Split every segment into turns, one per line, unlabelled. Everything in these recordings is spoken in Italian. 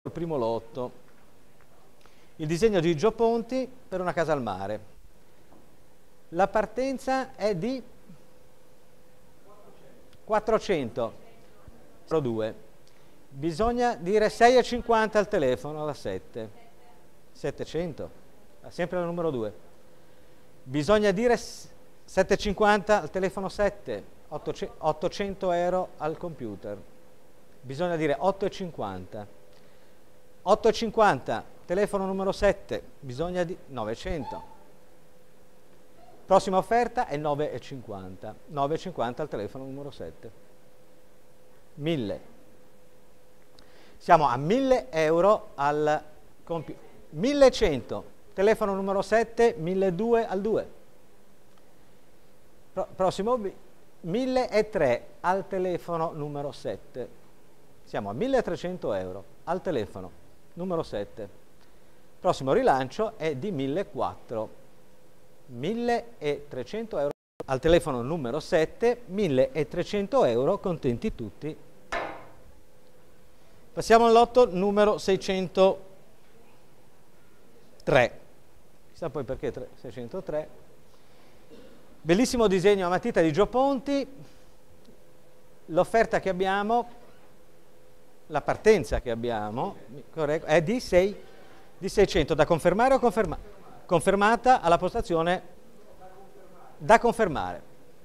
il primo lotto. Il disegno di Gio Ponti per una casa al mare. La partenza è di 400. 2. Bisogna dire 6,50 al telefono alla 7. 700. Sempre la numero 2. Bisogna dire 7,50 al telefono 7. 800 euro al computer. Bisogna dire 8,50. 8,50, telefono numero 7, bisogna di 900. Prossima offerta è 9,50. 9,50 al telefono numero 7. 1000. Siamo a 1000 euro al computer. 1100, telefono numero 7, 1200 al 2. Prossimo 1003 al telefono numero 7. Siamo a 1300 euro al telefono numero 7. Prossimo rilancio è di 1400. 1300 euro al telefono numero 7, 1300 euro, contenti tutti. Passiamo al lotto numero 603. Chissà poi perché 603. Bellissimo disegno a matita di Gio Ponti. L'offerta che abbiamo, la partenza che abbiamo, corretto, è di 600, da confermare o confermata alla postazione da confermare.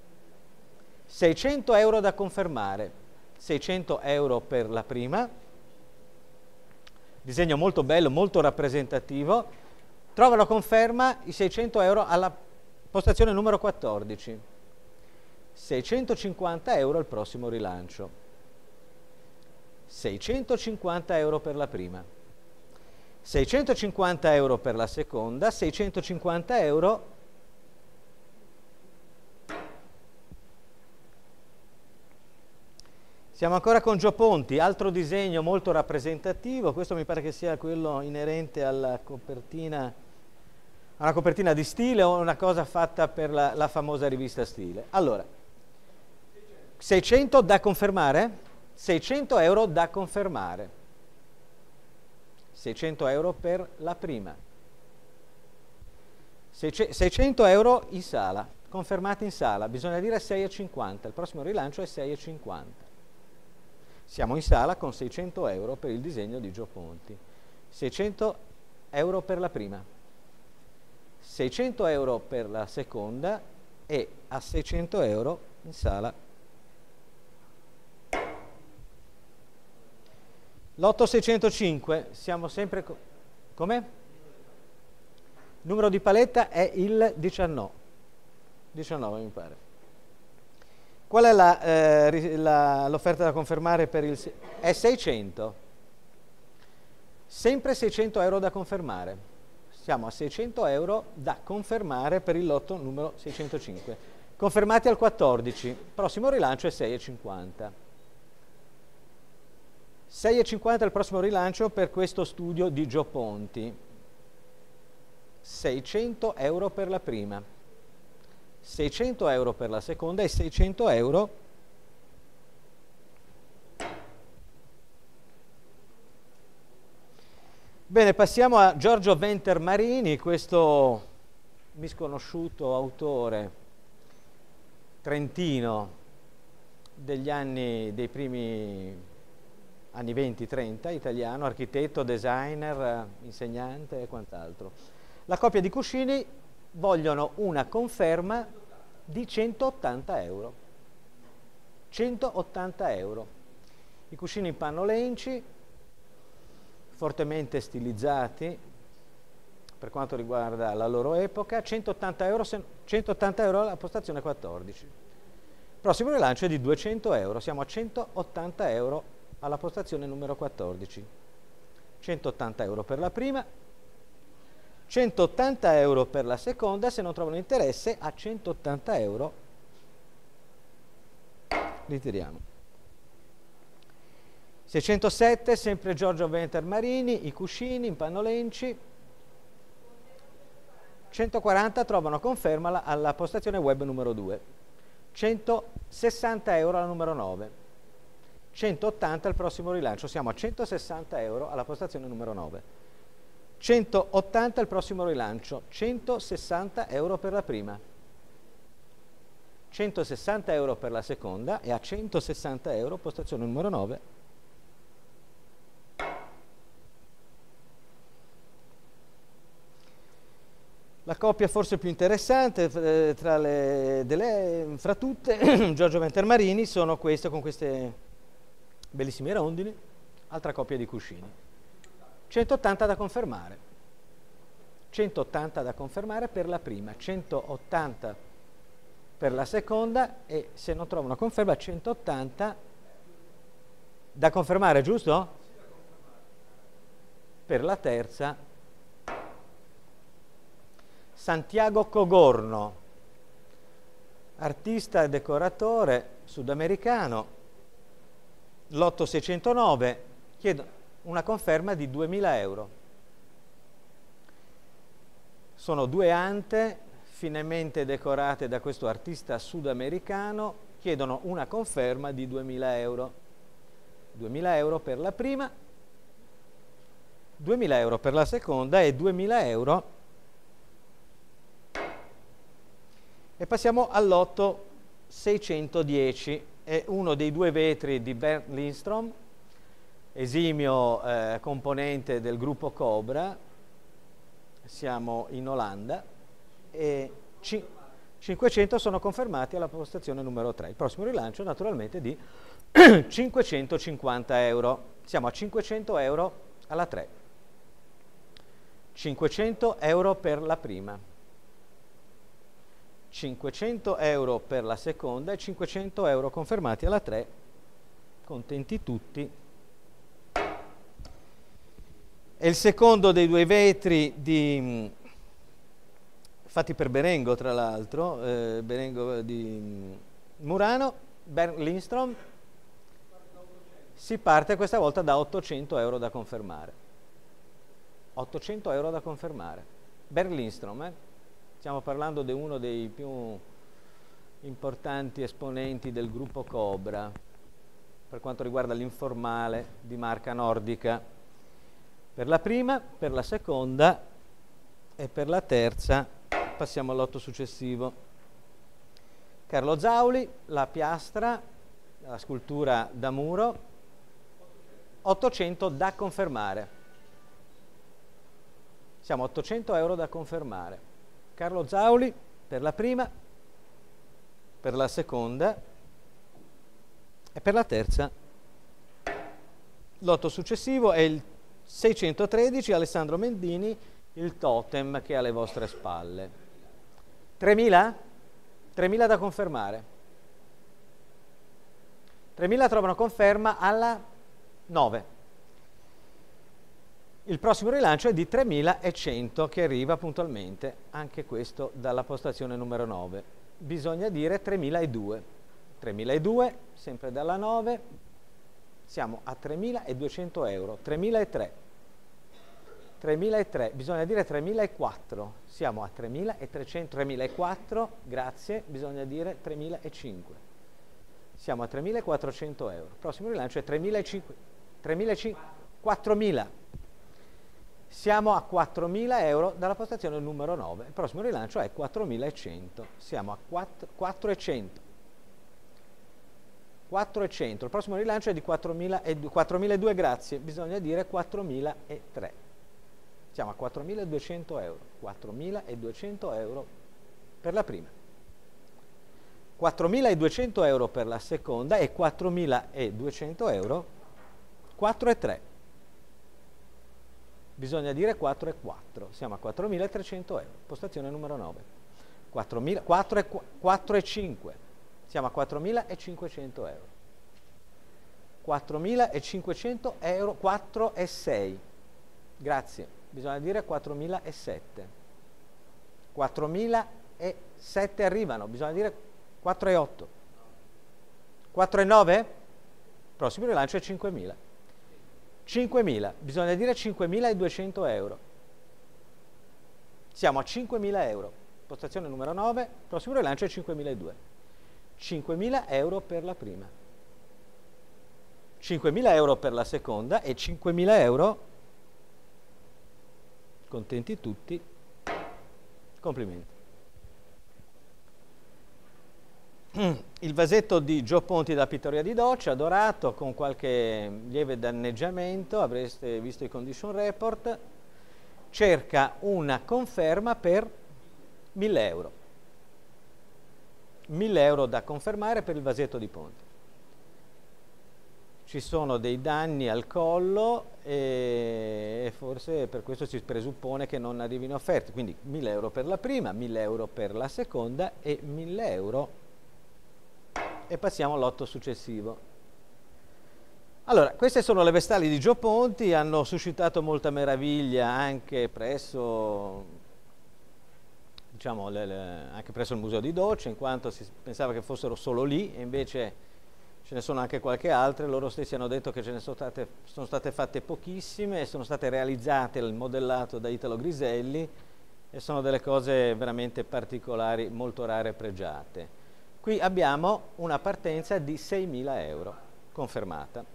600 euro da confermare, 600 euro per la prima, disegno molto bello, molto rappresentativo. Trova la conferma, i 600 euro alla postazione numero 14. 650 euro al prossimo rilancio. 650 euro per la prima. 650 euro per la seconda, 650 euro siamo ancora con Gio Ponti, altro disegno molto rappresentativo. Questo mi pare che sia quello inerente alla copertina, una copertina di Stile o una cosa fatta per la famosa rivista Stile. Allora, 600 da confermare? 600 euro da confermare. 600 euro per la prima. 600 euro in sala, confermati in sala. Bisogna dire 6,50. Il prossimo rilancio è 6,50. Siamo in sala con 600 euro per il disegno di Gio Ponti. 600 euro per la prima. 600 euro per la seconda e a 600 euro in sala. Lotto 605, siamo sempre... Come? Numero di paletta è il 19. 19 mi pare. Qual è l'offerta da confermare per il... È 600. Sempre 600 euro da confermare. Siamo a 600 euro da confermare per il lotto numero 605. Confermati al 14. Prossimo rilancio è 6,50. 6,50 il prossimo rilancio per questo studio di Gio Ponti. 600 euro per la prima, 600 euro per la seconda e 600 euro Bene, passiamo a Giorgio Ventermarini, questo misconosciuto autore trentino dei primi anni 20-30, italiano, architetto, designer, insegnante e quant'altro. La coppia di cuscini vogliono una conferma di 180 euro. 180 euro. I cuscini in panno Lenci, fortemente stilizzati per quanto riguarda la loro epoca, 180 euro alla postazione 14. Prossimo rilancio è di 200 euro, siamo a 180 euro alla postazione numero 14. 180 euro per la prima, 180 euro per la seconda, se non trovano interesse a 180 euro li tiriamo. 607, sempre Giorgio Ventermarini, i cuscini in panno Lenci. 140 trovano conferma alla postazione web numero 2. 160 euro alla numero 9. 180 il prossimo rilancio, siamo a 160 euro alla postazione numero 9. 180 il prossimo rilancio, 160 euro per la prima, 160 euro per la seconda e a 160 euro postazione numero 9. La coppia forse più interessante fra tutte, Giorgio Ventermarini, sono queste con queste bellissime rondini, altra coppia di cuscini. 180 da confermare, 180 da confermare per la prima, 180 per la seconda e se non trovo una conferma 180 da confermare, giusto? Per la terza, Santiago Cogorno, artista e decoratore sudamericano, lotto 609, chiedo una conferma di 2000 euro. Sono due ante finemente decorate da questo artista sudamericano, chiedono una conferma di 2000 euro. 2000 euro per la prima, 2000 euro per la seconda e 2000 euro. E passiamo al lotto 610, è uno dei due vetri di Bernd Lindstrom, esimio componente del gruppo Cobra, siamo in Olanda, e 500 sono confermati alla postazione numero 3. Il prossimo rilancio naturalmente di 550 euro, siamo a 500 euro alla 3. 500 euro per la prima, 500 euro per la seconda e 500 euro confermati alla 3, contenti tutti. È il secondo dei due vetri fatti per Berengo, tra l'altro, Berengo di Murano, Bernd Lindstrom. Si parte questa volta da 800 euro da confermare. 800 euro da confermare. Bernd Lindstrom, stiamo parlando di uno dei più importanti esponenti del gruppo Cobra per quanto riguarda l'informale di marca nordica. Per la prima, per la seconda e per la terza passiamo al lotto successivo. Carlo Zauli, la piastra, la scultura da muro, 800 da confermare. Siamo a 800 euro da confermare. Carlo Zauli per la prima, per la seconda e per la terza. Lotto successivo è il 613, Alessandro Mendini, il totem che è alle vostre spalle. 3.000? 3.000 da confermare. 3.000 trovano conferma alla 9. Il prossimo rilancio è di 3.100 che arriva puntualmente, anche questo dalla postazione numero 9. Bisogna dire 3.002. 3.002, sempre dalla 9, siamo a 3.200 euro. 3.003. 3.003, bisogna dire 3.004, siamo a 3.300, 3.004, grazie, bisogna dire 3.005. Siamo a 3.400 euro. Il prossimo rilancio è 4.000. Siamo a 4.000 euro dalla postazione numero 9. Il prossimo rilancio è 4.100. Siamo a 4.100. 4.100. Il prossimo rilancio è di 4.200, grazie. Bisogna dire 4.003. Siamo a 4.200 euro. 4.200 euro per la prima. 4.200 euro per la seconda e 4.200 euro 4.3. Bisogna dire 4.4, siamo a 4.300 euro, postazione numero 9. 4.5, siamo a 4.500 euro. 4.500 euro, 4.6, grazie, bisogna dire 4.007. 4.007 arrivano, bisogna dire 4.8. 4.9, prossimo rilancio è 5.000. 5.000, bisogna dire 5.200 euro. Siamo a 5.000 euro, postazione numero 9, prossimo rilancio è 5.200. 5.000 euro per la prima. 5.000 euro per la seconda e 5.000 euro, contenti tutti, complimenti. Il vasetto di Gio Ponti da Pittoria di Doccia, dorato, con qualche lieve danneggiamento, avreste visto i condition report, cerca una conferma per 1.000 euro. 1.000 euro da confermare per il vasetto di Ponti. Ci sono dei danni al collo e forse per questo si presuppone che non arrivino offerte, quindi 1.000 euro per la prima, 1.000 euro per la seconda e 1.000 euro. E passiamo all'otto successivo. Allora, queste sono le vestali di Gio Ponti, hanno suscitato molta meraviglia anche presso, diciamo, anche presso il Museo di Doccia, in quanto si pensava che fossero solo lì, e invece ce ne sono anche qualche altre. Loro stessi hanno detto che ce ne sono state fatte pochissime e sono state realizzate il modellato da Italo Griselli e sono delle cose veramente particolari, molto rare e pregiate. Qui abbiamo una partenza di 6.000 euro, confermata.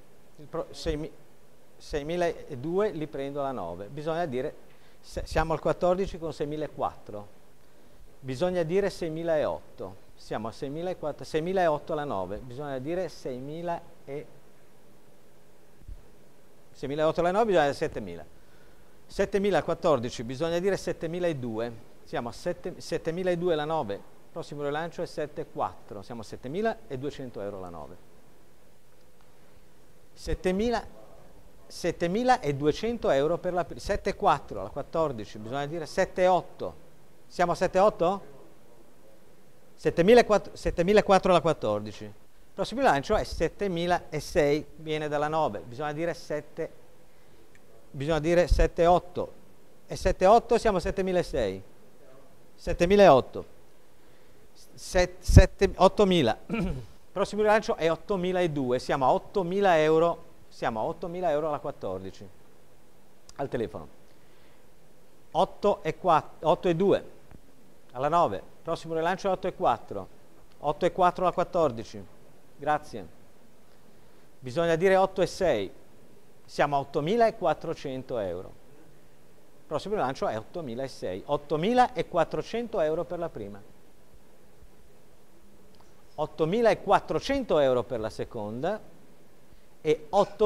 6.002 li prendo alla 9. Bisogna dire, siamo al 14 con 6.004. Bisogna dire 6.008. Siamo a 6.004, 6.008 alla 9. Bisogna dire 6.008 alla 9, bisogna dire 7.000. 7.014, bisogna dire 7.002. Siamo a 7.002 alla 9. Prossimo rilancio è 7,4, siamo a 7.200 euro alla 9. 7.200 euro per la 7,4 alla 14, bisogna dire 7,8. Siamo a 7,8? 7.400 alla 14. Prossimo rilancio è 7.006, viene dalla 9, bisogna dire 7,8. E 7,8 siamo a 7.006. 7.008. 8.000. Prossimo rilancio è 8.002, siamo a 8.000 euro, alla 14 al telefono. 8,2 alla 9. Prossimo rilancio è 8,4. 8,4 alla 14. Grazie. Bisogna dire 8,6. Siamo a 8.400 euro. Prossimo rilancio è 8.006. 8.400 euro per la prima. 8.400 euro per la seconda e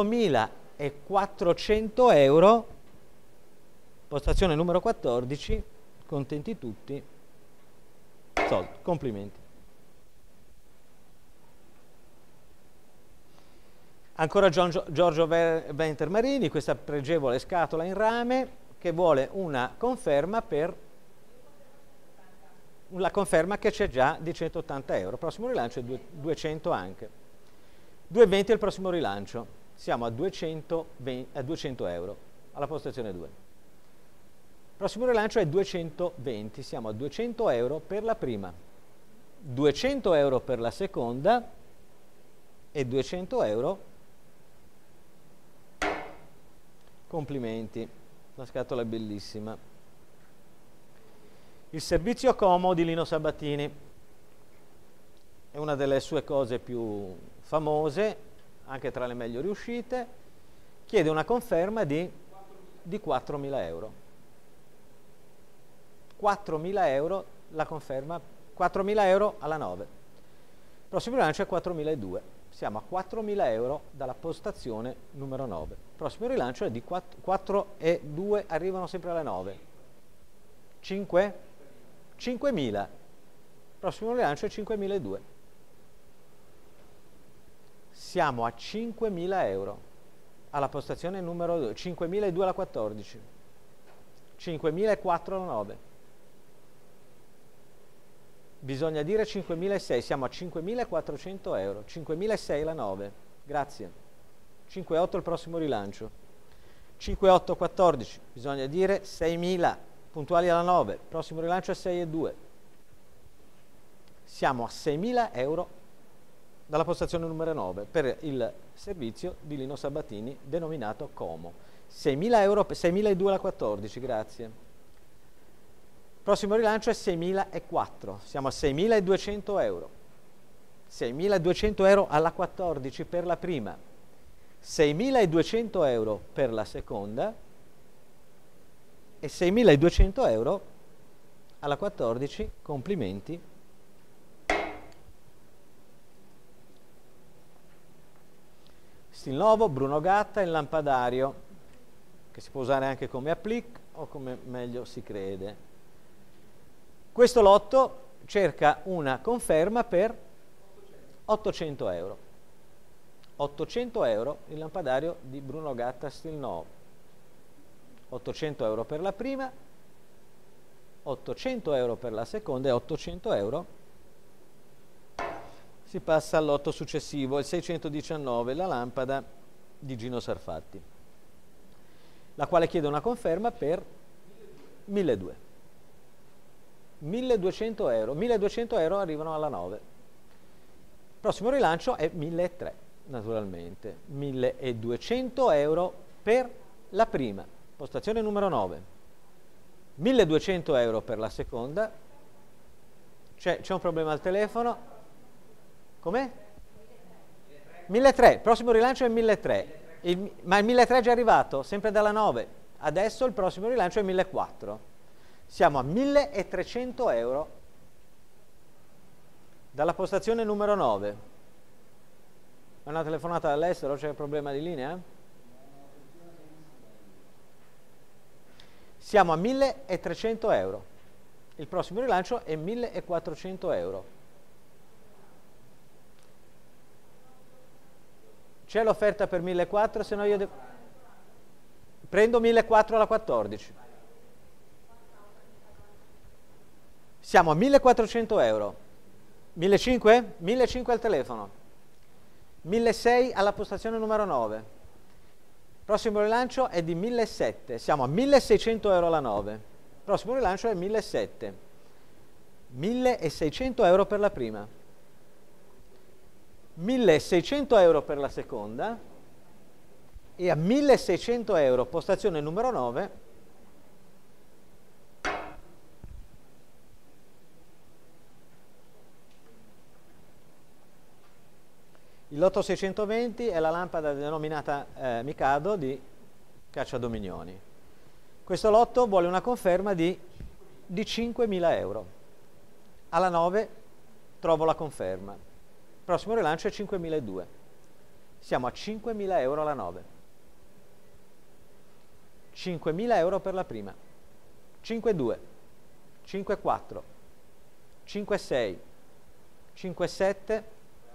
8.400 euro, postazione numero 14, contenti tutti, soldi, complimenti. Ancora Giorgio Ventermarini, questa pregevole scatola in rame che vuole una conferma per la conferma che c'è già di 180 euro. Prossimo rilancio è 200 anche. 2,20 è il prossimo rilancio. Siamo a 200 euro alla postazione 2. Prossimo rilancio è 220. Siamo a 200 euro per la prima, 200 euro per la seconda e 200 euro. Complimenti, la scatola è bellissima. Il servizio Como di Lino Sabatini è una delle sue cose più famose, anche tra le meglio riuscite. Chiede una conferma di 4.000 euro. 4.000 euro la conferma, 4.000 euro alla 9. Prossimo rilancio è 4.002. Siamo a 4.000 euro dalla postazione numero 9. Prossimo rilancio è di 4 e 2, arrivano sempre alle 9. 5? 5.000. Prossimo rilancio è 5.002. Siamo a 5.000 euro alla postazione numero 2. 5.002 alla 14. 5.004 alla 9. Bisogna dire 5.006. Siamo a 5.400 euro. 5.006 alla 9. Grazie. 5.8 il prossimo rilancio. 5.8 14. Bisogna dire 6.000. Puntuali alla 9, prossimo rilancio è 6,2. Siamo a 6.000 euro dalla postazione numero 9 per il servizio di Lino Sabatini denominato Como. 6.000 euro, 6.002 alla 14, grazie. Prossimo rilancio è 6.004, siamo a 6.200 euro. 6.200 euro alla 14 per la prima. 6.200 euro per la seconda e 6.200 euro alla 14, complimenti. Stilnovo, Bruno Gatta, il lampadario, che si può usare anche come applique o come meglio si crede. Questo lotto cerca una conferma per 800 euro. 800 euro il lampadario di Bruno Gatta Stilnovo. 800 euro per la prima, 800 euro per la seconda e 800 euro. Si passa al lotto successivo, il 619, la lampada di Gino Sarfatti, la quale chiede una conferma per 1.200. 1.200 euro. 1.200 euro arrivano alla 9. Il prossimo rilancio è 1.300, naturalmente. 1.200 euro per la prima, postazione numero 9. 1.200 euro per la seconda. C'è un problema al telefono. Com'è? 1.300, il prossimo rilancio è 1.300, ma il 1.300 è già arrivato, sempre dalla 9. Adesso il prossimo rilancio è 1.400. Siamo a 1.300 euro dalla postazione numero 9. È una telefonata dall'estero, c'è un problema di linea? Siamo a 1.300 euro. Il prossimo rilancio è 1.400 euro. C'è l'offerta per 1.400, se no io prendo 1.400 alla 14. Siamo a 1.400 euro. 1.500? 1.500 al telefono. 1.600 alla postazione numero 9. Il prossimo rilancio è di 1.700. Siamo a 1.600 euro alla 9. Il prossimo rilancio è 1.700. 1.600 euro per la prima. 1.600 euro per la seconda e a 1.600 euro postazione numero 9 il lotto 620 è la lampada denominata Mikado di Cacciadominioni. Questo lotto vuole una conferma di 5.000 euro. Alla 9 trovo la conferma. Il prossimo rilancio è 5.200. Siamo a 5.000 euro alla 9. 5.000 euro per la prima. 5.2, 5.4, 5.6, 5.7.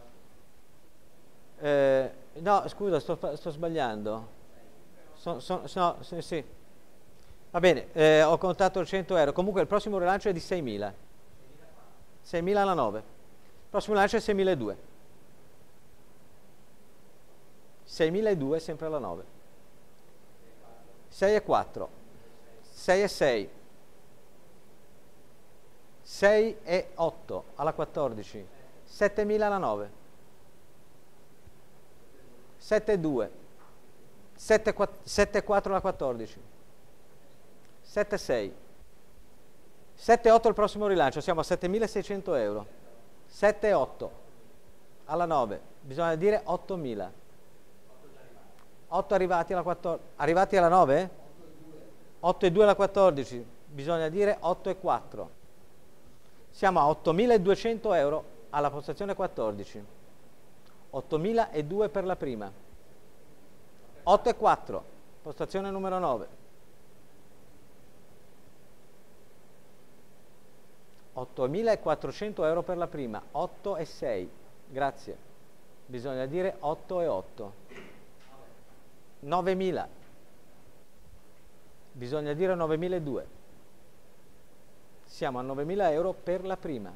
No, scusa, sto sbagliando. No, sì. Va bene, ho contato il 100 euro. Comunque il prossimo rilancio è di 6.000. 6.000 alla 9. Il prossimo rilancio è 6.200. 6.200 sempre alla 9. 6.4. 6.6. 6.8 alla 14. 7.000 alla 9. 7.2. 7.4 alla 14. 7.6. 7.8 il prossimo rilancio, siamo a 7.600 euro. 7.8 alla 9, bisogna dire 8.000. 8 arrivati alla 14. Arrivati alla 9? 8.2 alla 14, bisogna dire 8.4. Siamo a 8.200 euro alla postazione 14. 8.002 per la prima. 8.4, postazione numero 9. 8.400 euro per la prima, 8.6, grazie, bisogna dire 8.8. 9.000, bisogna dire 9.200. Siamo a 9.000 euro per la prima.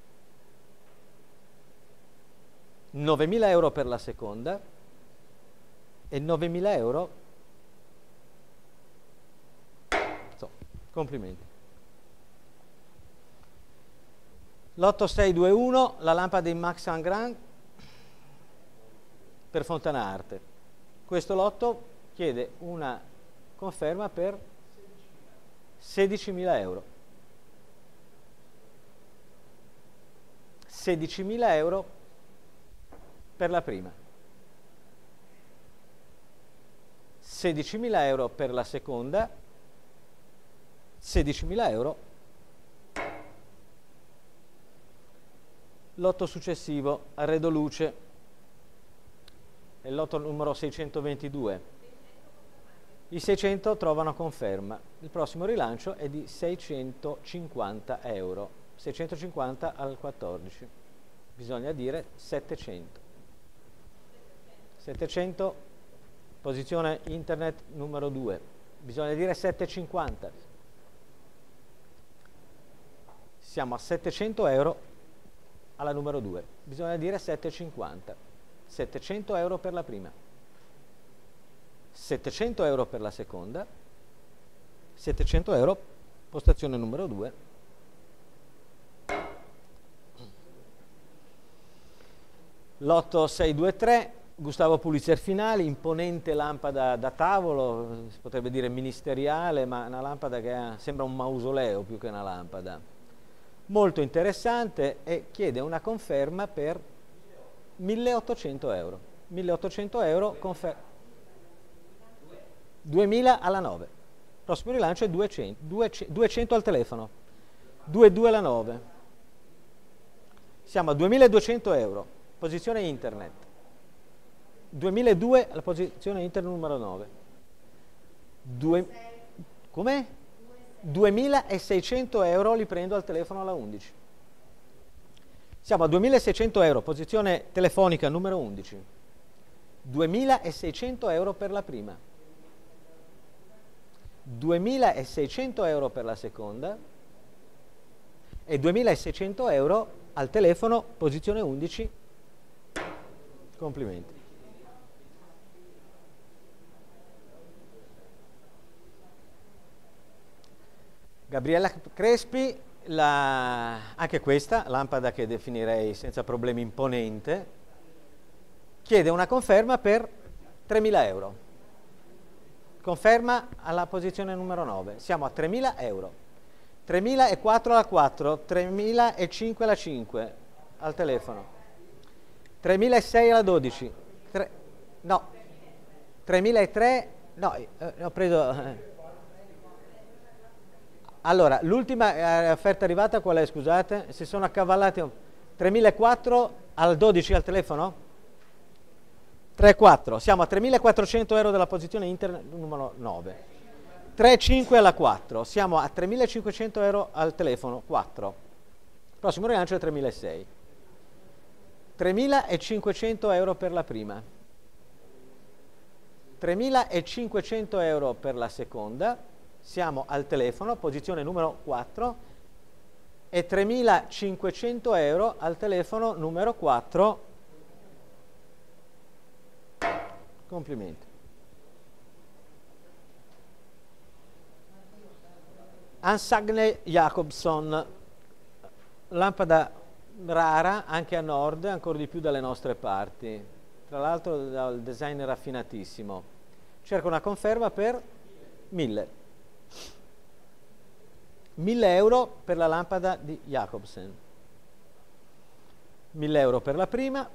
9.000 euro per la seconda e 9.000 euro. Complimenti. Lotto 621, la lampada di Max Engrand per Fontanarte. Questo lotto chiede una conferma per 16.000 euro. 16.000 euro per la prima. 16.000 euro per la seconda, 16.000 euro. Lotto successivo, Arredo Luce, è il lotto numero 622. I 600 trovano conferma. Il prossimo rilancio è di 650 euro. 650 al 14. Bisogna dire 700. 700, posizione internet numero 2. Bisogna dire 750. Siamo a 700 euro alla numero 2. Bisogna dire 750. 700 euro per la prima. 700 euro per la seconda, 700 euro, postazione numero 2. Lotto 623, Gustavo Pulitzer Finali, imponente lampada da tavolo, si potrebbe dire ministeriale, ma una lampada che sembra un mausoleo più che una lampada. Molto interessante e chiede una conferma per 1.800 euro. 1.800 euro, conferma. 2000 alla 9. Prossimo rilancio è 200. 200 al telefono. 22 alla 9. Siamo a 2.200 euro. Posizione internet. 2002 alla posizione internet numero 9. Come? 2.600 euro li prendo al telefono alla 11. Siamo a 2.600 euro, posizione telefonica numero 11. 2.600 euro per la prima. 2.600 euro per la seconda e 2.600 euro al telefono, posizione 11. Complimenti. Gabriella Crespi, anche questa lampada che definirei senza problemi imponente, chiede una conferma per 3.000 euro. Conferma alla posizione numero 9. Siamo a 3.000 euro. 3.004 alla 4, 3.005 alla 5 al telefono. 3.006 alla 12. No. 3.003. No, ho preso... Allora, l'ultima offerta arrivata qual è, scusate? Si sono accavallati 3.004 al 12 al telefono? 3,4, siamo a 3.400 euro della posizione internet numero 9. 3,5 alla 4, siamo a 3.500 euro al telefono 4. Prossimo rilancio è 3.600. 3.500 euro per la prima. 3.500 euro per la seconda. Siamo al telefono, posizione numero 4. E 3.500 euro al telefono numero 4. Complimenti. Ansagne Jacobson, lampada rara anche a nord, ancora di più dalle nostre parti, tra l'altro dal design raffinatissimo. Cerco una conferma per 1.000 euro per la lampada di Jacobsen. 1.000 euro per la prima,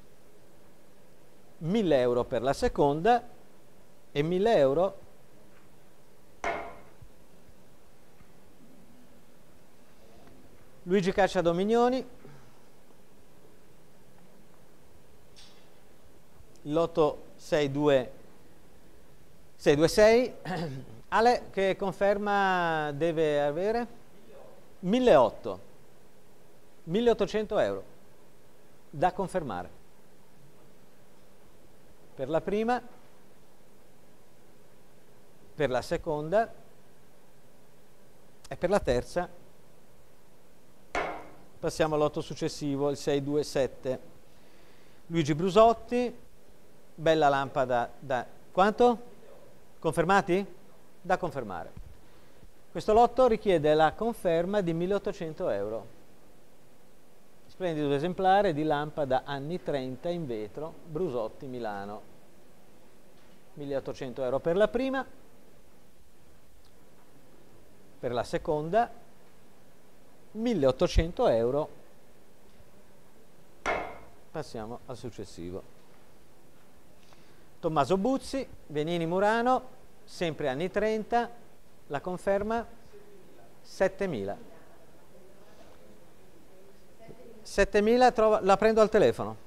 1.000 euro per la seconda e 1.000 euro Luigi Caccia Dominioni, lotto 626. Ale, che conferma deve avere? 1.800. 1.800 euro da confermare per la prima, per la seconda e per la terza. Passiamo all'otto successivo, il 627. Luigi Brusotti, bella lampada da quanto? Confermati? Da confermare. Questo lotto richiede la conferma di 1.800 euro. Splendido esemplare di lampada anni 30 in vetro, Brusotti, Milano. 1.800 euro per la prima, per la seconda 1.800 euro. Passiamo al successivo. Tommaso Buzzi, Venini Murano, sempre anni 30, la conferma 7.000. 7.000 la prendo al telefono.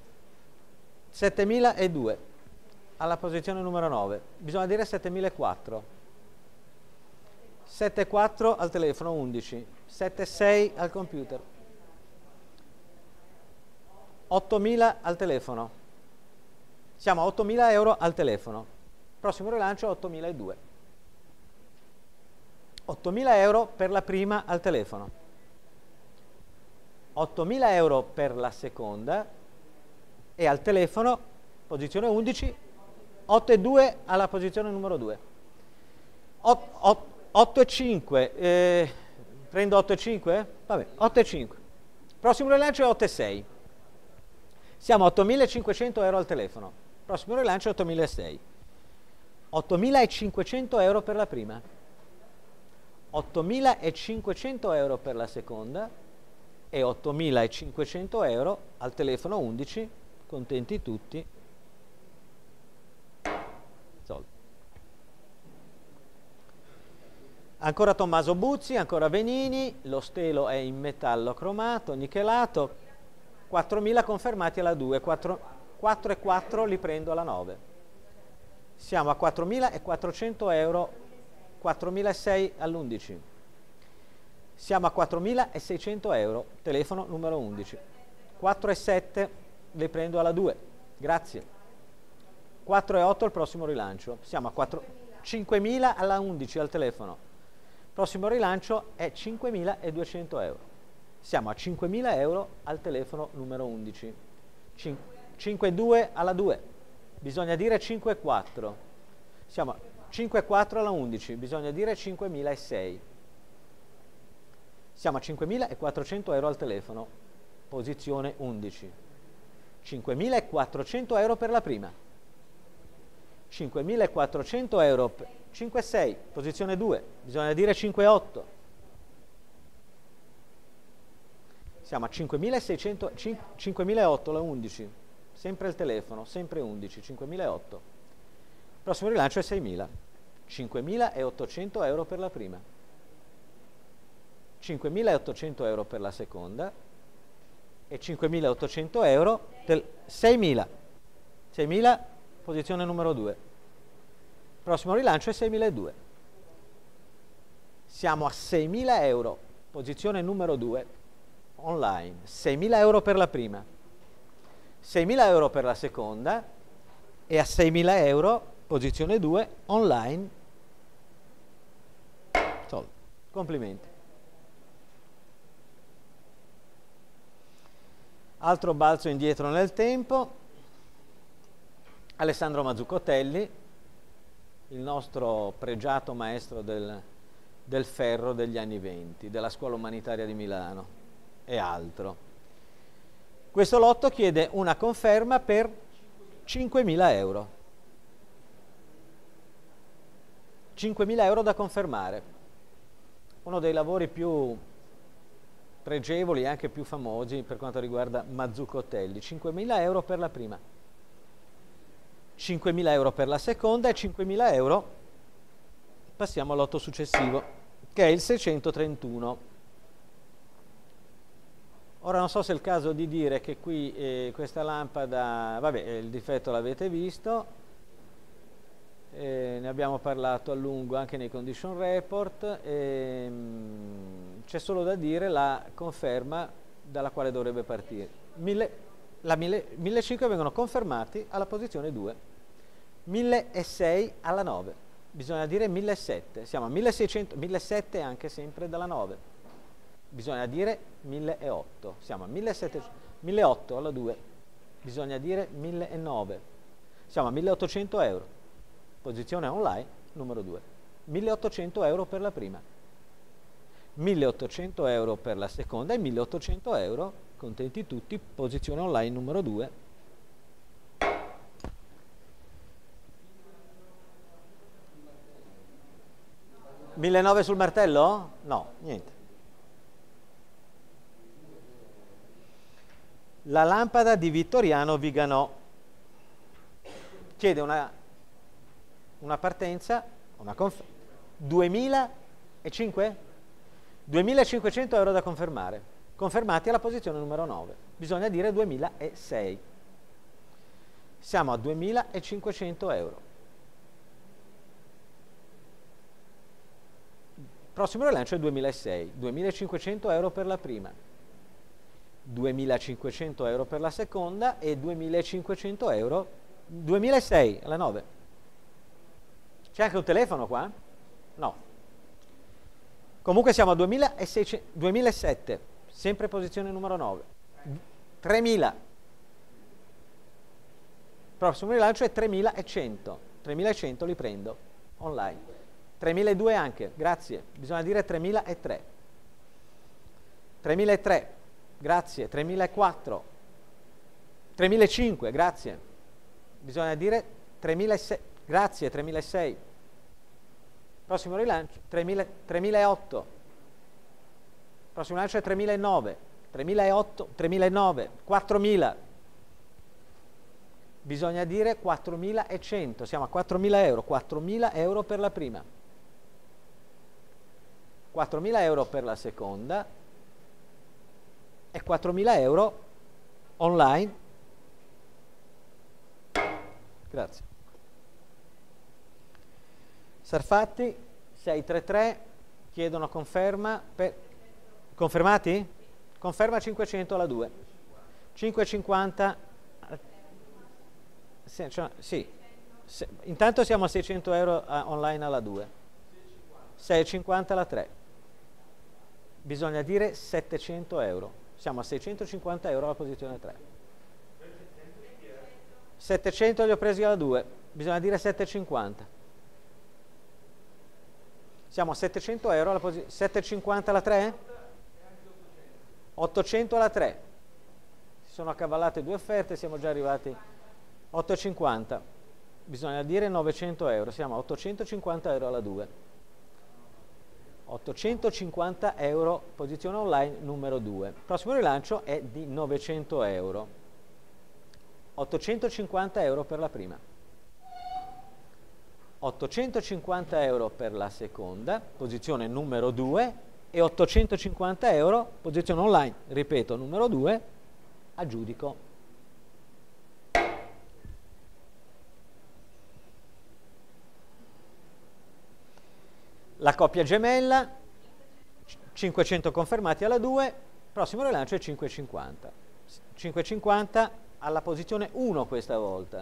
7.002 alla posizione numero 9. Bisogna dire 7.004. 7.4 al telefono 11. 7.6 al computer. 8.000 al telefono. Siamo a 8.000 euro al telefono. Prossimo rilancio 8.002. 8.000 euro per la prima al telefono. 8.000 euro per la seconda e al telefono, posizione 11, 8,2 alla posizione numero 2. 8,5, prendo 8,5? Vabbè, 8,5. Prossimo rilancio è 8,6. Siamo a 8.500 euro al telefono. Prossimo rilancio è 8.600. 8.500 euro per la prima. 8.500 euro per la seconda e 8.500 euro al telefono 11, contenti tutti, soldi. Ancora Tommaso Buzzi, ancora Venini, lo stelo è in metallo cromato, nichelato, 4.000 confermati alla 2, 4 e 4 li prendo alla 9. Siamo a 4.400 euro, 4.600 all'11. Siamo a 4.600 euro, telefono numero 11. 4 e 7 li prendo alla 2, grazie. 4 e 8 il prossimo rilancio. Siamo a 5.000 alla 11 al telefono. Prossimo rilancio è 5.200 euro. Siamo a 5.000 euro al telefono numero 11. 5,2 alla 2. Bisogna dire 5,4. Siamo a 5,4 alla 11. Bisogna dire 5.600. Siamo a 5.400 euro al telefono, posizione 11. 5.400 euro per la prima. 5.400 euro, 5,6, posizione 2, bisogna dire 5,8. Siamo a 5.600, 5.008 la 11, sempre il telefono, sempre 11, 5.008. Prossimo rilancio è 6.000. 5.800 euro per la prima. 5.800 euro per la seconda e 5.800 euro del 6.000. 6.000, posizione numero 2. Prossimo rilancio è 6.002. Siamo a 6.000 euro, posizione numero 2, online. 6.000 euro per la prima, 6.000 euro per la seconda e a 6.000 euro, posizione 2, online. Soldi. Complimenti. Altro balzo indietro nel tempo, Alessandro Mazzuccotelli, il nostro pregiato maestro del ferro degli anni 20, della Scuola Umanitaria di Milano e altro. Questo lotto chiede una conferma per 5.000 euro. 5.000 euro da confermare. Uno dei lavori più pregevoli e anche più famosi per quanto riguarda Mazzuccotelli. 5.000 euro per la prima, 5.000 euro per la seconda e 5.000 euro, passiamo all'otto successivo, che è il 631. Ora non so se è il caso di dire che qui questa lampada, vabbè, il difetto l'avete visto, ne abbiamo parlato a lungo anche nei condition report, c'è solo da dire la conferma dalla quale dovrebbe partire. 1.500 vengono confermati alla posizione 2, 1.600 alla 9, bisogna dire 1.700, siamo a 1.600, 1.700 anche sempre dalla 9, bisogna dire 1.800, siamo a 1.800 alla 2, bisogna dire 1.900, siamo a 1.800 euro. Posizione online numero 2, 1.800 euro per la prima, 1.800 euro per la seconda e 1.800 euro, contenti tutti, posizione online numero 2. $1.900 sul martello? No, niente. La lampada di Vittoriano Viganò chiede una una partenza, una 2005? 2500 euro da confermare, confermati alla posizione numero 9, bisogna dire 2006. Siamo a 2500 euro. Prossimo rilancio è 2006, 2500 euro per la prima, 2500 euro per la seconda e 2500 euro, 2006 alla 9. C'è anche un telefono qua? No. Comunque siamo a 2007, sempre posizione numero 9, 3000. Prossimo rilancio è 3100, 3100 li prendo online. 3002 anche, grazie, bisogna dire 3003. 3003, grazie, 3004. 3005, grazie. Bisogna dire 3006, grazie, 3006. Prossimo rilancio, 3008. Prossimo rilancio è 3009, 3008, 3009, 4000. Bisogna dire 4100, siamo a 4000 euro, 4000 euro per la prima. 4.000 euro per la seconda e 4.000 euro online. Grazie. Sarfatti 633 chiedono conferma per... Confermati? Conferma 500 alla 2. 550. Sì. Intanto siamo a 600 euro online alla 2. 650 alla 3. Bisogna dire 700 euro. Siamo a 650 euro alla posizione 3. 700 li ho presi alla 2. Bisogna dire 750. Siamo a 700 euro alla posizione 750 alla 3? 800 alla 3. Si sono accavallate due offerte, siamo già arrivati 850. Bisogna dire 900 euro. Siamo a 850 euro alla 2. 850 euro, posizione online numero 2. Prossimo rilancio è di 900 euro. 850 euro per la prima. 850 euro per la seconda, posizione numero 2, e 850 euro, posizione online, ripeto, numero 2, aggiudico. La coppia gemella, 500 confermati alla 2, prossimo rilancio è 550. 550 alla posizione 1 questa volta.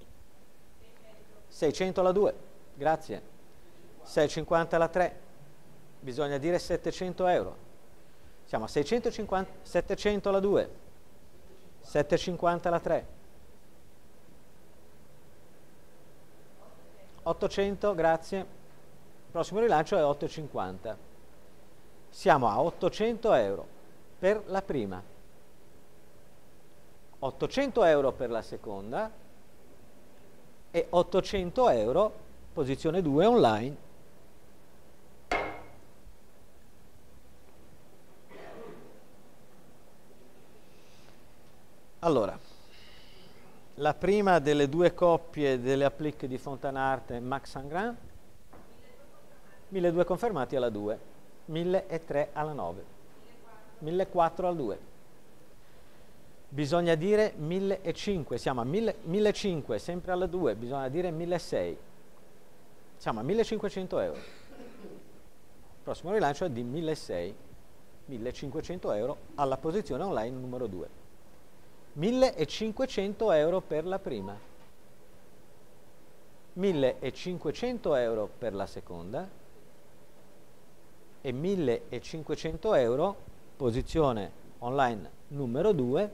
600 alla 2, grazie. 650 alla 3, bisogna dire 700 euro. Siamo a 650, 700 alla 2, 750 alla 3. 800, grazie. Prossimo rilancio è 850. Siamo a 800 euro per la prima, 800 euro per la seconda e 800 euro, posizione 2 online. Allora, la prima delle due coppie delle applique di Fontanarte Max Sangrand, 1200 confermati alla 2, 1003 alla 9, 1004 alla 2. Bisogna dire 1005, siamo a 1005, sempre alla 2, bisogna dire 1006. Siamo a 1500 euro. Prossimo rilancio è di 1006, 1500 euro alla posizione online numero 2. 1500 euro per la prima, 1500 euro per la seconda e 1500 euro, posizione online numero 2,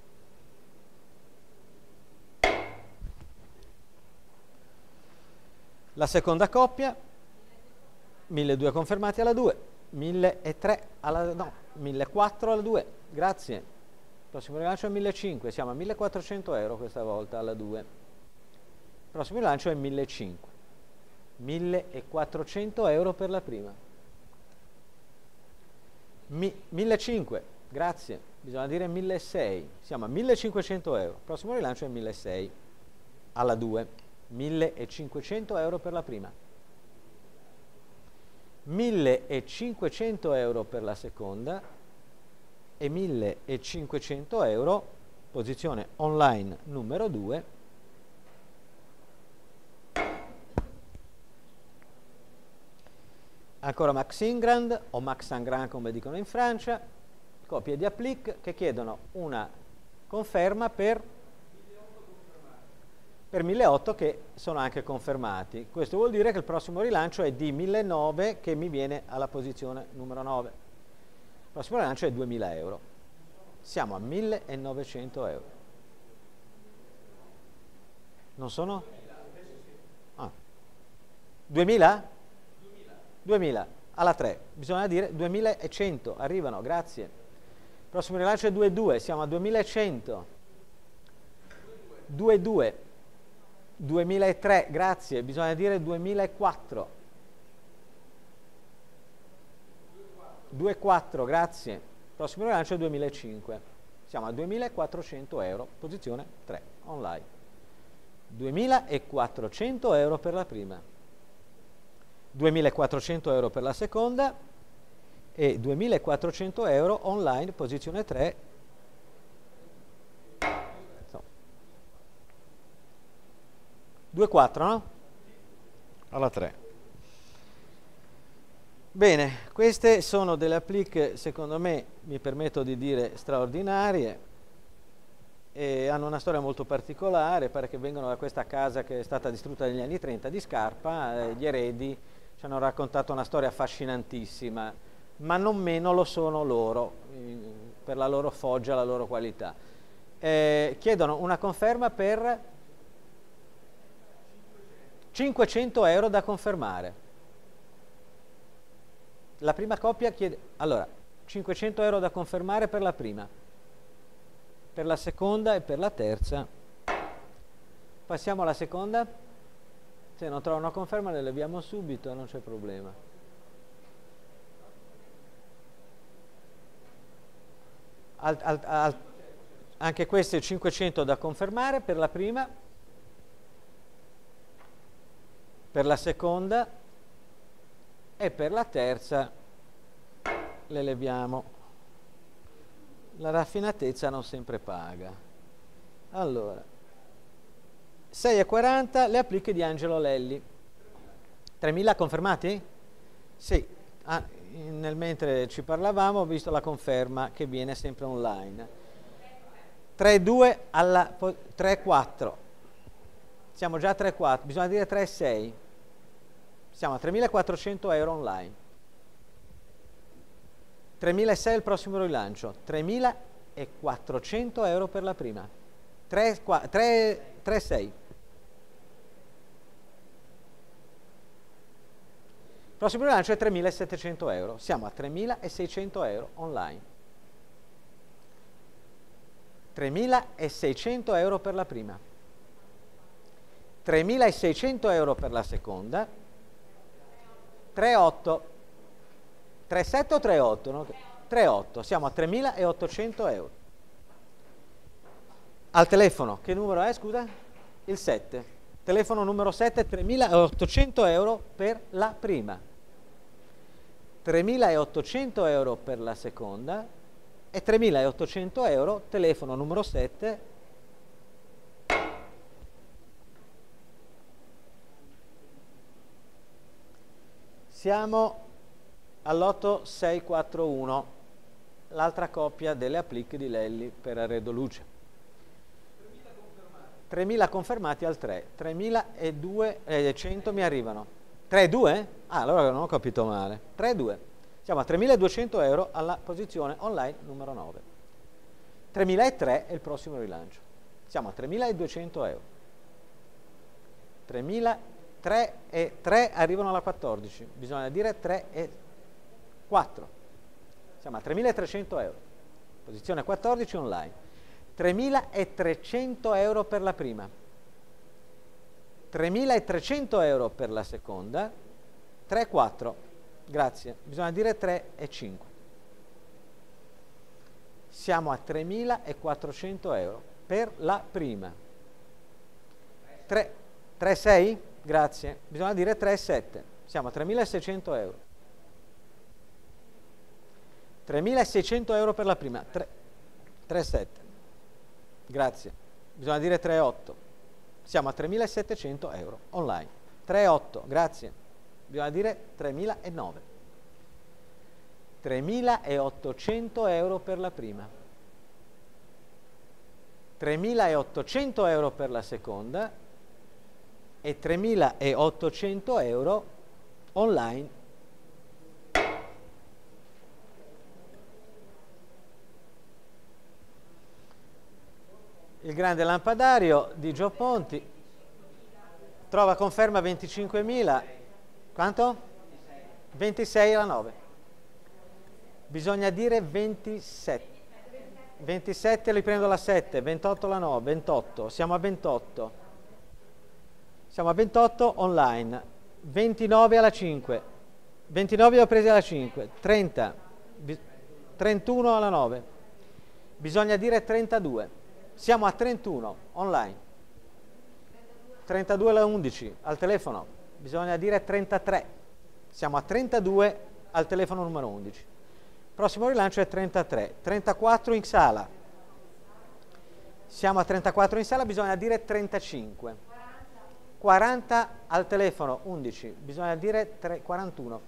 la seconda coppia, 1200 confermati alla 2, 1003 alla, no, 1004 alla 2, grazie. Prossimo rilancio è 1500, siamo a 1400 euro questa volta alla 2. Prossimo rilancio è 1500, 1400 euro per la prima. 1500, grazie, bisogna dire 1600, siamo a 1500 euro, prossimo rilancio è 1600 alla 2. 1.500 euro per la prima, 1.500 euro per la seconda e 1.500 euro, posizione online numero 2, ancora Max Ingrand o Max Ingrand come dicono in Francia, coppia di applique che chiedono una conferma per 1.800 che sono anche confermati. Questo vuol dire che il prossimo rilancio è di 1.900 che mi viene alla posizione numero 9. Il prossimo rilancio è 2.000 euro. Siamo a 1.900 euro. Non sono? Ah. 2.000? 2.000 alla 3. Bisogna dire 2.100. Arrivano, grazie. Il prossimo rilancio è 2.2. Siamo a 2.100. 2.2. 2003, grazie, bisogna dire 2004. 2.4, grazie. Prossimo rilancio è 2005. Siamo a 2.400 euro, posizione 3, online. 2.400 euro per la prima, 2.400 euro per la seconda e 2.400 euro online, posizione 3. 2,4, no? Alla 3. Bene, queste sono delle applique, secondo me, mi permetto di dire, straordinarie e hanno una storia molto particolare, pare che vengono da questa casa che è stata distrutta negli anni 30 di Scarpa, gli eredi ci hanno raccontato una storia affascinantissima, ma non meno lo sono loro, per la loro foggia, la loro qualità. Chiedono una conferma per 500 euro da confermare. La prima coppia chiede, allora, 500 euro da confermare per la prima, per la seconda e per la terza. Passiamo alla seconda. Se non trovo una conferma le leviamo subito, non c'è problema. Anche queste 500 da confermare per la prima, per la seconda e per la terza le leviamo. La raffinatezza non sempre paga. Allora, 6,40 le appliche di Angelo Lelli. 3.000 confermati? Sì. Nel mentre ci parlavamo ho visto la conferma che viene sempre online. 3,2 alla 3,4. Siamo già a 3,4, bisogna dire 3,6. Siamo a 3.400 euro online. 3.600 il prossimo rilancio. 3.400 euro per la prima. 3,6. Il prossimo rilancio è 3.700 euro. Siamo a 3.600 euro online. 3.600 euro per la prima. 3.600 euro per la seconda, 3,8, 3,7 o 3,8? No? 3,8, siamo a 3.800 euro. Al telefono, che numero è, scusa? Il 7. Telefono numero 7, 3.800 euro per la prima, 3.800 euro per la seconda e 3.800 euro, telefono numero 7, siamo all'8 641, l'altra coppia delle applique di Lelli per Arredo Luce. 3.000 confermati al 3, 3.200 mi arrivano. 3,2? Ah, allora non ho capito male. 3,2. Siamo a 3.200 euro alla posizione online numero 9. 3.003 è il prossimo rilancio. Siamo a 3.200 euro. 3.003 e 3 arrivano alla 14. Bisogna dire 3 e 4. Siamo a 3.300 euro. Posizione 14 online. 3.300 euro per la prima, 3.300 euro per la seconda, 3,4, grazie, bisogna dire 3,5. Siamo a 3.400 euro per la prima, 3,6? Grazie. Bisogna dire 3,7. Siamo a 3.600 euro. 3.600 euro per la prima. 3,7. Grazie. Bisogna dire 3,8. Siamo a 3.700 euro online. 3,8. Grazie. Bisogna dire 3.009. 3.800 euro per la prima. 3.800 euro per la seconda e 3.800 euro online. Il grande lampadario di Gio Ponti trova conferma 25.000. Quanto? 26 alla 9. Bisogna dire 27. 27 li prendo la 7, 28 la 9, 28. Siamo a 28. Siamo a 28 online. 29 alla 5. 29 li ho presi alla 5. 30. 31 alla 9. Bisogna dire 32. Siamo a 31 online. 32 alla 11 al telefono. Bisogna dire 33. Siamo a 32 al telefono numero 11. Prossimo rilancio è 33. 34 in sala. Siamo a 34 in sala, bisogna dire 35. 40 al telefono 11. Bisogna dire 41.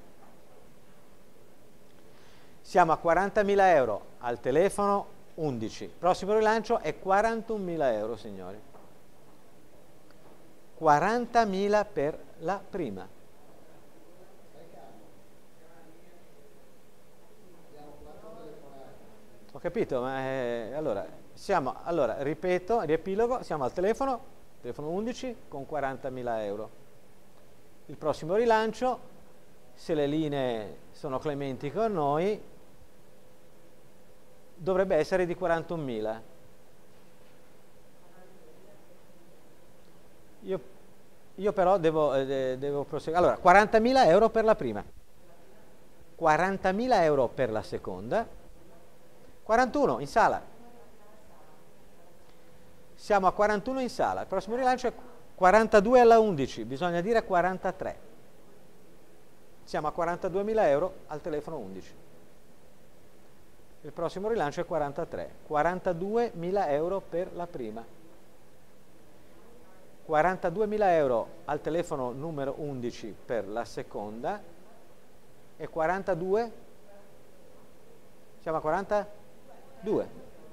Siamo a 40.000 euro al telefono 11. Prossimo rilancio è 41.000 euro, signori. 40.000 per la prima. Ho capito, ma allora, ripeto, riepilogo, siamo al telefono 11 con 40.000 euro. Il prossimo rilancio, se le linee sono clementi con noi, dovrebbe essere di 41.000. Io però devo proseguire. Allora, 40.000 euro per la prima, 40.000 euro per la seconda, 41 in sala. Siamo a 41 in sala. Il prossimo rilancio è 42 alla 11, bisogna dire 43. Siamo a 42.000 euro al telefono 11. Il prossimo rilancio è 43. 42.000 euro per la prima. 42.000 euro al telefono numero 11 per la seconda e 42. Siamo a 42.000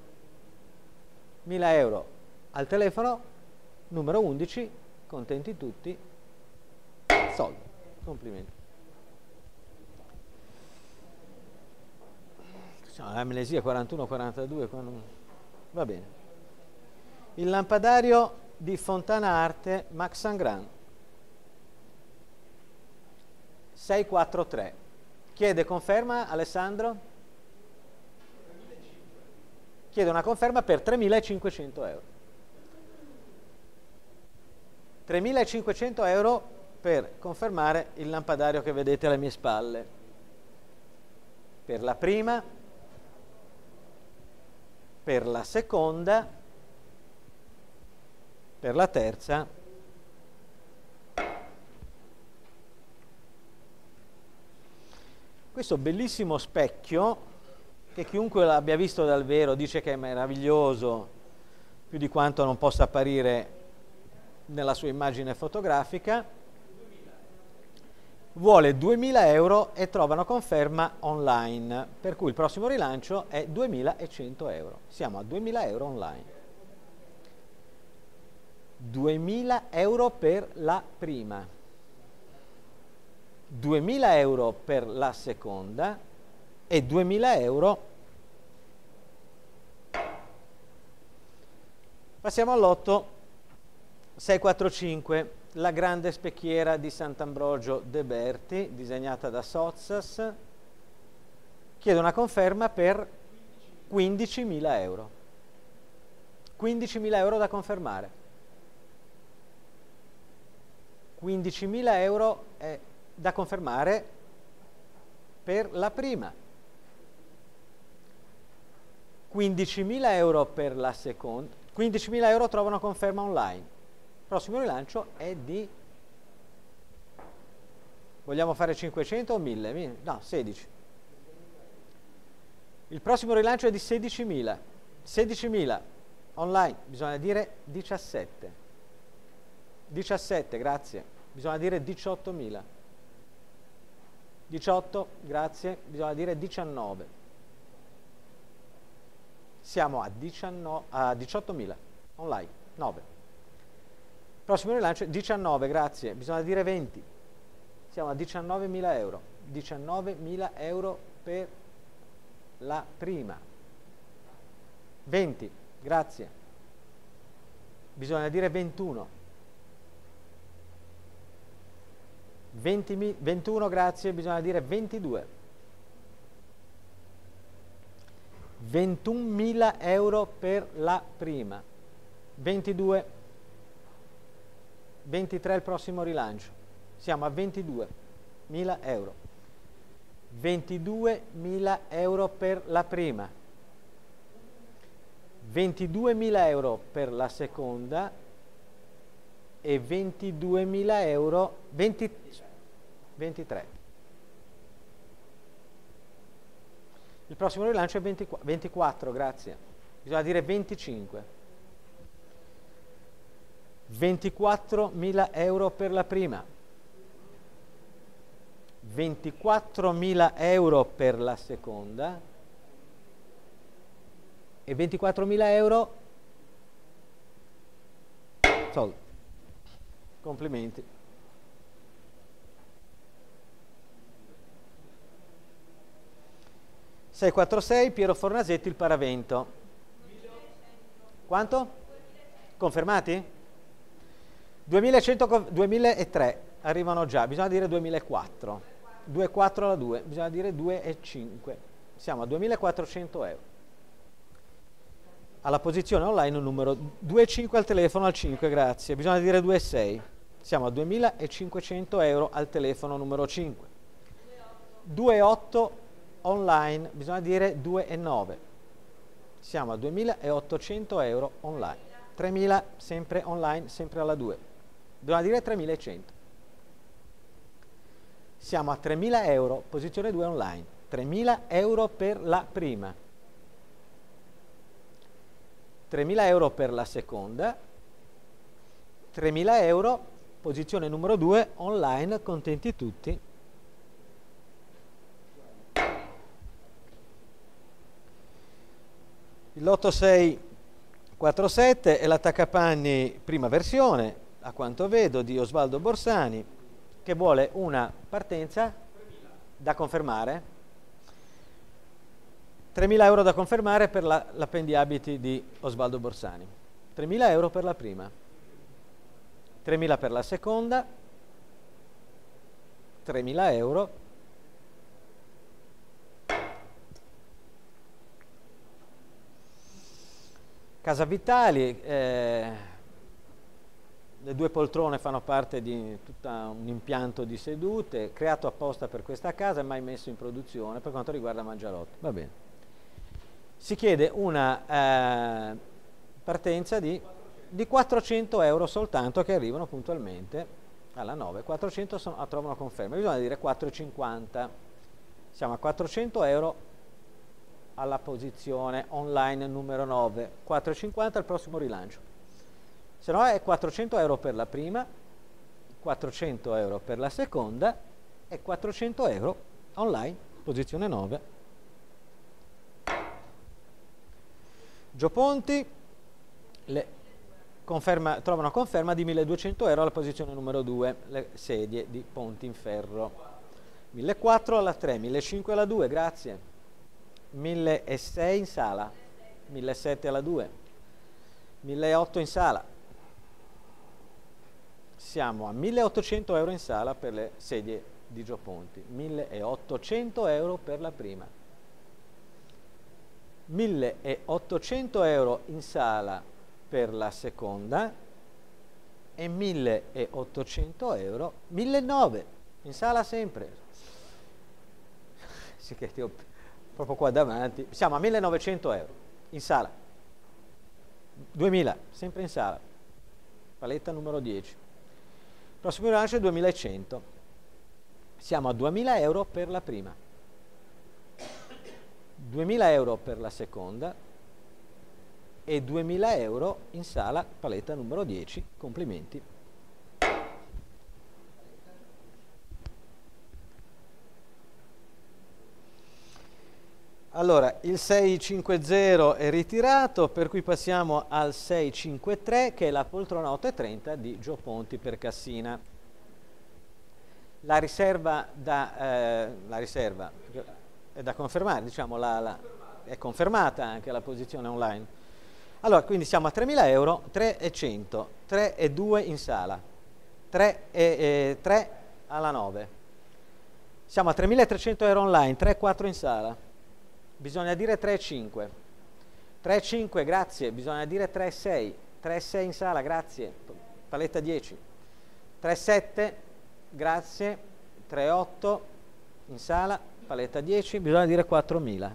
euro al telefono numero 11, contenti tutti, soldi. Complimenti. Amnesia 41-42, va bene. Il lampadario di Fontana Arte Max Sangran 643. Chiede conferma Alessandro? Chiede una conferma per 3.500 euro. 3.500 euro per confermare il lampadario che vedete alle mie spalle. Per la prima, per la seconda, per la terza questo bellissimo specchio che chiunque l'abbia visto dal vero dice che è meraviglioso più di quanto non possa apparire nella sua immagine fotografica, vuole 2.000 euro e trovano conferma online, per cui il prossimo rilancio è 2.100 euro. Siamo a 2.000 euro online. 2.000 euro per la prima, 2.000 euro per la seconda e 2.000 euro. Passiamo all'otto. 645, la grande specchiera di Sant'Ambrogio de Berti, disegnata da Sozzas, chiede una conferma per 15.000 euro. 15.000 euro da confermare. 15.000 euro è da confermare per la prima. 15.000 euro per la seconda. 15.000 euro trovano conferma online. prossimo rilancio è di, vogliamo fare 500 o 1000? No, 16. Il prossimo rilancio è di 16.000. 16.000 online, bisogna dire 17. 17, grazie. Bisogna dire 18.000. 18, grazie. Bisogna dire 19. Siamo a 18.000 online, 9. Prossimo rilancio 19, grazie. Bisogna dire 20. Siamo a 19.000 euro. 19.000 euro per la prima. 20, grazie. Bisogna dire 21. 21, grazie. Bisogna dire 22. 21.000 euro per la prima. 22. 23 il prossimo rilancio. Siamo a 22.000 euro. 22.000 euro per la prima. 22.000 euro per la seconda e 22.000 euro 23. Il prossimo rilancio è 24, grazie. Bisogna dire 25. 24.000 euro per la prima. 24.000 euro per la seconda e 24.000 euro soldi. Complimenti. (646) Piero Fornasetti, il paravento. Quanto? Confermati? 2003 arrivano già, bisogna dire 2004. 2,4 alla 2, bisogna dire 2,5. Siamo a 2.400 euro. Alla posizione online numero 2,5 al telefono al 5, grazie. Bisogna dire 2,6. Siamo a 2.500 euro al telefono numero 5. 2,8 online, bisogna dire 2,9. Siamo a 2.800 euro online. 3.000 sempre online, sempre alla 2. Bisogna dire 3.100. Siamo a 3.000 euro, posizione 2 online. 3.000 euro per la prima. 3.000 euro per la seconda. 3.000 euro, posizione numero 2 online, contenti tutti. Il lotto 647 è l'attaccapanni prima versione, a quanto vedo, di Osvaldo Borsani, che vuole una partenza da confermare. 3.000 euro da confermare per l'appendiabiti di Osvaldo Borsani. 3.000 euro per la prima. 3.000 per la seconda. 3.000 euro. Casa Vitali, le due poltrone fanno parte di tutto un impianto di sedute creato apposta per questa casa e mai messo in produzione per quanto riguarda Mangiarotti. Va bene. Si chiede una partenza di 400 euro soltanto, che arrivano puntualmente alla 9. 400 trovano conferma, bisogna dire 4,50. Siamo a 400 euro alla posizione online numero 9. 4,50 al prossimo rilancio. Se no è 400 euro per la prima, 400 euro per la seconda e 400 euro online, posizione 9. Gio Ponti trovano conferma di 1.200 euro alla posizione numero 2, le sedie di Ponti in ferro. 1.400 alla 3, 1.500 alla 2, grazie. 1.600 in sala, 1.700 alla 2, 1.800 in sala. Siamo a 1.800 euro in sala per le sedie di Gio Ponti, 1.800 euro per la prima, 1.800 euro in sala per la seconda e 1.800 euro, 1.900 in sala sempre. Sì, che ti ho proprio qua davanti. Siamo a 1.900 euro in sala, 2.000 sempre in sala. paletta numero 10. Prossimo rilancio è 2100. Siamo a 2000 euro per la prima, 2000 euro per la seconda e 2000 euro in sala, paletta numero 10. Complimenti. Allora, il 650 è ritirato, per cui passiamo al 653, che è la poltrona 8,30 di Gio Ponti per Cassina. La riserva è da confermare, diciamo, è confermata anche la posizione online. Allora, quindi siamo a 3.000 euro, 3.100, 3.2 in sala, 3 alla 9. Siamo a 3.300 euro online, 3.4 in sala. Bisogna dire 3,5. 3,5, grazie. Bisogna dire 3,6. 3,6 in sala, grazie. Paletta 10. 3,7, grazie. 3,8 in sala, paletta 10. Bisogna dire 4.000.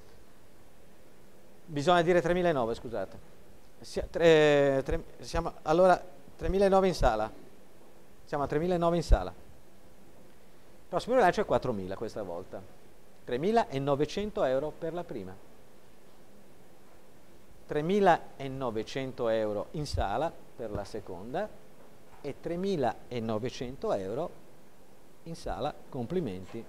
Bisogna dire 3.009, scusate. Siamo, allora, 3.009 in sala. Siamo a 3.009 in sala. Il prossimo rilancio è 4.000 questa volta. 3.900 euro per la prima, 3.900 euro in sala per la seconda e 3.900 euro in sala. Complimenti.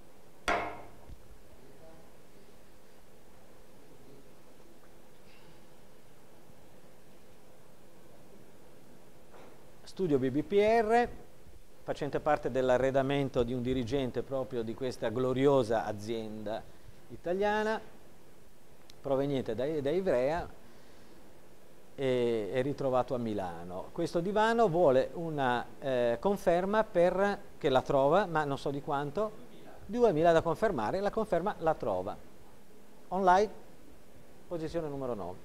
Studio BBPR, facente parte dell'arredamento di un dirigente proprio di questa gloriosa azienda italiana, proveniente da Ivrea e ritrovato a Milano. Questo divano vuole una conferma che la trova, ma non so di quanto, 2.000 da confermare, la conferma la trova. Online, posizione numero 9.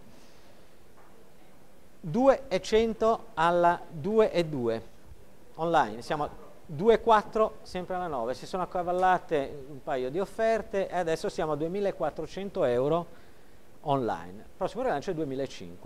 2.100 alla 2.2. Online, siamo a 2,4 sempre alla 9, si sono accavallate un paio di offerte e adesso siamo a 2.400 euro online. Prossimo rilancio è 2.500.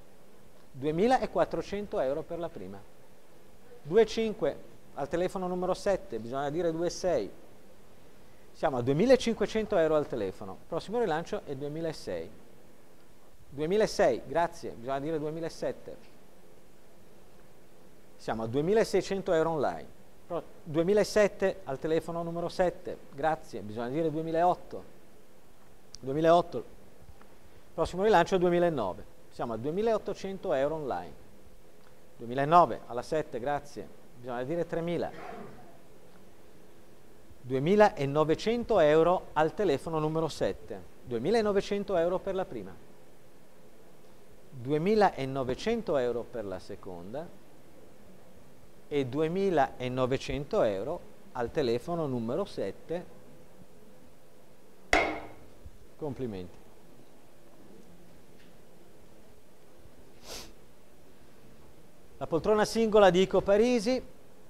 2.400 euro per la prima. 2,5 al telefono numero 7, bisogna dire 2,6. Siamo a 2.500 euro al telefono. Prossimo rilancio è 2.600. 2.600, grazie, bisogna dire 2.700. Siamo a 2.600 euro online. 2.700 al telefono numero 7, grazie, bisogna dire 2.800. 2.800. Prossimo rilancio è 2.900. Siamo a 2.800 euro online. 2.900 alla 7, grazie, bisogna dire 3.000. 2.900 euro al telefono numero 7. 2.900 euro per la prima. 2.900 euro per la seconda e 2.900 euro al telefono numero 7. Complimenti. La poltrona singola di Ico Parisi,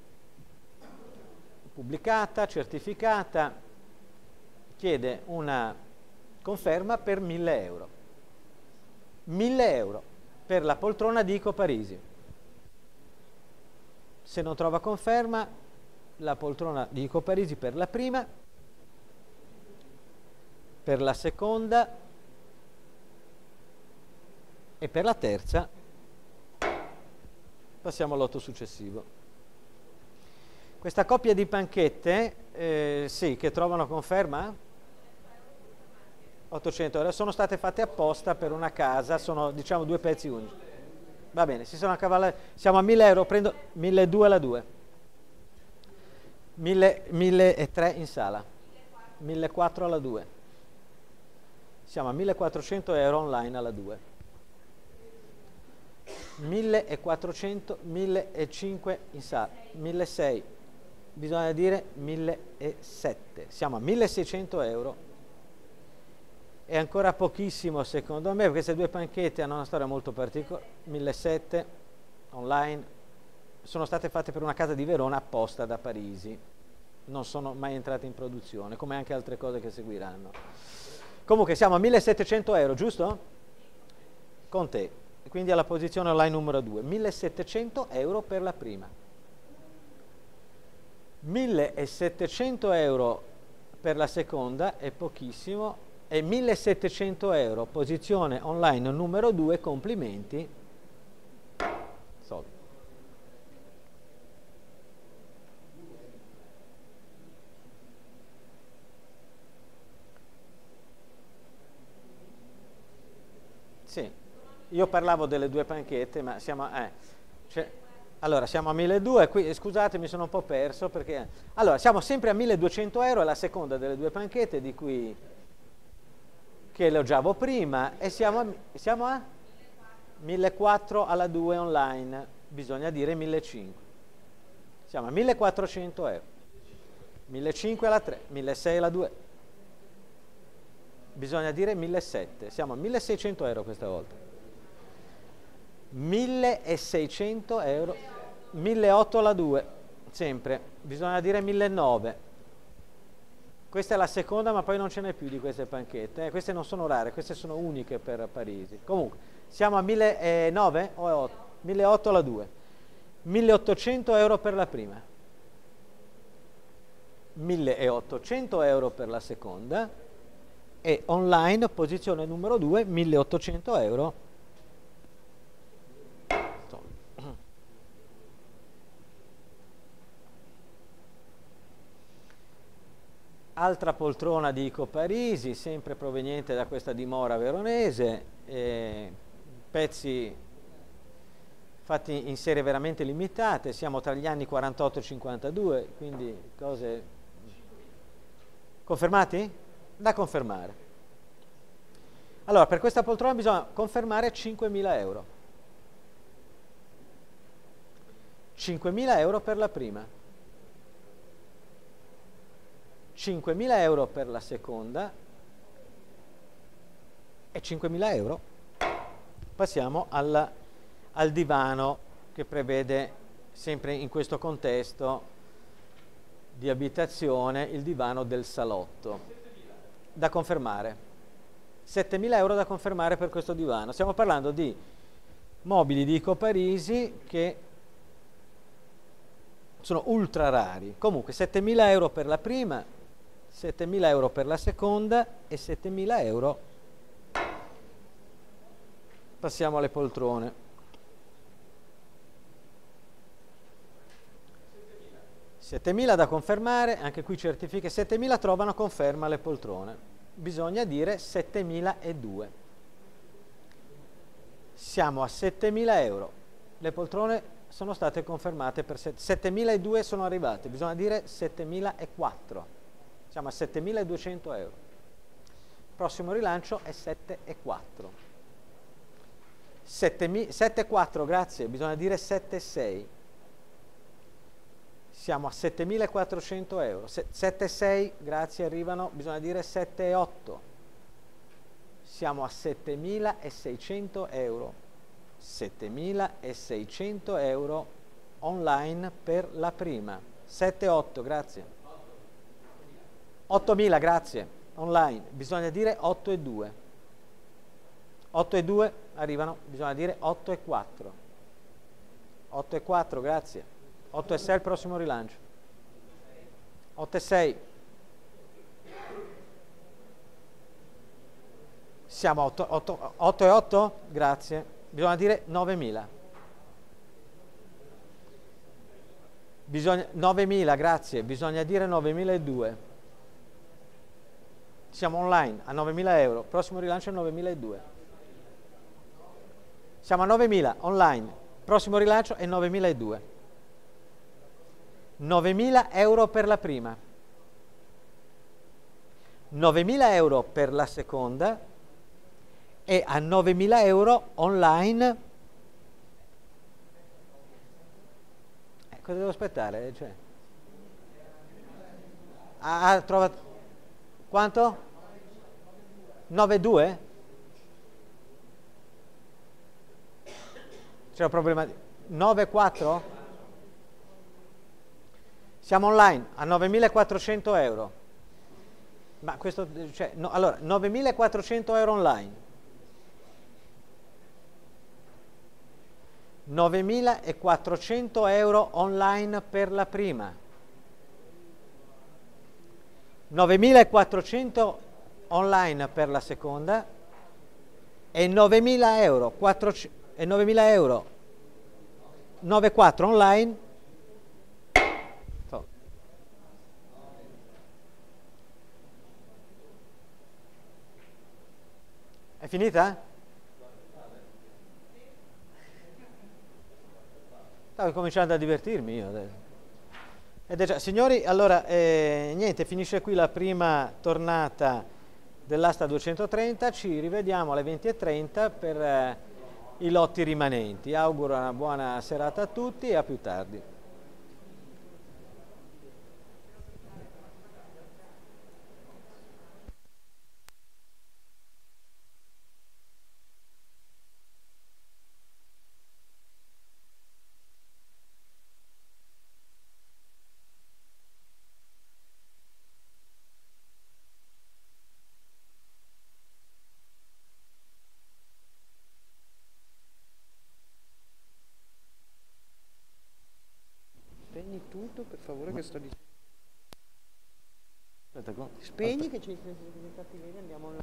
pubblicata, certificata, chiede una conferma per 1.000 euro. 1.000 euro per la poltrona di Ico Parisi. Se non trova conferma, la poltrona di Ico Parisi per la prima, per la seconda e per la terza. Passiamo all'otto successivo. Questa coppia di panchette, sì, che trovano conferma? 800 euro. Sono state fatte apposta per una casa, sono diciamo due pezzi unici. Va bene, si sono accavallati. Siamo a 1.000 euro, prendo 1.200 alla 2. 1.300 in sala. 1.400 alla 2. Siamo a 1.400 euro online alla 2. 1.400, 1.500 in sala. 1.600. Bisogna dire 1.700. Siamo a 1.600 euro. È ancora pochissimo secondo me, perché queste due panchette hanno una storia molto particolare. 1.700 online, sono state fatte per una casa di Verona apposta da Parisi, non sono mai entrate in produzione, come anche altre cose che seguiranno. Comunque siamo a 1.700 euro, giusto? Con te, quindi alla posizione online numero 2, 1.700 euro per la prima. 1.700 euro per la seconda è pochissimo, e 1.700 euro, posizione online numero 2, complimenti. Soldi. Sì, io parlavo delle due panchette, ma siamo, allora siamo a 1.200, qui scusate, mi sono un po' perso perché, allora siamo sempre a 1.200 euro, è la seconda delle due panchette di cui che elogiavo prima, e siamo a 1.400 alla 2 online, bisogna dire 1.500, siamo a 1.400 euro, 1.500 alla 3, 1.600 alla 2, bisogna dire 1.700, siamo a 1.600 euro questa volta. 1.600 euro, 1.800 alla 2, sempre, bisogna dire 1.900. Questa è la seconda, ma poi non ce n'è più di queste panchette, queste non sono rare, queste sono uniche per Parisi. Comunque, siamo a 1.900 o 1.800 alla 2, 1.800 euro per la prima, 1.800 euro per la seconda, e online, posizione numero 2, 1.800 euro. Altra poltrona di Ico Parisi, sempre proveniente da questa dimora veronese, pezzi fatti in serie veramente limitate, siamo tra gli anni 48 e 52, quindi cose confermati? Da confermare. Allora, per questa poltrona bisogna confermare 5.000 euro. 5.000 euro per la prima. 5.000 euro per la seconda e 5.000 euro. Passiamo al divano, che prevede, sempre in questo contesto di abitazione, il divano del salotto. Da confermare. 7.000 euro da confermare per questo divano. Stiamo parlando di mobili di Ico Parisi che sono ultra rari. Comunque 7.000 euro per la prima, 7.000 euro per la seconda e 7.000 euro. Passiamo alle poltrone. 7.000 da confermare, anche qui certifiche. 7.000 trovano conferma le poltrone. Bisogna dire 7.002. Siamo a 7.000 euro. Le poltrone sono state confermate per 7.002 sono arrivate. Bisogna dire 7.004. Siamo a 7.200 euro. Prossimo rilancio è 7.4. 7.4, grazie, bisogna dire 7.6. Siamo a 7.400 euro. 7.6, grazie, arrivano, bisogna dire 7.8. Siamo a 7.600 euro. 7.600 euro online per la prima. 7.8, grazie. 8.000, grazie, online, bisogna dire 8.2. 8.2 arrivano, bisogna dire 8.4. 8.4, grazie. 8.6 il prossimo rilancio. 8.6. Siamo a 8.8, grazie. Bisogna dire 9.000. 9.000, grazie, bisogna dire 9.002. Siamo online a 9.000 euro, prossimo rilancio è 9.002. Siamo a 9.000 online, prossimo rilancio è 9.002. 9.000 euro per la prima, 9.000 euro per la seconda e a 9.000 euro online. Cosa devo aspettare? Cioè, trovato quanto? 9.2? C'è un problema di 9.4? Siamo online a 9.400 euro. Ma questo, cioè, no, allora, 9.400 euro online. 9.400 euro online per la prima, 9.400 online per la seconda e 9.000 euro, 9.4 online. È finita? Stavo cominciando a divertirmi io adesso. Ed è già, signori, allora, niente, finisce qui la prima tornata dell'asta 230, ci rivediamo alle 20:30 per i lotti rimanenti. Auguro una buona serata a tutti e a più tardi.
Spegni tutto, per favore, che sto dicendo.
Aspetta,
Spegni che ci siamo diventati bene, andiamo online.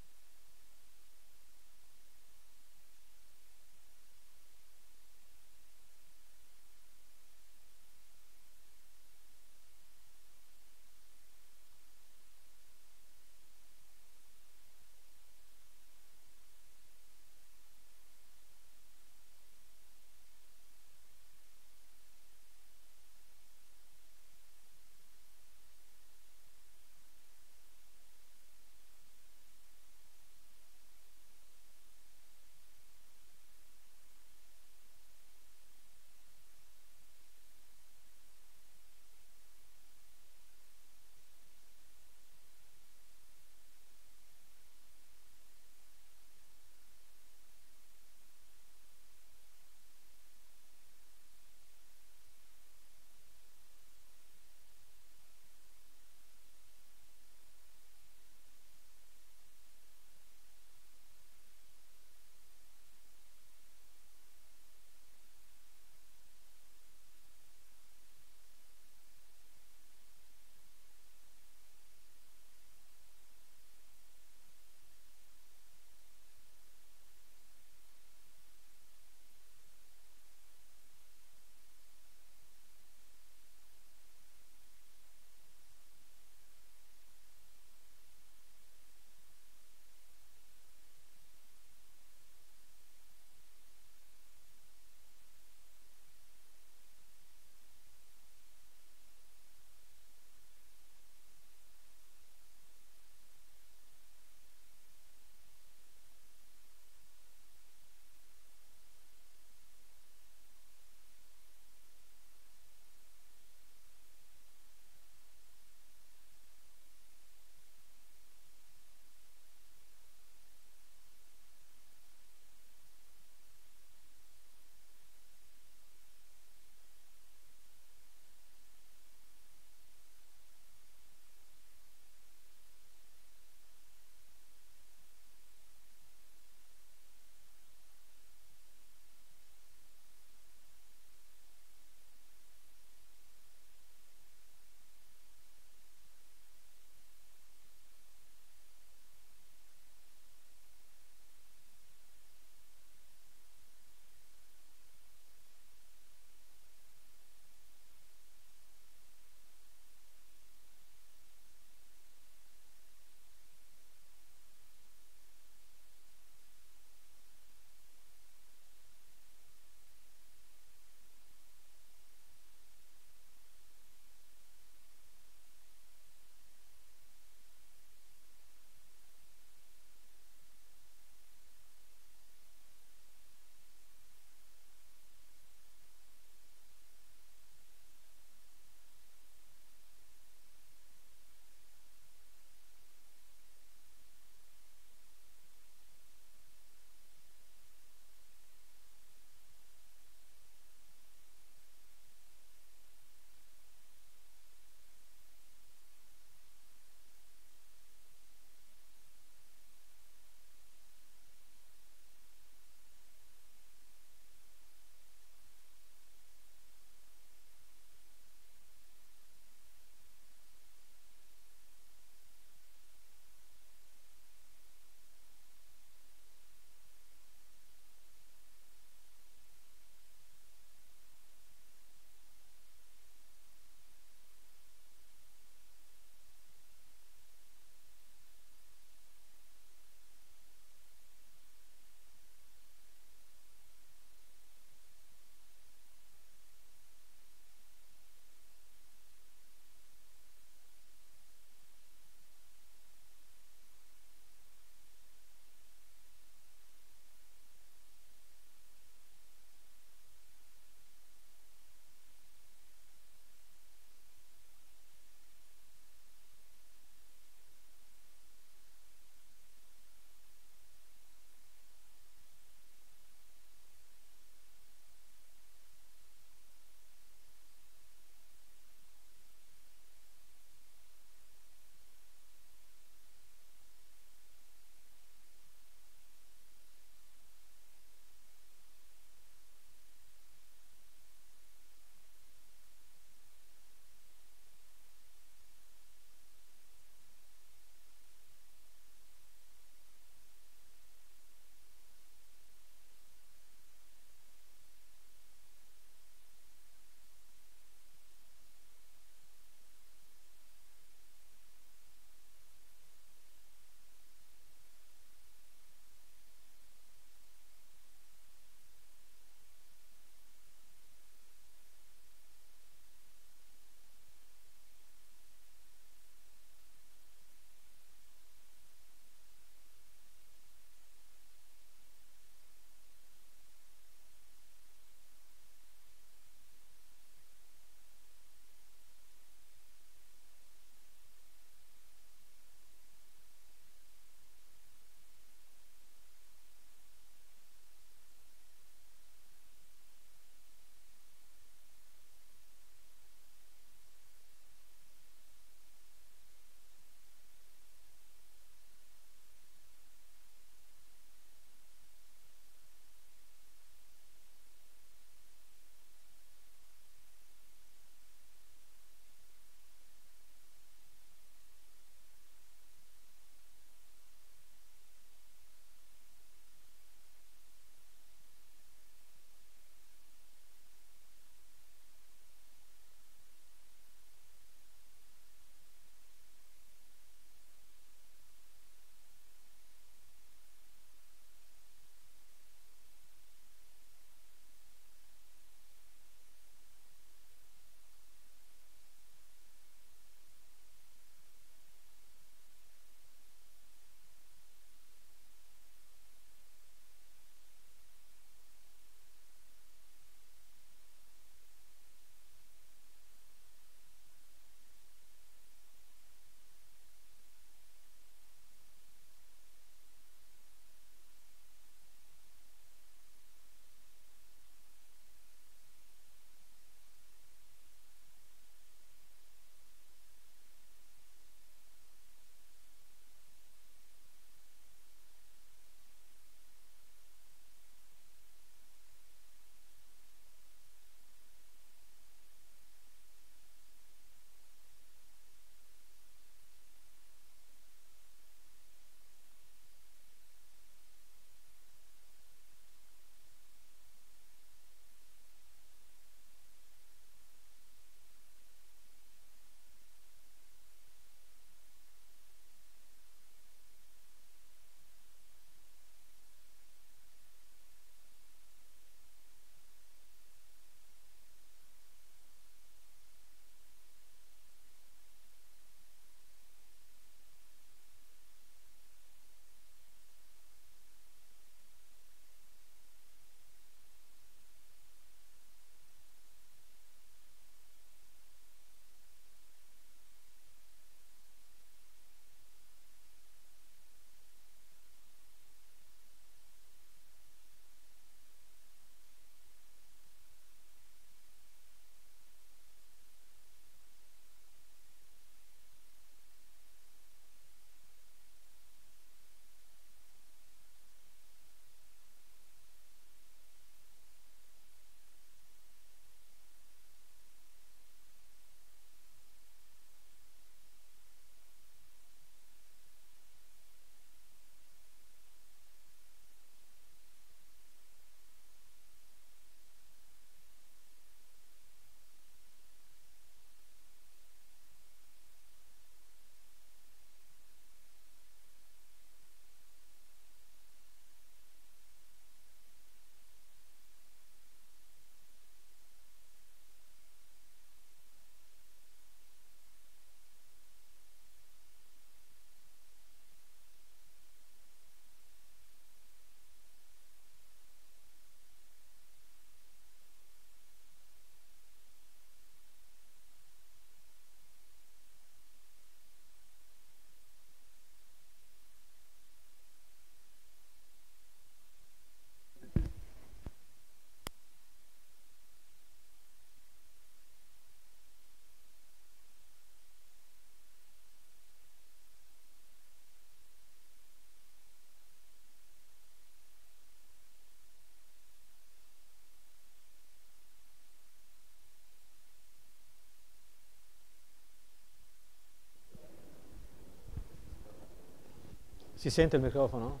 Si sente il microfono?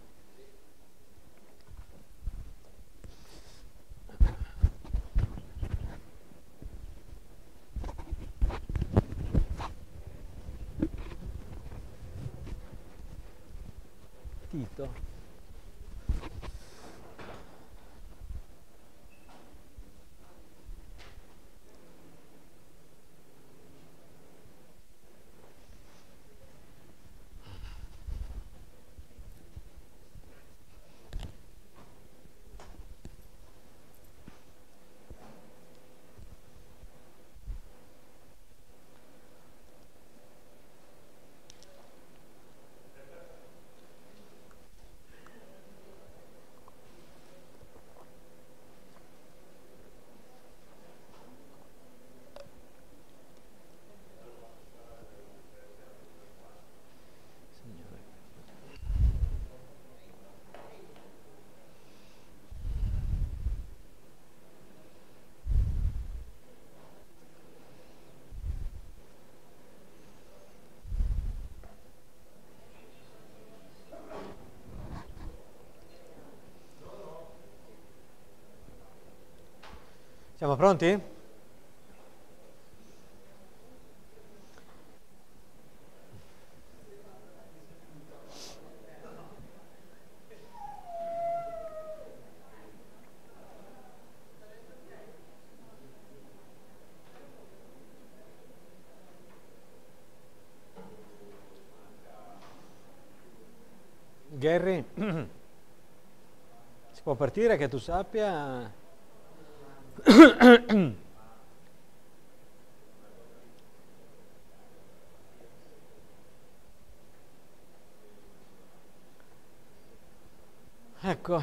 Tito. Siamo pronti? Gary, si può partire che tu sappia? Ecco.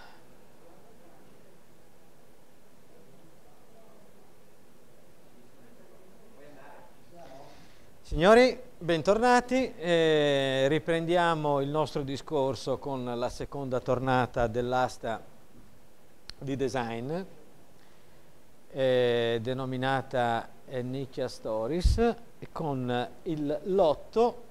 Signori, bentornati. Riprendiamo il nostro discorso con la seconda tornata dell'asta di design, denominata Nicchia Stories, e con il lotto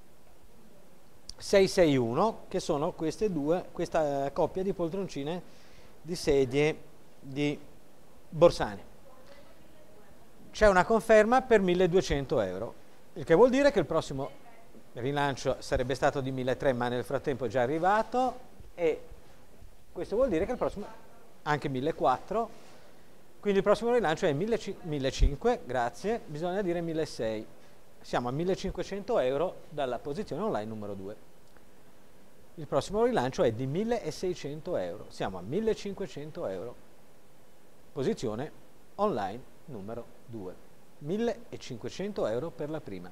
661, che sono questa coppia di poltroncine di sedie di Borsani. C'è una conferma per 1.200 euro, il che vuol dire che il prossimo rilancio sarebbe stato di 1.300, ma nel frattempo è già arrivato, e questo vuol dire che il prossimo anche 1.400, quindi il prossimo rilancio è 1.500, grazie, bisogna dire 1.600. Siamo a 1.500 euro dalla posizione online numero 2. Il prossimo rilancio è di 1.600 euro, siamo a 1.500 euro, posizione online numero 2. 1.500 euro per la prima,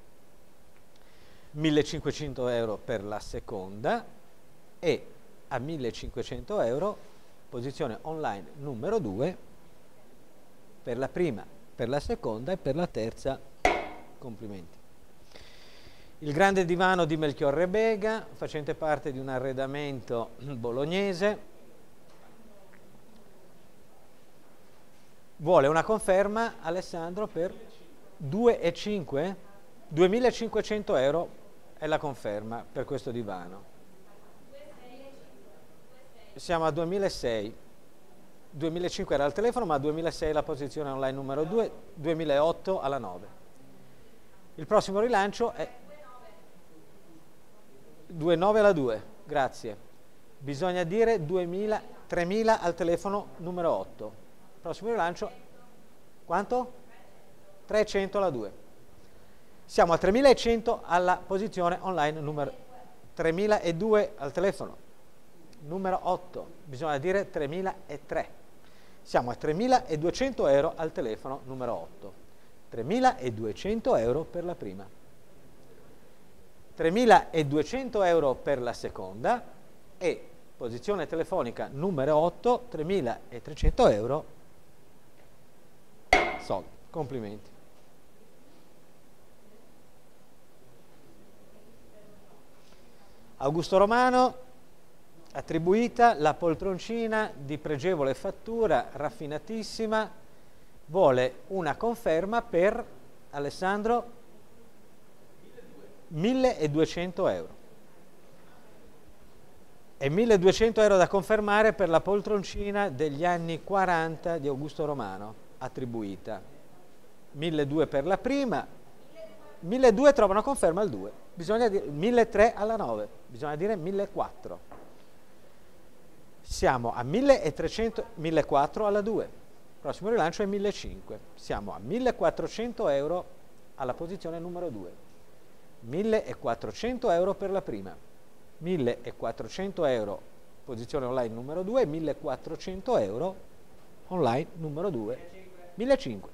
1.500 euro per la seconda, e a 1.500 euro posizione online numero 2 per la prima, per la seconda e per la terza. Complimenti. Il grande divano di Melchior Rebega, facente parte di un arredamento bolognese, vuole una conferma, Alessandro, per 2.500? 2.500 euro è la conferma per questo divano. Siamo a 2.600. 2.500 era al telefono, ma 2.600 la posizione online numero 2, 2.800 alla 9. Il prossimo rilancio è 2.900 alla 2, grazie. Bisogna dire 3.000 al telefono numero 8. Prossimo rilancio, quanto? 300 alla 2. Siamo a 3.100 alla posizione online numero 3.002 al telefono numero 8. Bisogna dire 3.003. Siamo a 3.200 euro al telefono numero 8. 3.200 euro per la prima. 3.200 euro per la seconda, e posizione telefonica numero 8, 3.300 euro. Soldi. Complimenti. Augusto Romano, attribuita la poltroncina di pregevole fattura, raffinatissima, vuole una conferma per, Alessandro, 1.200 euro. e 1200 euro da confermare per la poltroncina degli anni 40 di Augusto Romano, attribuita. 1200 per la prima, 1200 trovano conferma al 2, bisogna dire 1300 alla 9, bisogna dire 1400. Siamo a 1300, 1400 alla 2, il prossimo rilancio è 1500, siamo a 1400 euro alla posizione numero 2, 1400 euro per la prima, 1400 euro posizione online numero 2, 1400 euro online numero 2, 1500.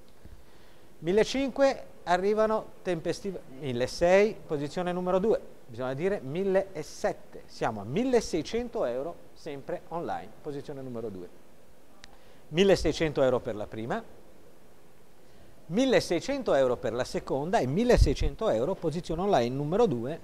1500 arrivano tempestive, 1600 posizione numero 2, bisogna dire 1700, siamo a 1600 euro sempre online, posizione numero 2. 1600 euro per la prima, 1600 euro per la seconda e 1600 euro posizione online numero 2.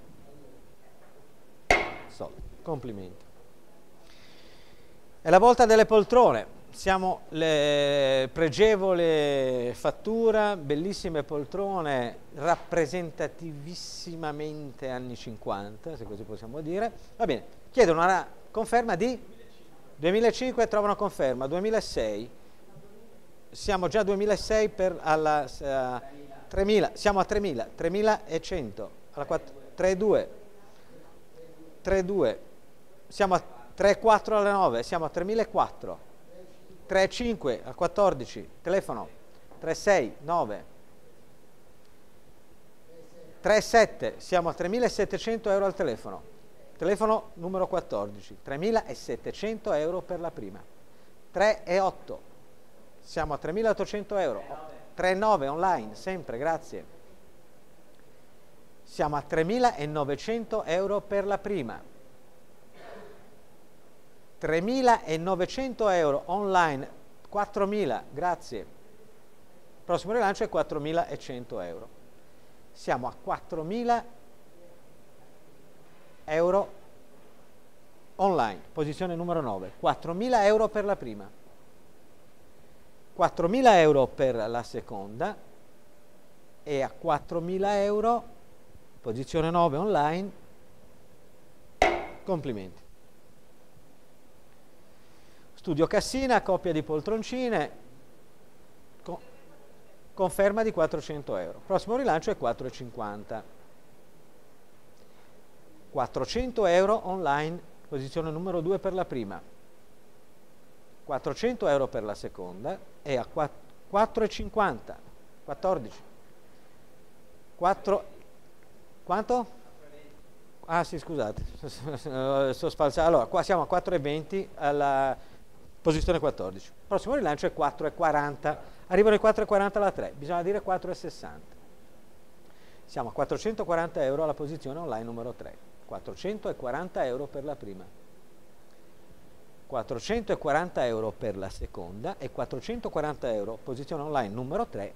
Complimenti. È la volta delle poltrone. Siamo le pregevole fattura, bellissime poltrone, rappresentativissimamente anni 50, se così possiamo dire. Va bene, chiedono una conferma di 2005, trovano conferma, 2006, siamo già a 2006 per alla 3000, siamo a 3000, 3100, alla 32, 32, siamo a 34 alle 9, siamo a 3004, 35 al 14, telefono 36 9, 37, siamo a 3700 euro al telefono, telefono numero 14, 3700 euro per la prima, 3 e 8, siamo a 3800 euro, 3 e 9 online, sempre, grazie, siamo a 3900 euro per la prima, 3.900 euro online, 4.000, grazie. Prossimo rilancio è 4.100 euro. Siamo a 4.000 euro online, posizione numero 9. 4.000 euro per la prima, 4.000 euro per la seconda e a 4.000 euro, posizione 9 online. Complimenti. Studio Cassina, coppia di poltroncine, conferma di 400 euro. Prossimo rilancio è 4,50. 400 euro online, posizione numero 2 per la prima. 400 euro per la seconda e a 4,50. 14. 4, quanto? Ah sì, scusate, sto spalzando. Allora, qua siamo a 4,20 alla posizione 14. Prossimo rilancio è 4,40. Arrivano i 4,40 alla 3, bisogna dire 4,60. Siamo a 440 euro alla posizione online numero 3. 440 euro per la prima, 440 euro per la seconda e 440 euro posizione online numero 3.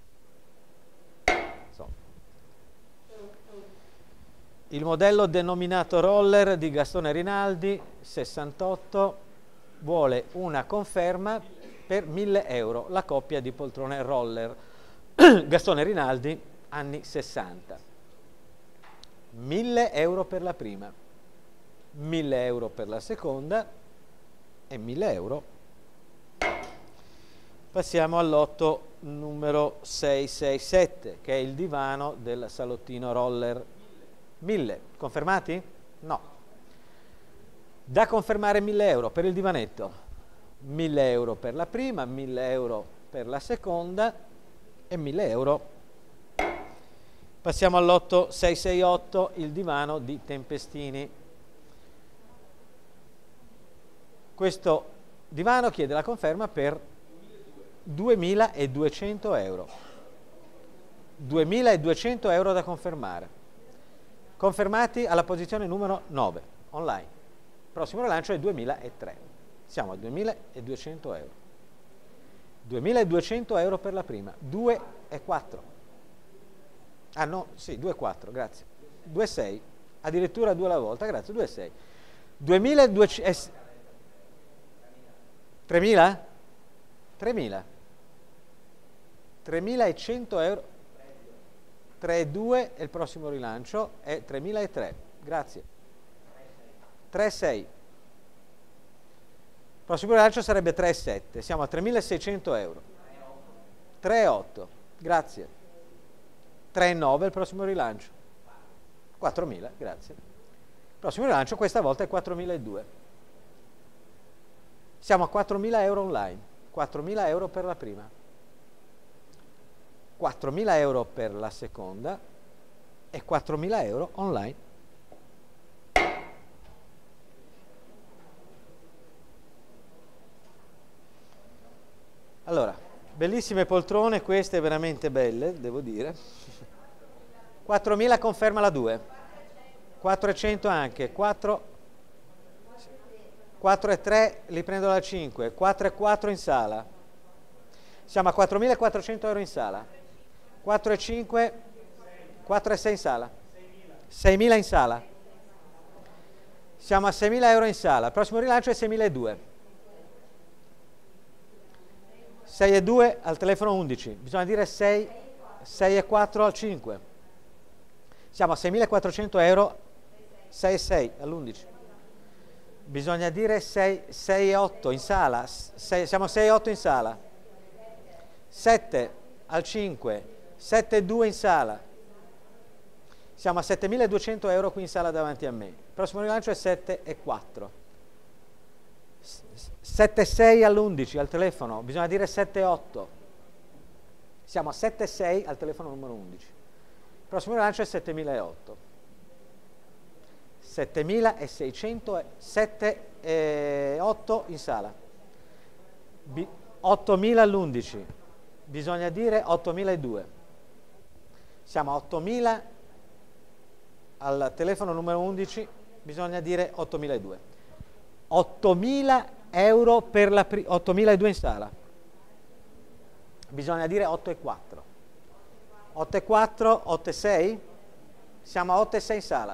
Il modello denominato roller di Gastone Rinaldi, 68, vuole una conferma per 1.000 euro, la coppia di poltrone roller. Gastone Rinaldi, anni 60. 1.000 euro per la prima, 1.000 euro per la seconda e 1.000 euro. Passiamo al lotto numero 667, che è il divano del salottino roller. 1.000, confermati? No. Da confermare 1.000 euro per il divanetto, 1.000 euro per la prima, 1.000 euro per la seconda e 1.000 euro. Passiamo al lotto 668, il divano di Tempestini. Questo divano chiede la conferma per 2.200 euro. 2.200 euro da confermare. Confermati alla posizione numero 9, online. Prossimo rilancio è 2.003. Siamo a 2.200 euro. 2.200 euro per la prima, 2,4. Ah no, sì, 2,4, grazie. 2,6, addirittura 2 alla volta, grazie, 2,6. 2.200... 3.000? 3.000. 3.100 euro. 3,2 e il prossimo rilancio è 3.003, grazie. 3,6. Prossimo rilancio sarebbe 3,7. Siamo a 3.600 euro. 3,8. Grazie. 3,9 il prossimo rilancio. 4.000, grazie. Il prossimo rilancio questa volta è 4.200. Siamo a 4.000 euro online. 4.000 euro per la prima. 4.000 euro per la seconda e 4.000 euro online. Allora, bellissime poltrone, queste veramente belle, devo dire. 4.000 conferma la 2. 400 anche. 4 e 3 li prendo la 5. 4 e 4 in sala. Siamo a 4.400 euro in sala. 4 e 5, 4 e 6 in sala. 6.000 in sala. Siamo a 6.000 euro in sala. Il prossimo rilancio è 6.200. 6 e 2 al telefono 11. Bisogna dire 6 e 4 al 5. Siamo a 6.400 euro. 6 e 6 all'11. Bisogna dire 6 e 8 in sala. Siamo a 6 e 8 in sala. 7 al 5. 7 e 2 in sala. Siamo a 7.200 euro qui in sala davanti a me. Il prossimo rilancio è 7 e 4. 7 e 6 all'11 al telefono. Bisogna dire 7 e 8. Siamo a 7 e 6 al telefono numero 11. Il prossimo rilancio è 7.008. 7.600, 7 e 8 in sala. 8.000 all'11. Bisogna dire 8.002. Siamo a 8.000 al telefono numero 11. Bisogna dire 8.002. 8.000 euro per la 8.002 in sala. Bisogna dire 8 e 4. 8 e 4, 8 e 6. Siamo a 8 e 6 in sala.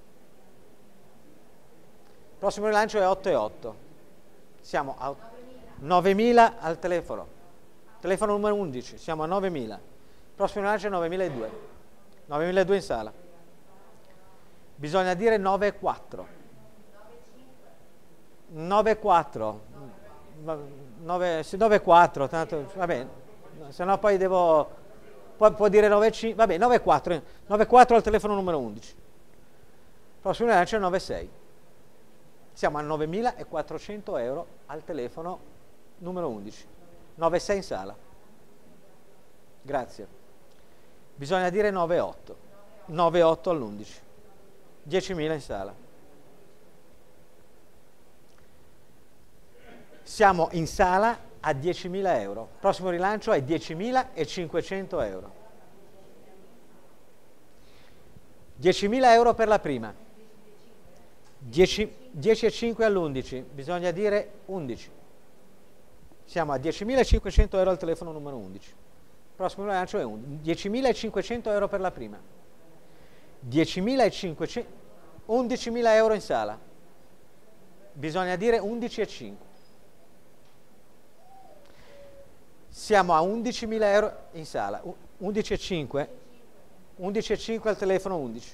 Il prossimo rilancio è 8 e 8. Siamo a 9.000 al telefono. Telefono numero 11. Siamo a 9.000. Il prossimo rilancio è 9.002. 9.002 in sala. Bisogna dire 9 e 4. 9 e 4. 9 e 4, tanto va bene. Se no poi devo può dire 9 e 5. Va bene, 9 e 4. 9 e 4 al telefono numero 11. Il prossimo rilancio è 9 e 6. Siamo a 9.400 euro al telefono numero 11. 9 e 6 in sala. Grazie. Bisogna dire 9 e 8. 9 e 8 all'11. 10.000 in sala. Siamo in sala a 10.000 euro. Il prossimo rilancio è 10.500 euro. 10.000 euro per la prima. 10 e 5 all'11. Bisogna dire 11. Siamo a 10.500 euro al telefono numero 11. Il prossimo rilancio è 10.500 euro per la prima. 10.500, 11.000 euro in sala. Bisogna dire 11 e 5. Siamo a 11.000 euro in sala. 11 e 5. 11 e 5 al telefono 11.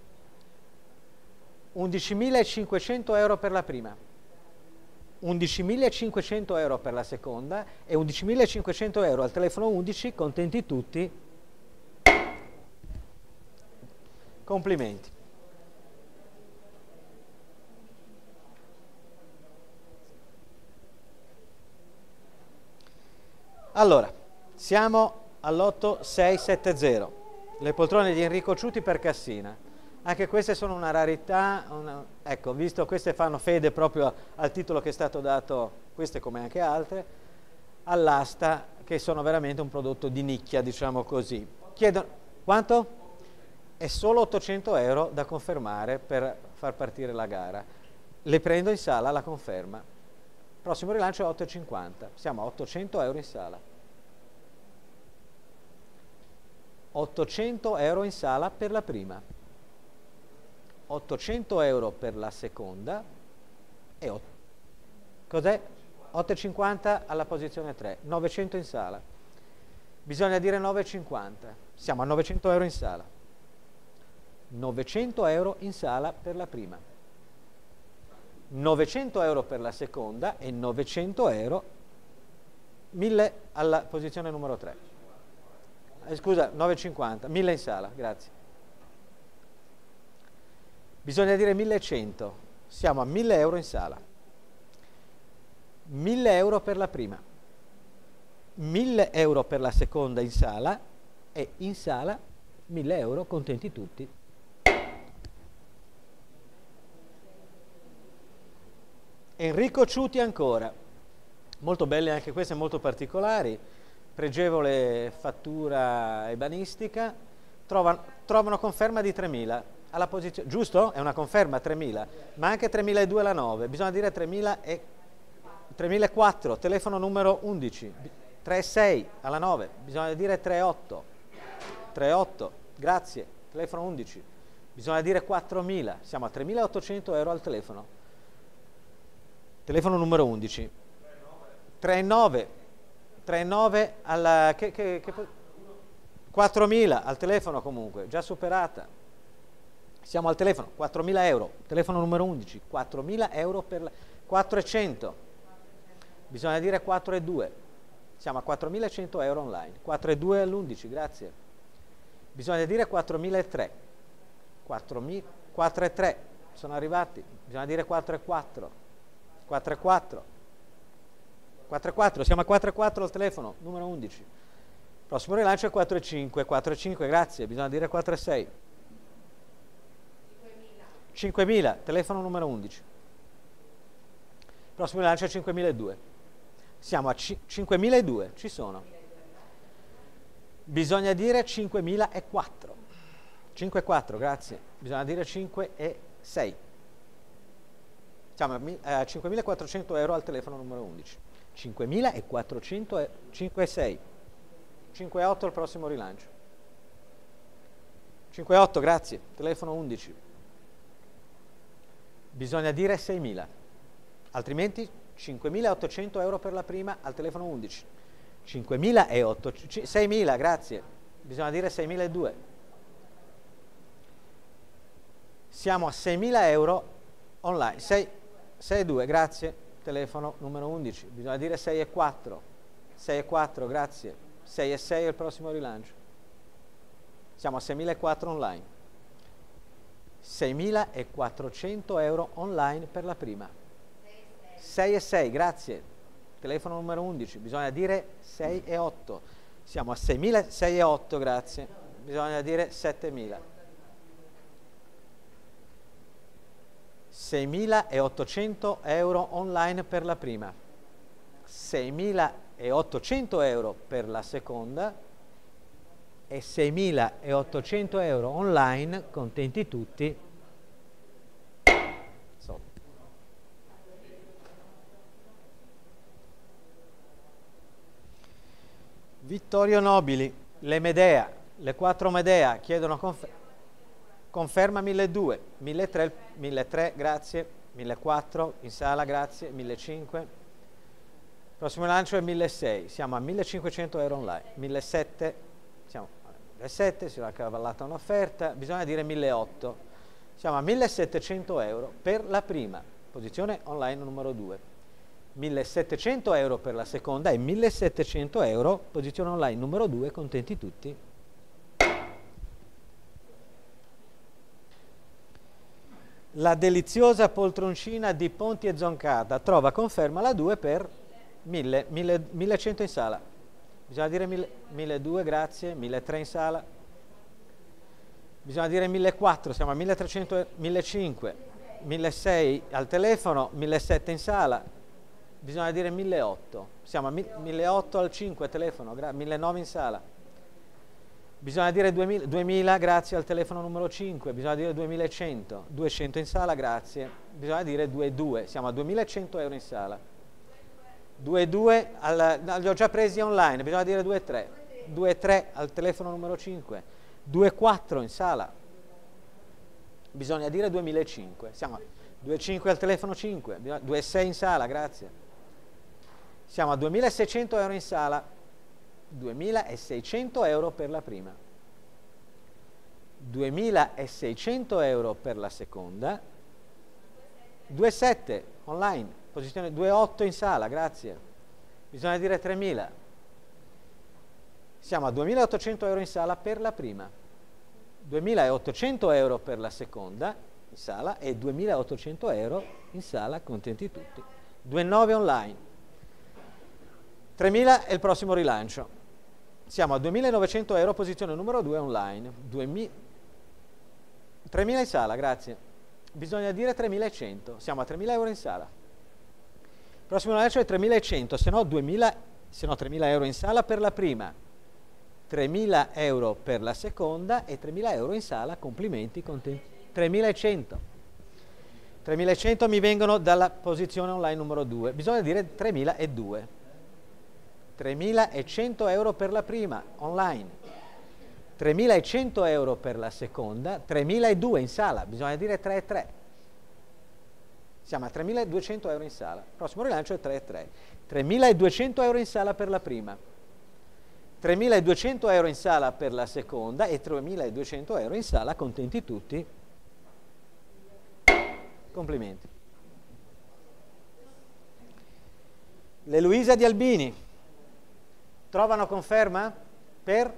11.500 euro per la prima. 11.500 euro per la seconda e 11.500 euro al telefono 11, contenti tutti. Complimenti. Allora, siamo all'8670, le poltrone di Enrico Ciuti per Cassina. Anche queste sono una rarità, ecco, visto queste fanno fede proprio al titolo che è stato dato, queste come anche altre, all'asta, che sono veramente un prodotto di nicchia, diciamo così. Chiedono, quanto? È solo 800 euro da confermare per far partire la gara. Le prendo in sala, la conferma. Prossimo rilancio è 8,50, siamo a 800 euro in sala. 800 euro in sala per la prima, 800 euro per la seconda e cos'è? 8,50 alla posizione 3, 900 in sala. Bisogna dire 9,50, siamo a 900 euro in sala. 900 euro in sala per la prima. 900 euro per la seconda e 900 euro, 1000 alla posizione numero 3. Scusa, 950, 1000 in sala, grazie. Bisogna dire 1100, siamo a 1000 euro in sala. 1000 euro per la prima, 1000 euro per la seconda in sala e in sala 1000 euro, contenti tutti. Enrico Ciuti ancora, molto belle anche queste, molto particolari, pregevole fattura ebanistica, trovano conferma di 3.000 alla posizione, giusto? È una conferma 3.000, ma anche 3.200 alla 9, bisogna dire 3.004, telefono numero 11, 3.6 alla 9, bisogna dire 3.8, grazie, telefono 11, bisogna dire 4.000, siamo a 3.800 euro al telefono. Telefono numero 11. 3.9 alla 4.000 al telefono comunque, già superata. Siamo al telefono, 4.000 euro, telefono numero 11, 4.000 euro per la 4.100. Bisogna dire 4.2. Siamo a 4.100 euro online. 4.2 all'11, grazie. Bisogna dire 4.003. 4.3 sono arrivati. Bisogna dire 4.4. 4.4, siamo a 4.4 al telefono, numero 11. Prossimo rilancio è 4.5, 4.5, grazie, bisogna dire 4.6. 5.000, telefono numero 11. Prossimo rilancio è 5.200. Siamo a 5.200, ci sono. Bisogna dire 5.004. 5.4, grazie. Bisogna dire 5.6. Siamo a 5.400 euro al telefono numero 11. 5.400, 5.6. 5.8 al prossimo rilancio. 5.8, grazie. Telefono 11. Bisogna dire 6.000. Altrimenti 5.800 euro per la prima al telefono 11. 5.800, 6.000, grazie. Bisogna dire 6.200. Siamo a 6.000 euro online. 6.2, grazie, telefono numero 11, bisogna dire 6.4, 6.4, grazie, 6.6 è il prossimo rilancio. Siamo a 6.004 online. 6.400 euro online per la prima. 6.6, grazie, telefono numero 11, bisogna dire 6.8. Siamo a 6.608, grazie, bisogna dire 7.000. 6.800 euro online per la prima, 6.800 euro per la seconda e 6.800 euro online, contenti tutti. Vittorio Nobili, le Medea, le 4 Medea chiedono conferma 1.200, 1.300, grazie, 1.400 in sala, grazie, 1.500. Prossimo lancio è 1.600, siamo a 1.500 euro online, 1.700, siamo a 1.700, si è cavallata un'offerta, bisogna dire 1.800, siamo a 1.700 euro per la prima, posizione online numero 2, 1.700 euro per la seconda e 1.700 euro, posizione online numero 2, contenti tutti. La deliziosa poltroncina di Ponti e Zoncada trova conferma la 2 per 1.100 in sala. Bisogna dire 1.200, grazie, 1.300 in sala. Bisogna dire 1.400, siamo a 1.300, 1.500, 1.600 al telefono, 1.700 in sala. Bisogna dire 1.800, siamo a 1.800 al 5 telefono, 1.900 in sala. Bisogna dire 2.000, grazie, al telefono numero 5, bisogna dire 2.100, 200 in sala, grazie, bisogna dire 2.200, siamo a 2.100 euro in sala. 2.200, li ho già presi online, bisogna dire 2.3, 2.3 al telefono numero 5, 2.4 in sala, bisogna dire 2.500, siamo a 2.5 al telefono 5, 2.6 in sala, grazie. Siamo a 2.600 euro in sala. 2.600 euro per la prima, 2.600 euro per la seconda, 2,7 online, posizione 2,8 in sala, grazie. Bisogna dire 3.000. Siamo a 2.800 euro in sala per la prima, 2.800 euro per la seconda in sala e 2.800 euro in sala, contenti tutti. 2,9 online. 3.000 è il prossimo rilancio. Siamo a 2.900 euro, posizione numero 2 online. 3.000 in sala, grazie. Bisogna dire 3.100. Siamo a 3.000 euro in sala. Il prossimo rilancio è 3.100, se no 3.000 euro in sala per la prima, 3.000 euro per la seconda e 3.000 euro in sala, complimenti, contenti. 3.100. 3.100 mi vengono dalla posizione online numero 2. Bisogna dire 3.002. 3.100 euro per la prima, online. 3.100 euro per la seconda, 3.002 in sala, bisogna dire 3,3. Siamo a 3.200 euro in sala. Il prossimo rilancio è 3,3. 3.200 euro in sala per la prima, 3.200 euro in sala per la seconda e 3.200 euro in sala, contenti tutti. Complimenti. Le Luisa di Albini trovano conferma per...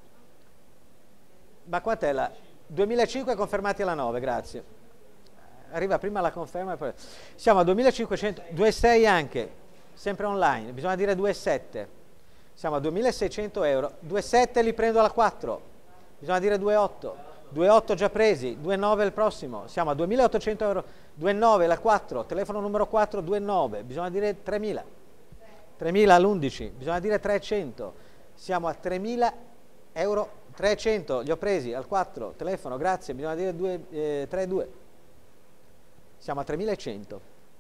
Ma quant'è la... 2.500 confermati alla 9, grazie. Arriva prima la conferma e poi... Siamo a 2.500, 2,6 anche, sempre online, bisogna dire 2,7. Siamo a 2.600 euro, 2,7 li prendo alla 4, bisogna dire 2,8. 2,8 già presi, 2,9 il prossimo, siamo a 2.800 euro, 2,9 la 4, telefono numero 4, 2,9, bisogna dire 3.000. 3.000 all'11, bisogna dire 300, siamo a 3.000 euro, 300, li ho presi al 4, telefono, grazie, bisogna dire 3,2, siamo a 3.100.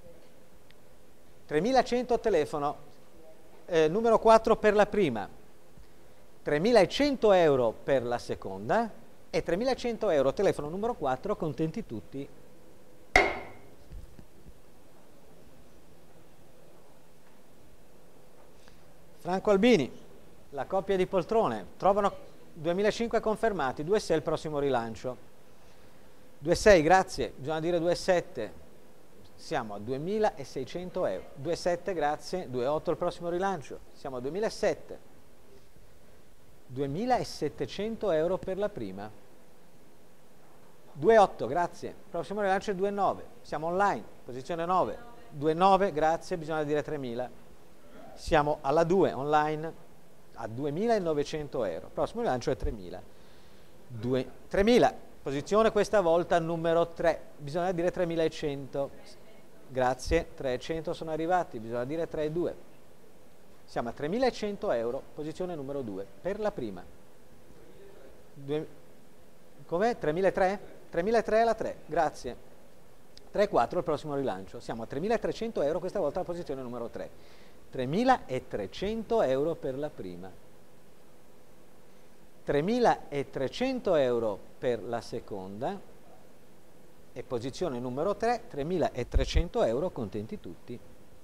3.100 telefono, numero 4 per la prima, 3.100 euro per la seconda e 3.100 euro telefono numero 4, contenti tutti. Franco Albini, la coppia di poltrone, trovano 2.500 confermati, 2,6 il prossimo rilancio. 2,6, grazie, bisogna dire 2,7, siamo a 2.600 euro. 2,7, grazie, 2,8 il prossimo rilancio, siamo a 2.700. 2.700 euro per la prima. 2,8, grazie, il prossimo rilancio è 2,9, siamo online, posizione 9. 2,9, grazie, bisogna dire 3.000. Siamo alla 2 online a 2.900 euro. Il prossimo rilancio è 3.000. 3.000, posizione questa volta numero 3. Bisogna dire 3.100. Grazie, 300 sono arrivati, bisogna dire 3,2. Siamo a 3.100 euro, posizione numero 2, per la prima. Com'è? 3.300? 3.300 la 3, grazie. 3,4 il prossimo rilancio. Siamo a 3.300 euro, questa volta la posizione numero 3. 3.300 euro per la prima, 3.300 euro per la seconda e posizione numero 3, 3.300 euro, contenti tutti.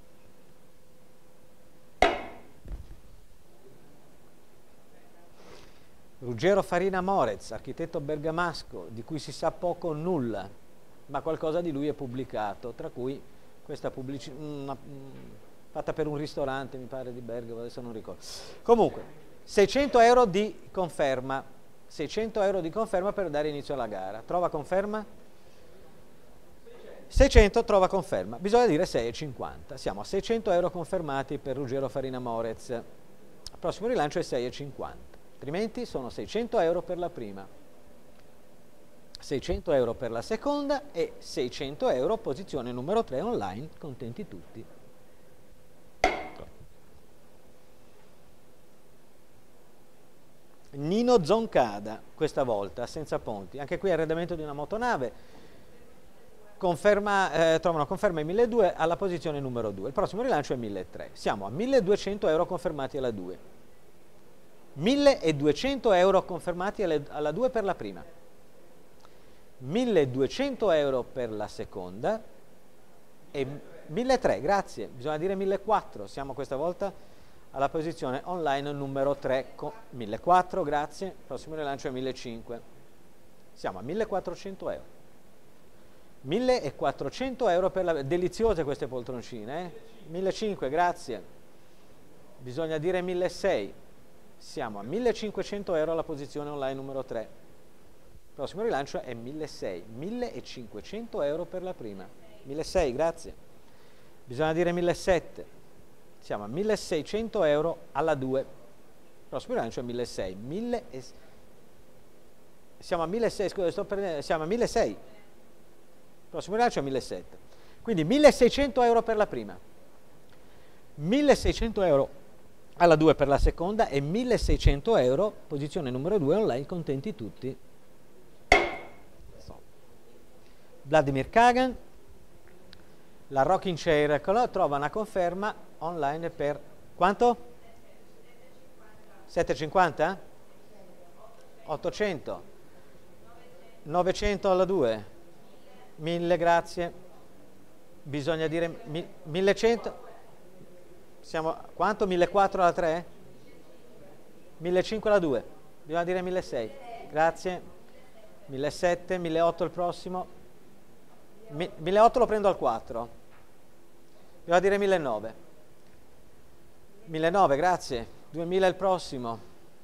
Ruggero Farina Morez, architetto bergamasco, di cui si sa poco o nulla, ma qualcosa di lui è pubblicato, tra cui questa pubblicità fatta per un ristorante, mi pare, di Bergamo, adesso non ricordo. Comunque, 600 euro di conferma, 600 euro di conferma per dare inizio alla gara. Trova conferma? 600 trova conferma, bisogna dire 6,50. Siamo a 600 euro confermati per Ruggero Farina Morez. Il prossimo rilancio è 6,50. Altrimenti sono 600 euro per la prima, 600 euro per la seconda e 600 euro posizione numero 3 online, contenti tutti. Nino Zoncada, questa volta senza ponti, anche qui arredamento di una motonave, trovano conferma in 1.200 alla posizione numero 2, il prossimo rilancio è 1.300, siamo a 1.200 euro confermati alla 2, 1.200 euro confermati alla 2 per la prima, 1.200 euro per la seconda e 1.300, grazie, bisogna dire 1.400, siamo questa volta alla posizione online numero 3 con 1.400, grazie, il prossimo rilancio è 1.500, siamo a 1.400 euro. 1.400 euro per la... Deliziose queste poltroncine, eh? 1.500, grazie. Bisogna dire 1.600. Siamo a 1.500 euro alla posizione online numero 3. Il prossimo rilancio è 1.600. 1.500 euro per la prima. 1.600, grazie. Bisogna dire 1.700. Siamo a 1.600 euro alla 2. Il prossimo rilancio è 1.600. Siamo a 1.600, scusa, siamo a 1.600. Il prossimo rilancio è 1.700. Quindi 1.600 euro per la prima. 1.600 euro alla 2 per la seconda e 1.600 euro, posizione numero 2 online, contenti tutti. Vladimir Kagan, la Rocking Chair, eccola, trova una conferma online per quanto? 750? 800? 900 alla 2? 1000, grazie. Bisogna dire 1100? Siamo a quanto? 1400 alla 3? 1500 alla 2? Bisogna dire 1600, grazie. 1700, 1800 il prossimo. 1800 lo prendo al 4. Bisogna dire 1900. 1900, grazie. 2000 il prossimo.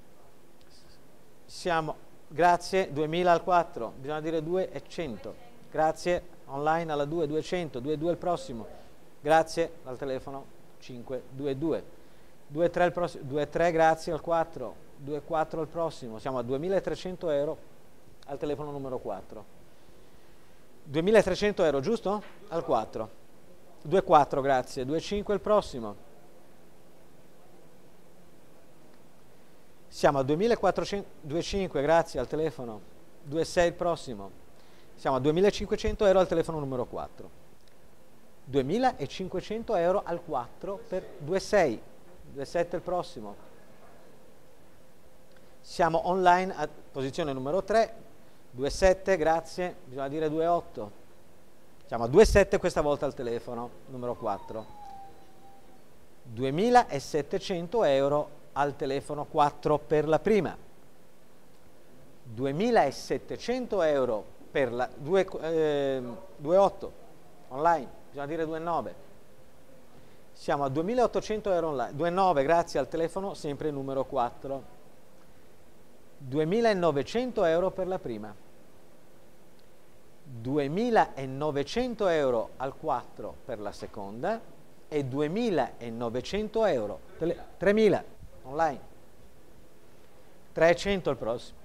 Siamo, grazie, 2000 al 4. Bisogna dire 200. Grazie. Online alla 2, 200. 22 il prossimo. Grazie al telefono. 5, 2, 2. 2, 3 il prossimo. 2, 3, grazie al 4. 2, 4 al prossimo. Siamo a 2.300 euro al telefono numero 4. 2.300 euro, giusto? Al 4. 2, 4, grazie. 2, 5 il prossimo. Siamo a 2.400, 2, 5, grazie al telefono. 2, 6 il prossimo. Siamo a 2.500 euro al telefono numero 4. 2.500 euro al 4 per 2,6, 2,7 il prossimo. Siamo online a posizione numero 3, 2,7, grazie, bisogna dire 2,8. Siamo a 2,7 questa volta al telefono numero 4. 2.700 euro al telefono 4 per la prima. 2.700 euro per la 2,8 online. Bisogna dire 2,9. Siamo a 2.800 euro online. 2,9, grazie al telefono, sempre numero 4. 2.900 euro per la prima. 2.900 euro al 4 per la seconda e 2.900 euro. 3.000 online. 300 il prossimo.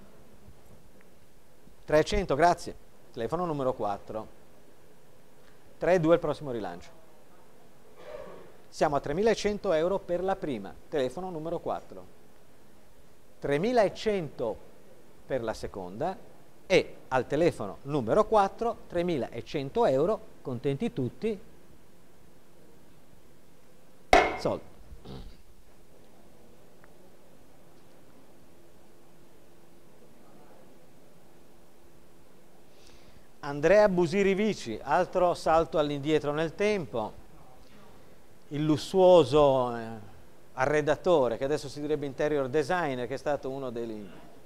300, grazie. Telefono numero 4. 3,2 il prossimo rilancio. Siamo a 3.100 euro per la prima, telefono numero 4. 3.100 per la seconda e al telefono numero 4 3.100 euro, contenti tutti, soldi. Andrea Busirivici, altro salto all'indietro nel tempo, il lussuoso arredatore, che adesso si direbbe interior designer, che è stato uno dei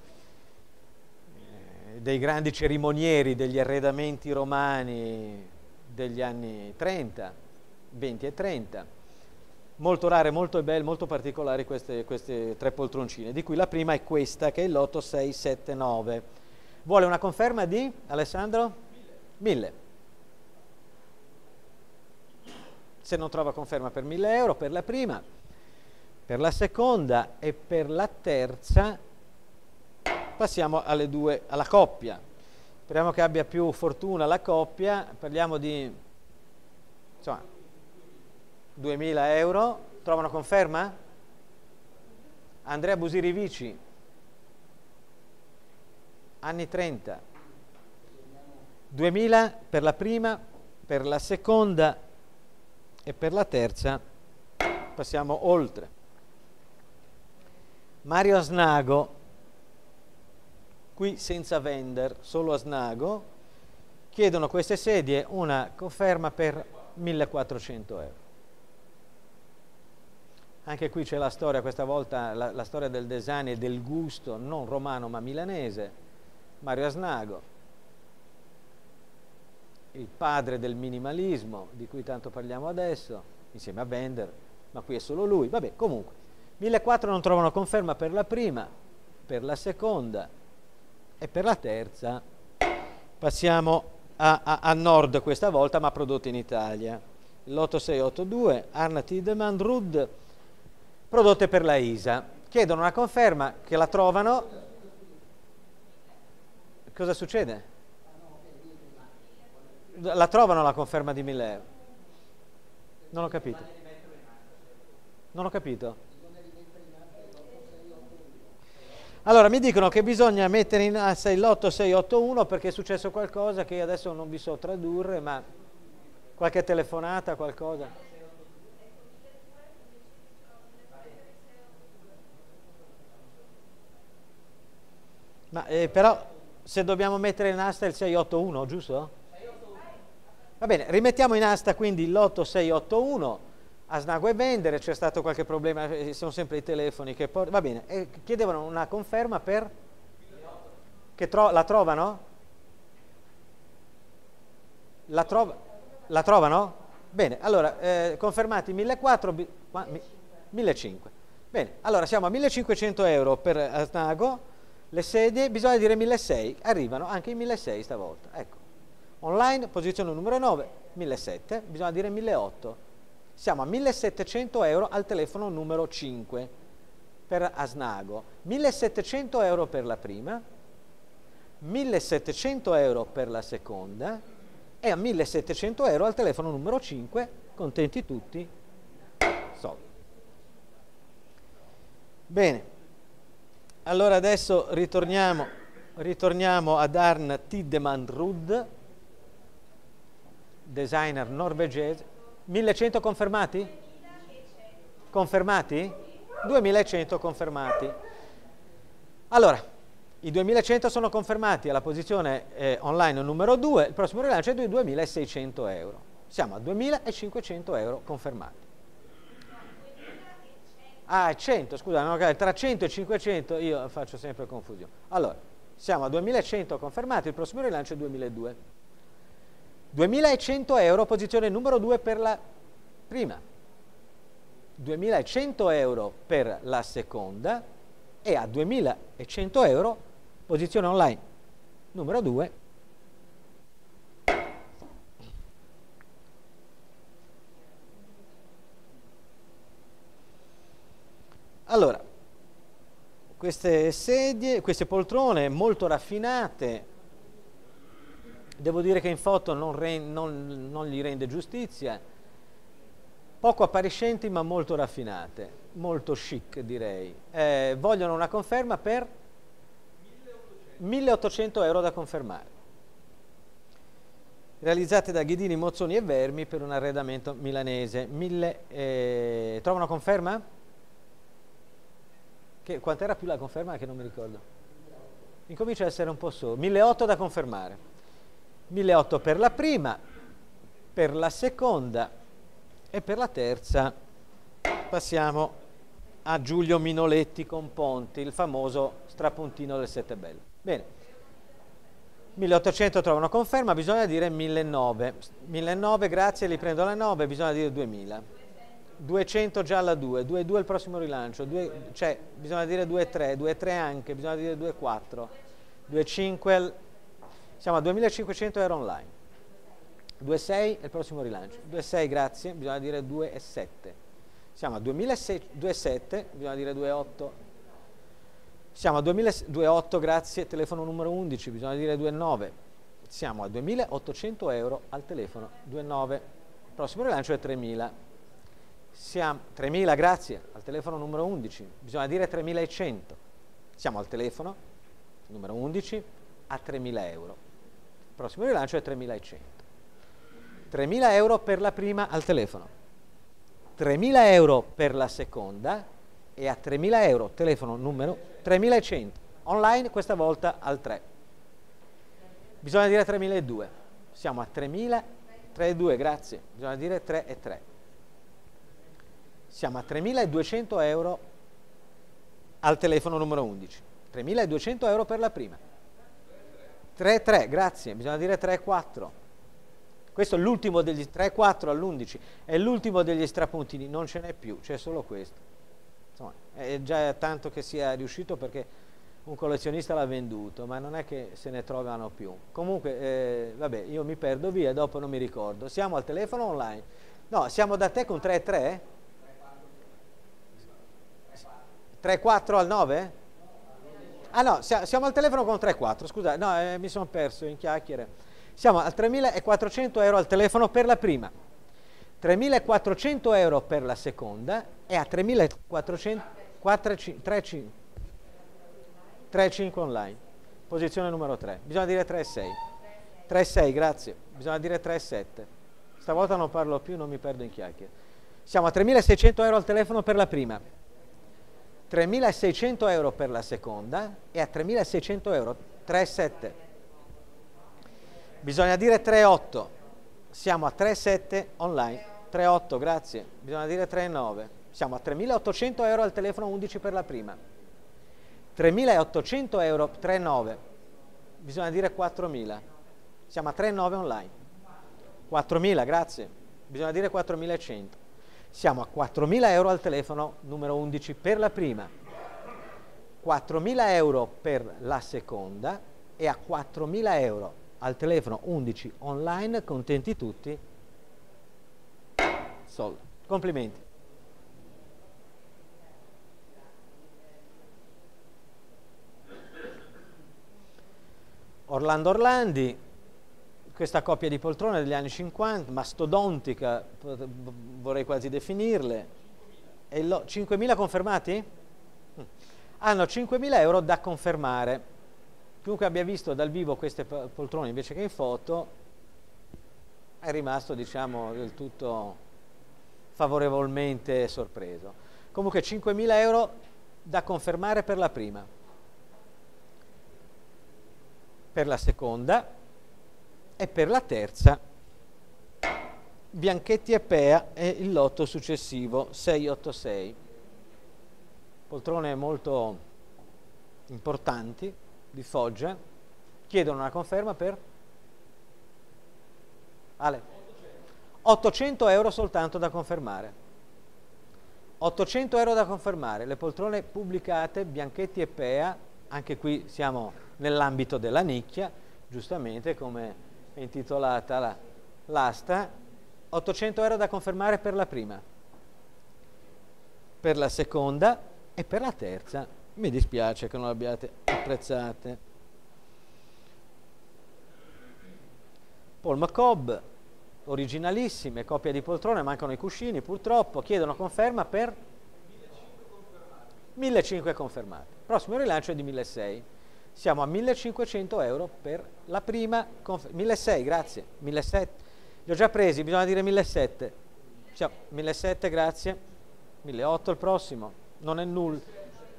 grandi cerimonieri degli arredamenti romani degli anni 30, 20 e 30. Molto rare, molto belle, molto particolari queste tre poltroncine, di cui la prima è questa, che è l'8679. Vuole una conferma di Alessandro? 1000. Se non trova conferma per 1.000 euro per la prima, per la seconda e per la terza passiamo alle due, alla coppia. Speriamo che abbia più fortuna la coppia. Parliamo di, insomma, 2.000 euro. Trovano conferma? Andrea Busirivici, anni 30. 2.000 per la prima, per la seconda e per la terza passiamo oltre. Mario Asnago, qui senza vendere, solo Asnago, chiedono queste sedie una conferma per 1.400 euro. Anche qui c'è la storia, questa volta la storia del design e del gusto non romano ma milanese. Mario Asnago. il padre del minimalismo di cui tanto parliamo adesso, insieme a Bender, ma qui è solo lui. Vabbè, comunque, 1.400 non trovano conferma per la prima, per la seconda e per la terza. Passiamo a Nord questa volta, ma prodotto in Italia. L'8682, Arna Tiedemann Rudd, prodotte per la ISA. Chiedono una conferma che la trovano. Cosa succede? La trovano la conferma di 1.000 euro? Non ho capito. Non ho capito. Allora, mi dicono che bisogna mettere in asta il lotto 681 perché è successo qualcosa che adesso non vi so tradurre, ma qualche telefonata, qualcosa. Ma però se dobbiamo mettere in asta il 681, giusto? Va bene, rimettiamo in asta quindi il lotto 681. Asnago e Vendere, c'è stato qualche problema, sono sempre i telefoni che portano, va bene, e chiedevano una conferma per, che la trovano? La trovano? Bene, allora, confermati 1.400, 1.500, bene, allora siamo a 1.500 euro per Asnago, le sedie, bisogna dire 1.600, arrivano anche i 1.600 stavolta, ecco, online, posizione numero 9, 1.700, bisogna dire 1.800. Siamo a 1.700 euro al telefono numero 5 per Asnago, 1.700 euro per la prima, 1.700 euro per la seconda e a 1.700 euro al telefono numero 5, contenti tutti, soldi. Bene, allora adesso ritorniamo ad Arna Tiedemann Rudd, designer norvegese. 1.100 confermati? Confermati? 2.100 confermati. Allora, i 2.100 sono confermati alla posizione online numero 2, il prossimo rilancio è di 2.600 euro. Siamo a 2.500 euro confermati. Ah, 100, scusa, no, tra 100 e 500 io faccio sempre confusione. Allora, siamo a 2.100 confermati, il prossimo rilancio è 2.200. 2.100 euro, posizione numero 2 per la prima, 2.100 euro per la seconda e a 2.100 euro, posizione online numero 2. Allora, queste sedie, queste poltrone molto raffinate, devo dire che in foto non gli rende giustizia, poco appariscenti ma molto raffinate, molto chic direi. Vogliono una conferma per 1.800 euro da confermare. Realizzate da Ghidini, Mozzoni e Vermi per un arredamento milanese. Trovano conferma? Quant'era più la conferma che non mi ricordo? Incomincia a essere un po' solo. 1.800 da confermare. 1.800 per la prima, per la seconda e per la terza passiamo a Giulio Minoletti con Ponti, il famoso strapuntino del Sette Belle. Bene, 1.800 trovano conferma, bisogna dire 1.900. 1.900, grazie, li prendo alla 9, bisogna dire 2.000. 200 già alla 2, 2,2 il prossimo rilancio, cioè bisogna dire 2,3, 2,3 anche, bisogna dire 2,4, 2,5, siamo a 2.500 euro online, 2,6 è il prossimo rilancio, 2,6 grazie, bisogna dire 2,7, siamo a 2,7, bisogna dire 2,8, siamo a 2,8 grazie, telefono numero 11, bisogna dire 2,9, siamo a 2.800 euro al telefono, 2,9, il prossimo rilancio è 3.000. Siamo 3.000, grazie, al telefono numero 11, bisogna dire 3.100, siamo al telefono numero 11 a 3.000 euro, il prossimo rilancio è 3.100, 3.000 euro per la prima al telefono, 3.000 euro per la seconda e a 3.000 euro, telefono numero 3.100, online questa volta al 3, bisogna dire 3.200, siamo a 3.200, grazie, bisogna dire 3 e 3. Siamo a 3.200 euro al telefono numero 11. 3.200 euro per la prima. 3,3, grazie, bisogna dire 3,4. Questo è l'ultimo degli 3-4 all'11, è l'ultimo degli strapuntini, non ce n'è più, c'è solo questo. Insomma, è già tanto che sia riuscito perché un collezionista l'ha venduto, ma non è che se ne trovano più. Comunque, vabbè, io mi perdo via, dopo non mi ricordo. Siamo al telefono online? No, siamo da te con 3-3? 3-4 al 9? Ah no, siamo al telefono con 3-4, scusa, no, mi sono perso in chiacchiere. Siamo a 3.400 euro al telefono per la prima, 3.400 euro per la seconda e a 3.500 online. Posizione numero 3. Bisogna dire 3,6. 3,6, grazie. Bisogna dire 3,7. Stavolta non parlo più, non mi perdo in chiacchiere. Siamo a 3.600 euro al telefono per la prima, 3.600 euro per la seconda e a 3.600 euro 3,7. Bisogna dire 3,8. Siamo a 3,7 online. 3,8, grazie. Bisogna dire 3,9. Siamo a 3.800 euro al telefono 11 per la prima. 3.800 euro 3,9. Bisogna dire 4.000. Siamo a 3,9 online. 4.000, grazie. Bisogna dire 4.100. Siamo a 4.000 euro al telefono numero 11 per la prima. 4.000 euro per la seconda e a 4.000 euro al telefono 11 online, contenti tutti, soldi. Complimenti. Orlando Orlandi, questa coppia di poltrone degli anni 50, mastodontica, vorrei quasi definirle. 5.000 confermati? Hanno 5.000 euro da confermare. Chiunque abbia visto dal vivo queste poltrone invece che in foto è rimasto, diciamo, del tutto favorevolmente sorpreso. Comunque 5.000 euro da confermare per la prima, per la seconda e per la terza Bianchetti e Pea e il lotto successivo 686. Poltrone molto importanti di Foggia, chiedono una conferma per 800 euro soltanto da confermare. 800 euro da confermare, le poltrone pubblicate Bianchetti e Pea, anche qui siamo nell'ambito della nicchia, giustamente come è intitolata l'asta. 800 euro da confermare per la prima, per la seconda e per la terza. Mi dispiace che non l'abbiate apprezzate. Paul McCobb, originalissime, coppia di poltrone, mancano i cuscini purtroppo, chiedono conferma per 1.500 confermate. Prossimo rilancio è di 1.600. Siamo a 1.500 euro per la prima conferma. 1.600, grazie. 1.700. Li ho già presi, bisogna dire 1.700. 1.700, grazie. 1.800 il prossimo. Non è nulla.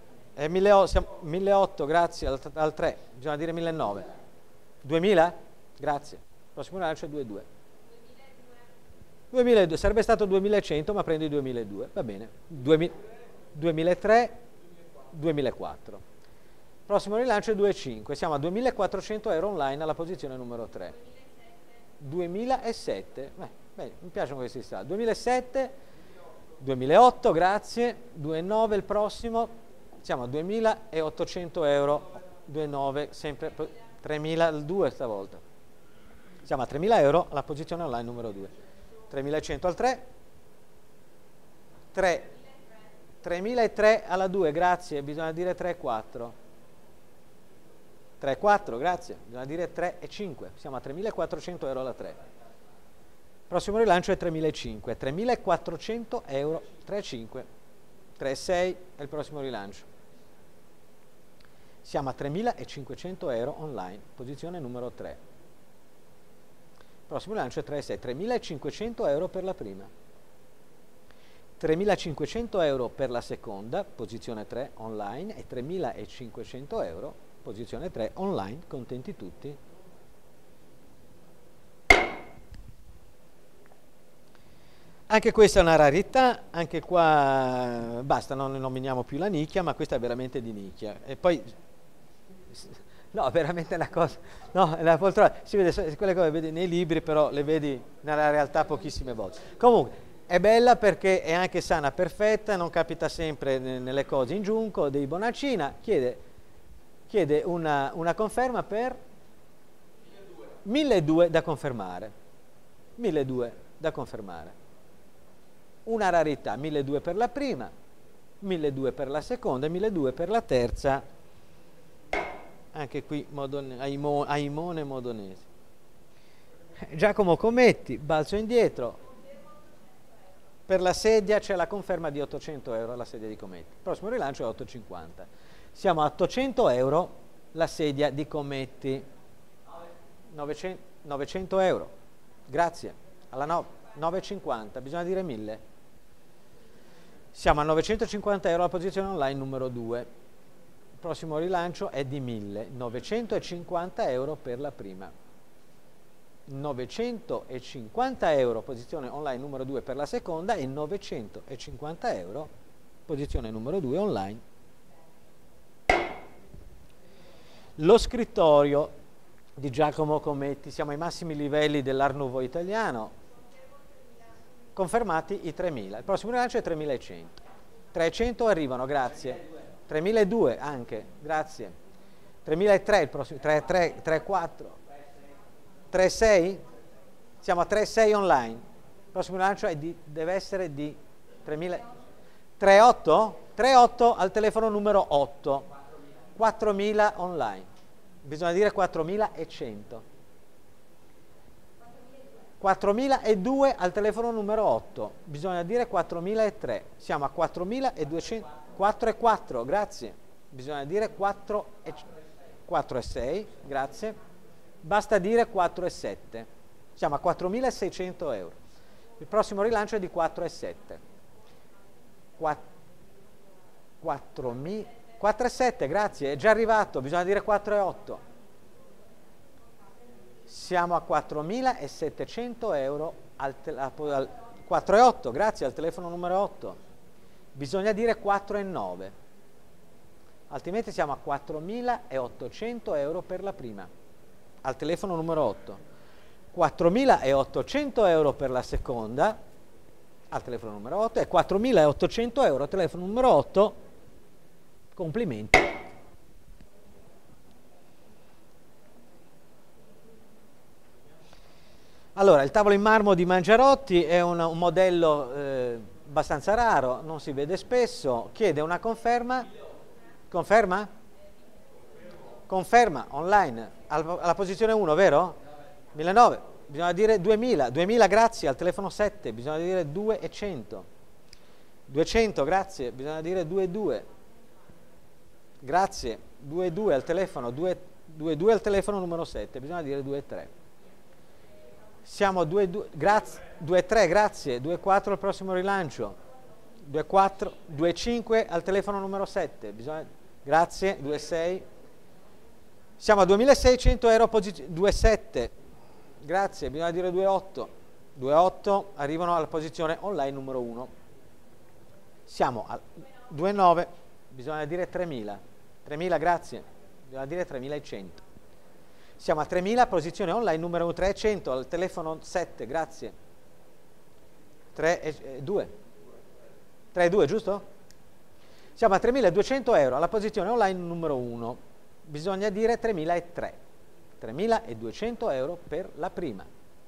1.800, grazie, al 3, bisogna dire 1.900. 2.000? Grazie. Prossimo lancio è 2.200. 2.200, sarebbe stato 2.100, ma prendo i 2.200, va bene. 2.300, 2.400. Prossimo rilancio è 2.500, siamo a 2.400 euro online alla posizione numero 3. 2007, bene, mi piacciono questi stati. 2007, 2008, grazie. 2.900 il prossimo. Siamo a 2.800 euro, 2,9, sempre 3.002 stavolta. Siamo a 3.000 euro alla posizione online numero 2. 3.100 al 3, 3.003 alla 2, grazie, bisogna dire 3,4. 3,4, grazie, bisogna dire 3,5. Siamo a 3.400 euro alla 3. Prossimo rilancio è 3.500, 3.400 euro, 3,5. 3,6 è il prossimo rilancio. Siamo a 3.500 euro online, posizione numero 3. Prossimo lancio è 3,6, 3.500 euro per la prima, 3.500 euro per la seconda, posizione 3 online, e 3.500 euro, posizione 3 online, contenti tutti? Anche questa è una rarità, anche qua basta, non nominiamo più la nicchia, ma questa è veramente di nicchia. E poi No, veramente una cosa, no, la poltrona, si vede quelle cose vedi nei libri, però le vedi nella realtà pochissime volte. Comunque, è bella perché è anche sana, perfetta, non capita sempre nelle cose in giunco, dei Bonacina, chiede una conferma per 1200 da confermare, 1200 da confermare. Una rarità, 1200 per la prima, 1200 per la seconda e 1200 per la terza. Anche qui Aimone Modonese. Giacomo Cometti, balzo indietro. Per la sedia c'è la conferma di 800 euro la sedia di Cometti. Il prossimo rilancio è 850. Siamo a 800 euro la sedia di Cometti. 900 euro. Grazie. Alla 950. Bisogna dire 1000. Siamo a 950 euro la posizione online numero 2. Il prossimo rilancio è di 1000. 950 euro per la prima. 950 euro posizione online numero 2 per la seconda e 950 euro posizione numero 2 online. Lo scrittorio di Giacomo Cometti, siamo ai massimi livelli dell'Art Nouveau italiano, confermati i 3000, il prossimo rilancio è 3100, 300 arrivano, grazie, 3002 anche, grazie, 3003 il prossimo, 33, 34, 3.6? Siamo a 3.6 online. Il prossimo lancio deve essere di 3.000. 3.8? 3.8 al telefono numero 8. 4.000 online. Bisogna dire 4.100. 4.002 al telefono numero 8. Bisogna dire 4.003. Siamo a 4.200. 4.4, grazie. Bisogna dire 4.6, grazie. Basta dire 4,7. Siamo a 4.600 euro. Il prossimo rilancio è di 4,7. 4,7, grazie, è già arrivato, bisogna dire 4,8. Siamo a 4.700 euro al 4,8, grazie, al telefono numero 8. Bisogna dire 4,9. Altrimenti siamo a 4.800 euro per la prima. Al telefono numero 8, 4.800 euro per la seconda, al telefono numero 8, e 4.800 euro al telefono numero 8, complimenti. Allora, il tavolo in marmo di Mangiarotti è un modello abbastanza raro, non si vede spesso, chiede una conferma. Conferma? Conferma online alla posizione 1, vero? 1.900, bisogna dire 2.000, 2.000 grazie al telefono 7, bisogna dire 2.100, 200 grazie, bisogna dire 2.2, grazie, 2.2 al telefono, 2.2 al telefono numero 7, bisogna dire 2.3. Siamo a 2.2, grazie, 2.3 grazie, 2.4 al prossimo rilancio, 2.4, 2.5 al telefono numero 7, bisogna, grazie, 2.6. Siamo a 2.600 euro, 2,7, grazie, bisogna dire 2,8, 2,8 arrivano alla posizione online numero 1. Siamo a 2,9, bisogna dire 3.000, 3.000 grazie, bisogna dire 3.100. Siamo a 3.000, posizione online numero 300, al telefono 7, grazie, 3,2, 3,2 giusto? Siamo a 3.200 euro, alla posizione online numero 1. Bisogna dire 3.003, 3.200 euro per la prima,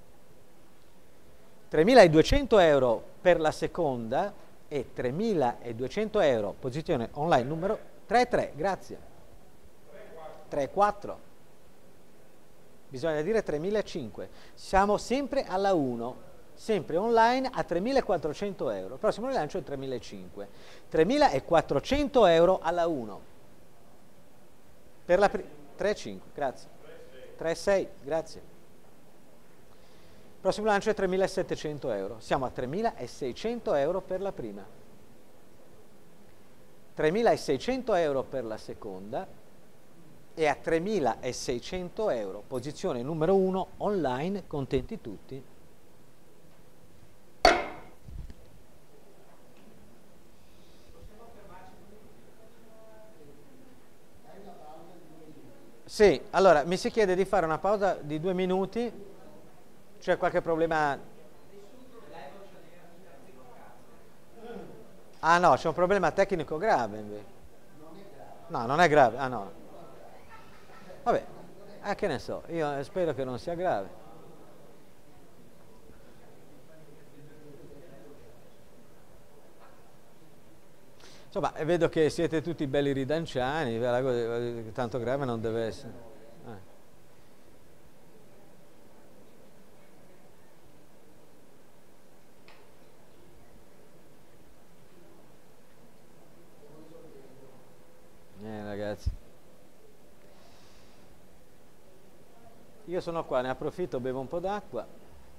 3.200 euro per la seconda e 3.200 euro posizione online numero 3,3, grazie, 3,4, bisogna dire 3.500, siamo sempre alla 1, sempre online a 3.400 euro, il prossimo rilancio è 3.500, 3.400 euro alla 1. Per la 3,5, grazie. 3,6, grazie. Il prossimo lancio è 3.700 euro. Siamo a 3.600 euro per la prima. 3.600 euro per la seconda e a 3.600 euro, posizione numero 1 online, contenti tutti. Sì, allora mi si chiede di fare una pausa di 2 minuti. C'è qualche problema? Ah no, c'è un problema tecnico grave invece. No, non è grave. Ah no. Vabbè, che ne so, io spero che non sia grave. Insomma, vedo che siete tutti belli ridanciani, tanto grave non deve essere. Ragazzi. Io sono qua, ne approfitto, bevo un po' d'acqua.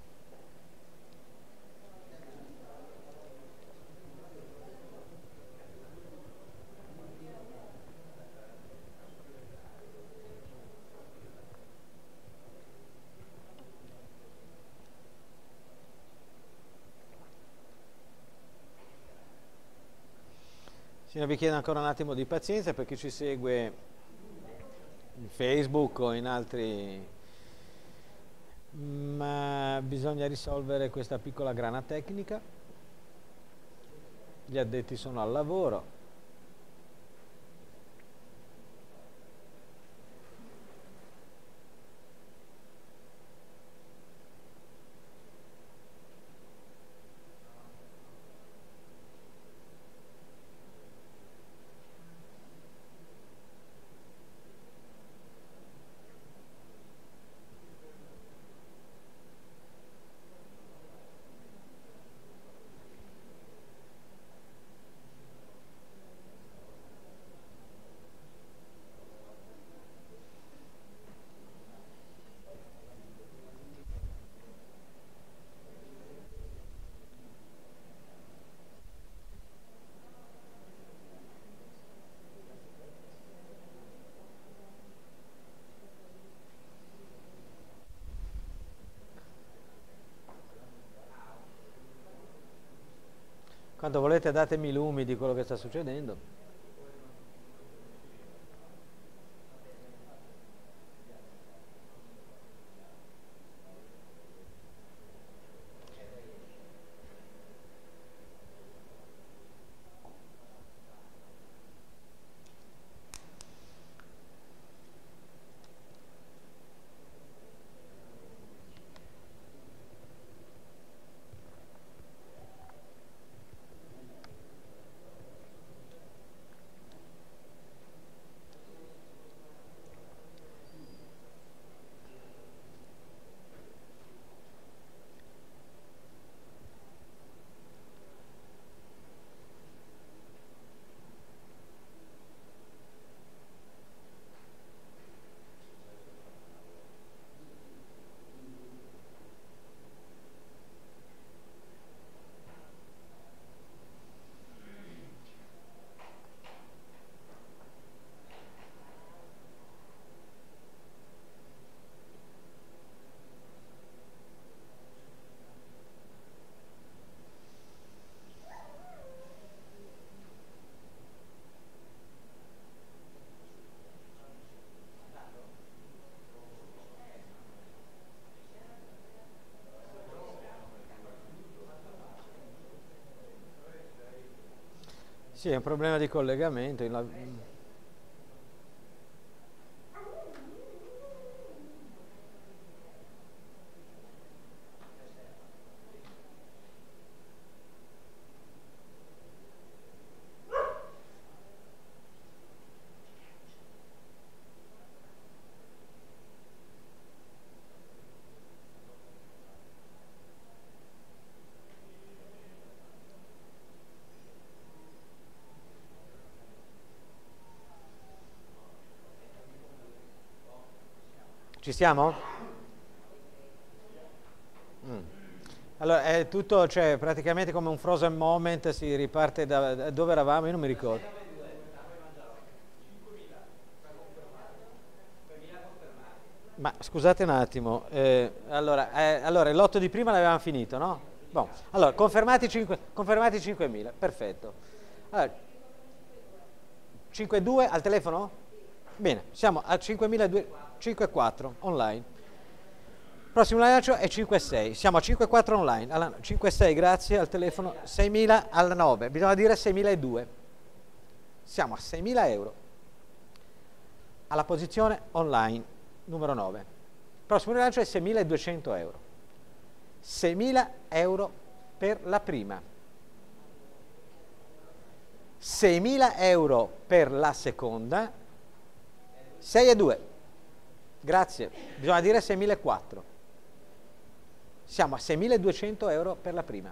Vi chiedo ancora un attimo di pazienza per chi ci segue in Facebook o in altri, ma bisogna risolvere questa piccola grana tecnica. Gli addetti sono al lavoro. Quando volete datemi lumi di quello che sta succedendo. Sì, è un problema di collegamento. Ci siamo? Allora, è tutto, cioè, praticamente come un frozen moment, si riparte da dove eravamo, io non mi ricordo. Ma scusate un attimo, allora il lotto di prima l'avevamo finito, no? Bon. Allora, confermati 5.000, perfetto. Allora, 5.2 al telefono? Bene, siamo a 5.400 online. Prossimo lancio è 5.6, siamo a 5.4 online, 5.6 grazie al telefono, 6.000 alla 9, bisogna dire 6.200. Siamo a 6.000 euro alla posizione online numero 9. Prossimo rilancio è 6.200 euro. 6.000 euro per la prima. 6.000 euro per la seconda. 6.200. Grazie. Bisogna dire 6.400. Siamo a 6.200 euro per la prima.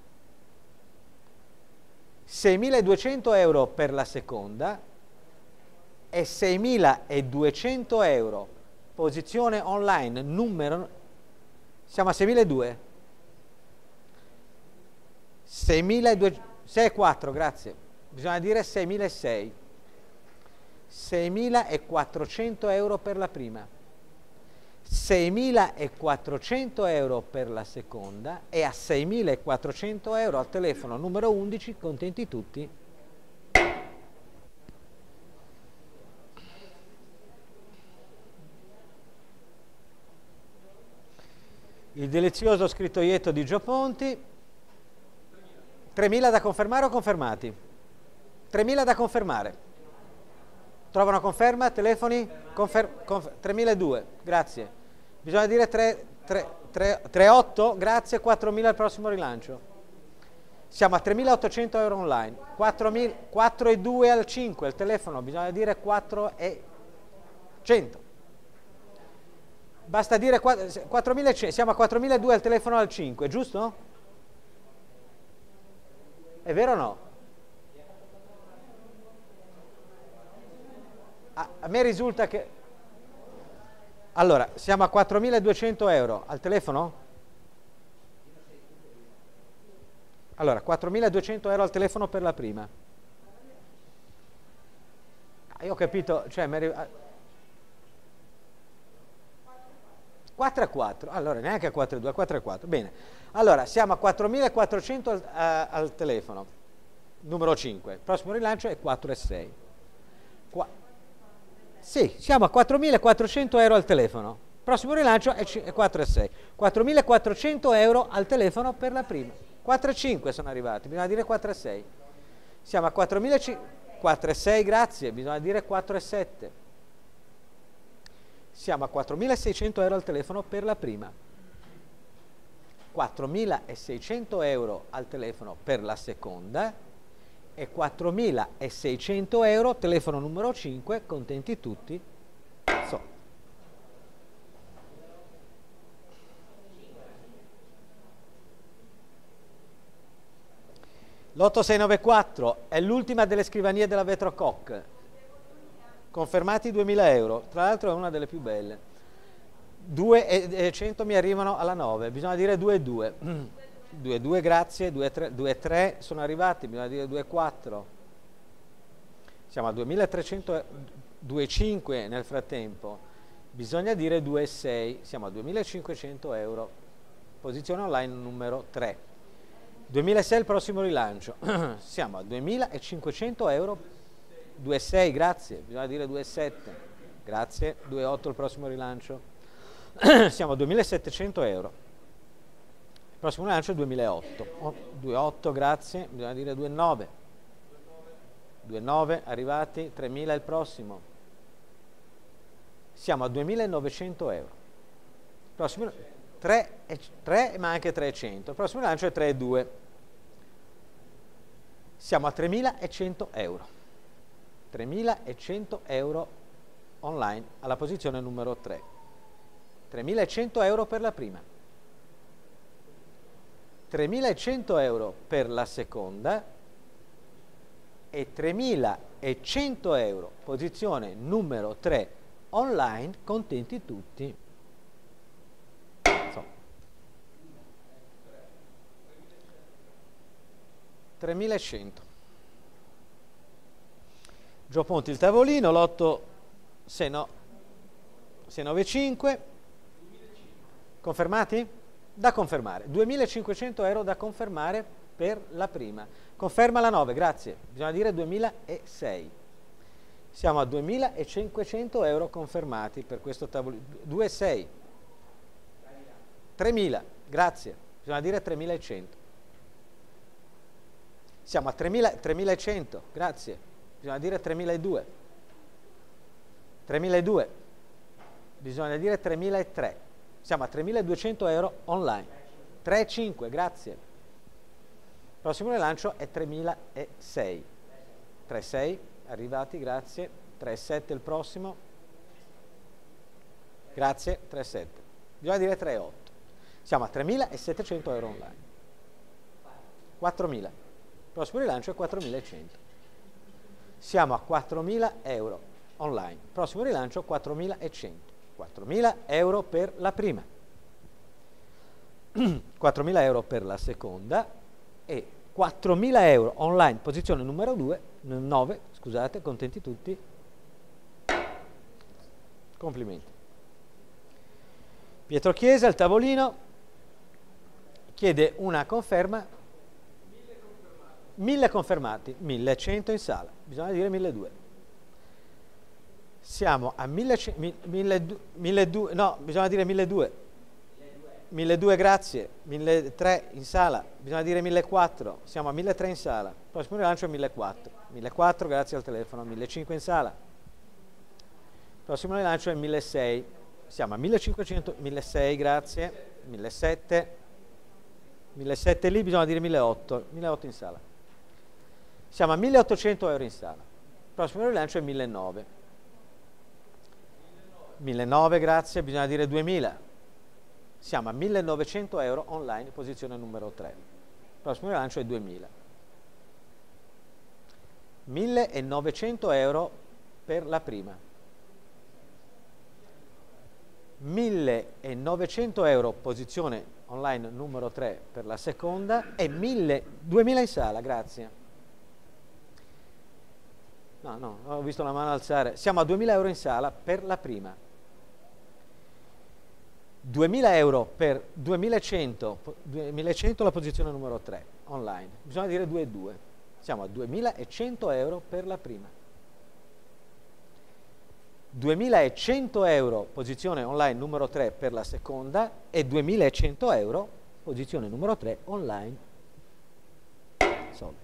6.200 euro per la seconda e 6.200 euro posizione online numero, siamo a 6.200. 6.400, grazie, bisogna dire 6.600. 6.400 euro per la prima, 6.400 euro per la seconda e a 6.400 euro al telefono numero 11, contenti tutti. Il delizioso scrittoietto di Gio Ponti. 3.000 da confermare o confermati? 3.000 da confermare. Trovano conferma? Telefoni? 3.200, grazie. Bisogna dire 3.8, grazie, 4.000 al prossimo rilancio. Siamo a 3.800 euro online, 4.200 al 5, al telefono, bisogna dire 4.100. Basta dire 4.100, siamo a 4.200 al telefono al 5, giusto? È vero o no? A me risulta che... Allora, siamo a 4.200 euro al telefono? Allora, 4.200 euro al telefono per la prima. Io ho capito, cioè... 4.4, allora neanche a 4.2, a 4.4, bene. Allora, siamo a 4.400 al telefono, numero 5. Il prossimo rilancio è 4.6. Sì, siamo a 4.400 euro al telefono. Prossimo rilancio è 4.6. 4.400 euro al telefono per la prima. 4.5 sono arrivati, bisogna dire 4.6. Siamo a 4.6, grazie, bisogna dire 4.7. Siamo a 4.600 euro al telefono per la prima. 4.600 euro al telefono per la seconda. E 4.600 euro, telefono numero 5, contenti tutti. L'8694 è l'ultima delle scrivanie della Vetro Koch. Confermati 2.000 euro, tra l'altro è una delle più belle. 2.100 mi arrivano alla 9, bisogna dire 2.2. 2.2 grazie, 2.3 sono arrivati, bisogna dire 2.4. Siamo a 2.300, 2.5 nel frattempo, bisogna dire 2.6, siamo a 2.500 euro, posizione online numero 3. 2.600 il prossimo rilancio, siamo a 2.500 euro, 2.6 grazie, bisogna dire 2.7, grazie, 2.8 il prossimo rilancio, siamo a 2.700 euro. Il prossimo lancio è 2008, 2.8 grazie, bisogna dire 2.9, 2.9 arrivati, 3.000 il prossimo, siamo a 2.900 euro, il prossimo 3 ma anche 300, il prossimo lancio è 3.2, siamo a 3.100 euro, 3.100 euro online alla posizione numero 3, 3.100 euro per la prima. 3.100 euro per la seconda e 3.100 euro, posizione numero 3, online, contenti tutti. 3.100. Gio Ponti il tavolino, l'8 695. Confermati? Da confermare, 2.500 euro da confermare per la prima. Conferma la 9, grazie, bisogna dire 2.006. Siamo a 2.500 euro confermati per questo tavolino. 2,6. 3.000, grazie. Bisogna dire 3.100. Siamo a 3.100, grazie. Bisogna dire 3.200. 3.200. Bisogna dire 3.300. Siamo a 3.200 euro online. 3,5, grazie. Il prossimo rilancio è 3.600. 3,6, arrivati, grazie. 3,7 il prossimo. Grazie, 3,7. Bisogna dire 3,8. Siamo a 3.700 euro online. 4.000. Il prossimo rilancio è 4.100. Siamo a 4.000 euro online. Il prossimo rilancio 4.100. 4.000 euro per la prima. 4.000 euro per la seconda e 4.000 euro online, posizione numero 9, scusate, contenti tutti? Complimenti. Pietro Chiesa, al tavolino, chiede una conferma. 1.000 confermati, 1.100 in sala, bisogna dire 1.200. Siamo a 1.200, no, bisogna dire 1.200. 1.200, grazie. 1.300 in sala, bisogna dire 1.400. Siamo a 1.300 in sala. Il prossimo rilancio è 1.400. 1.400, grazie al telefono. 1.500 in sala. Il prossimo rilancio è 1.600. Siamo a 1.500, 1.600, grazie. 1.700. 1.700 lì, bisogna dire 1.800. 1.800 in sala. Siamo a 1.800 euro in sala. Il prossimo rilancio è 1.900. 1.900, grazie. Bisogna dire 2.000. Siamo a 1.900 euro online, posizione numero 3. Il prossimo rilancio è 2.000. 1.900 euro per la prima. 1.900 euro, posizione online numero 3 per la seconda e 2.000 in sala, grazie. No, ho visto la mano alzare. Siamo a 2.000 euro in sala per la prima. 2.000 euro per 2.100 la posizione numero 3 online, bisogna dire 2,2. Siamo a 2.100 euro per la prima. 2.100 euro posizione online numero 3 per la seconda e 2.100 euro posizione numero 3 online. Soldi.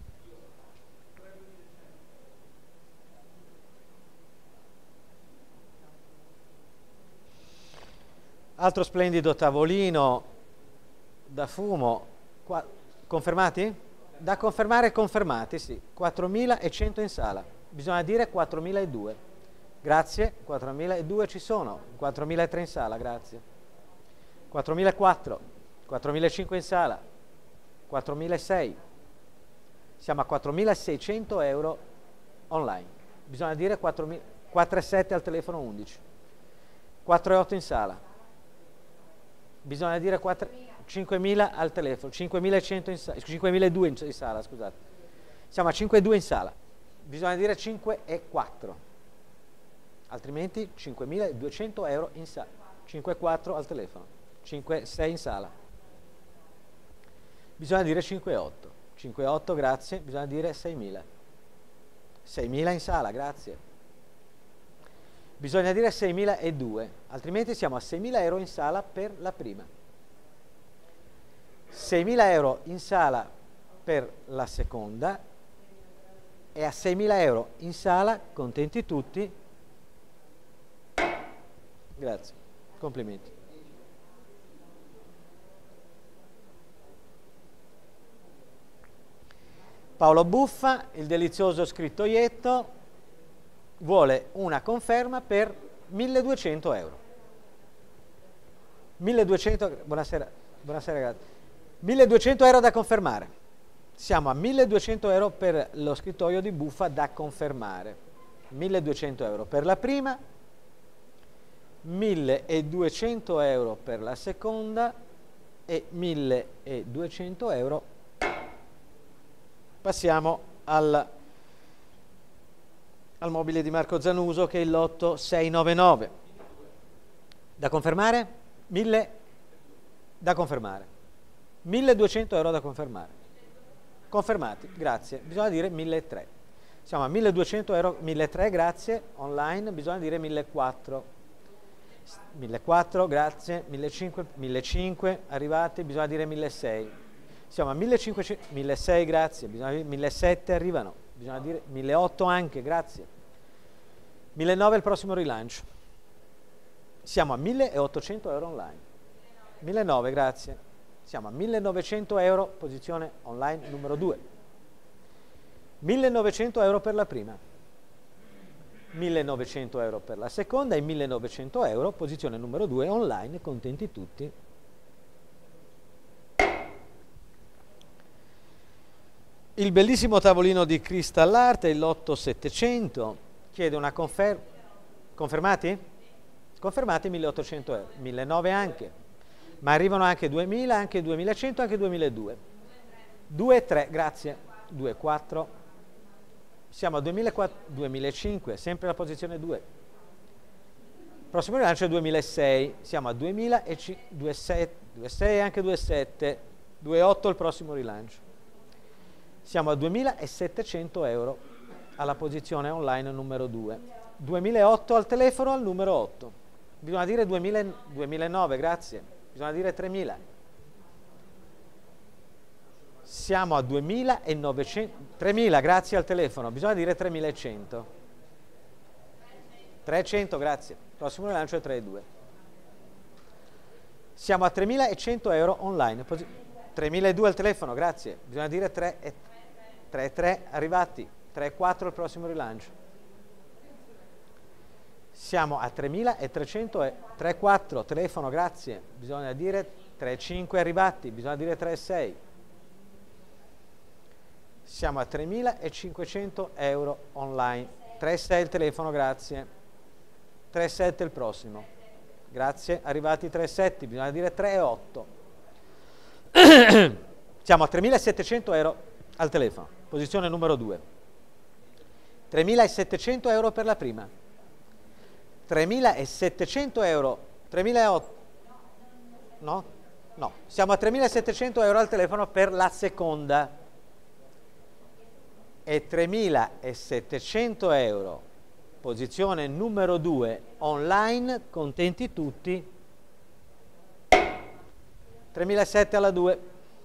Altro splendido tavolino da fumo. Confermati? Da confermare, confermati, sì. 4.100 in sala. Bisogna dire 4.200. Grazie. 4.200 ci sono. 4.300 in sala, grazie. 4.400. 4.500 in sala. 4.600. Siamo a 4.600 euro online. Bisogna dire 4.700 al telefono 11. 4.800 in sala. Bisogna dire 5.000 al telefono, 5.100 in sala, 5.200 in sala, scusate. Siamo a 5.200 in sala. Bisogna dire 5.400. Altrimenti 5.200 euro in sala. 5.400 al telefono. 5.600 in sala. Bisogna dire 5.800. 5.800, grazie. Bisogna dire 6.000. 6.000 in sala, grazie. Bisogna dire 6.200, altrimenti siamo a 6.000 euro in sala per la prima. 6.000 euro in sala per la seconda e a 6.000 euro in sala, contenti tutti? Grazie, complimenti. Paolo Buffa, il delizioso scrittoietto, vuole una conferma per 1.200 euro. 1.200, buonasera ragazzi. 1.200 euro da confermare. Siamo a 1.200 euro per lo scrittoio di Buffa da confermare. 1.200 euro per la prima, 1.200 euro per la seconda e 1.200 euro. Passiamo al mobile di Marco Zanuso, che è il lotto 699. Da confermare? 1.000 da confermare. 1.200 euro da confermare. Confermati, grazie. Bisogna dire 1.300. Siamo a 1200 euro, 1300, grazie, online, bisogna dire 1400. 1400, grazie, 1500, 1500, arrivati, bisogna dire 1600. Siamo a 1500, 1600, grazie, bisogna dire 1700, arrivano, bisogna dire 1800 anche, grazie. 1900 il prossimo rilancio. Siamo a 1800 euro online. 1900, grazie. Siamo a 1900 euro, posizione online numero 2. 1900 euro per la prima, 1900 euro per la seconda e 1900 euro, posizione numero 2, online, contenti tutti. Il bellissimo tavolino di Crystal Art, il lotto 700, chiede una conferma. Confermati? Confermati 1800 euro, 1900 anche, ma arrivano anche 2000, anche 2100, anche 2200. 2-3, grazie, 2-4. Siamo a 2005, sempre la posizione 2. Prossimo rilancio è 2006, siamo a 2006 anche 27, 2,8 il prossimo rilancio. Siamo a 2700 euro alla posizione online numero 2. 2008 al telefono al numero 8. Bisogna dire 2009, grazie. Bisogna dire 3000. Siamo a 2900, 3000, grazie al telefono, bisogna dire 3100. 300, grazie. Prossimo rilancio è 3,2. Siamo a 3100 euro online. 3002 al telefono, grazie. Bisogna dire 3,3 arrivati. 3,4 il prossimo rilancio. Siamo a 3300 e 3,4 telefono, grazie. Bisogna dire 3,5 arrivati. Bisogna dire 3,6. Siamo a 3500 euro online. 3,6 il telefono, grazie. 3,7 il prossimo. Grazie, arrivati 3,7, bisogna dire 3,8. Siamo a 3700 euro al telefono, posizione numero 2. 3700 euro per la prima. 3700 euro, 3008. No? No, siamo a 3700 euro al telefono per la seconda. E 3700 euro, posizione numero 2, online, contenti tutti, 3007 alla 2.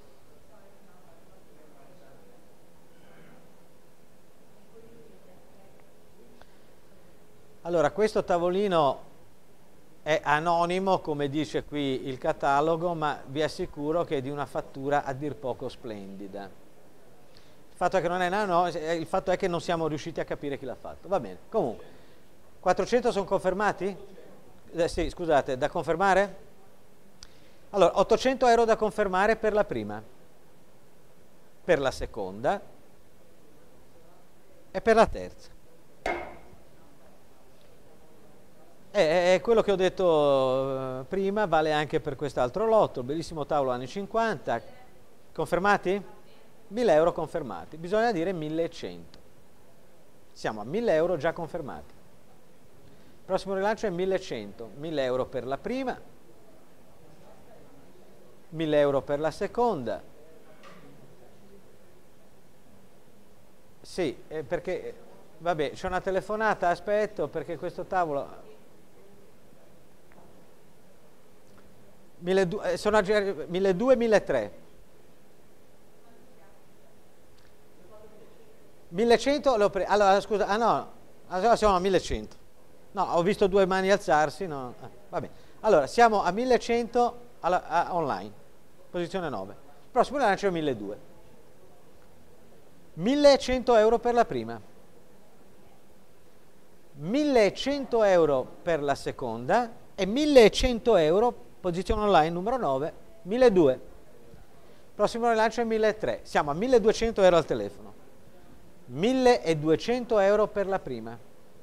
Allora, questo tavolino è anonimo, come dice qui il catalogo, ma vi assicuro che è di una fattura a dir poco splendida. Il fatto è che non è nano, il fatto è che non siamo riusciti a capire chi l'ha fatto. Va bene, comunque. 400 sono confermati? Sì, scusate, da confermare? Allora, 800 euro da confermare per la prima, per la seconda e per la terza. È quello che ho detto prima, vale anche per quest'altro lotto, bellissimo tavolo anni 50. Confermati? 1000 euro confermati, bisogna dire 1100. Siamo a 1000 euro già confermati. Il prossimo rilancio è 1100, 1000 euro per la prima, 1000 euro per la seconda. Sì, perché, vabbè, c'è una telefonata, aspetto, perché questo tavolo... 1200, sono 1200 e 1300. 1100 le ho prese. Allora, scusa, allora siamo a 1100. No, ho visto due mani alzarsi, no. Va bene. Allora, siamo a 1100 online, posizione 9. Il prossimo lancio è 1200. 1100 euro per la prima. 1100 euro per la seconda e 1100 euro, posizione online numero 9, 1200. Il prossimo rilancio è 1300. Siamo a 1200 euro al telefono. 1200 euro per la prima,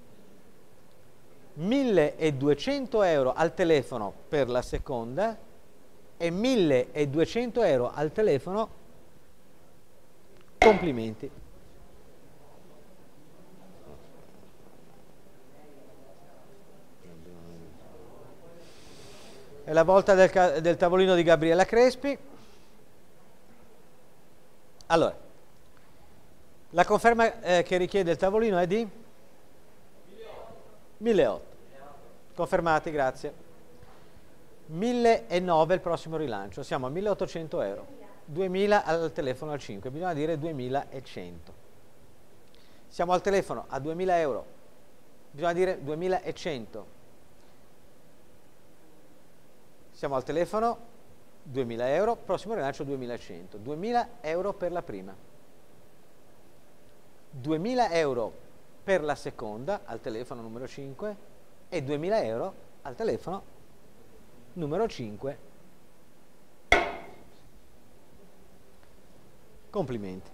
1200 euro al telefono per la seconda e 1200 euro al telefono. Complimenti. È la volta del tavolino di Gabriella Crespi. Allora, La conferma che richiede il tavolino è di? 1.800. Confermati, grazie. 1.009 il prossimo rilancio, siamo a 1.800 euro. 2.000 al telefono al 5, bisogna dire 2.100. Siamo al telefono a 2.000 euro, bisogna dire 2.100. Siamo al telefono, 2.000 euro, prossimo rilancio 2.100. 2.000 euro per la prima. 2.000 euro per la seconda, al telefono numero 5, e 2.000 euro al telefono numero 5. Complimenti.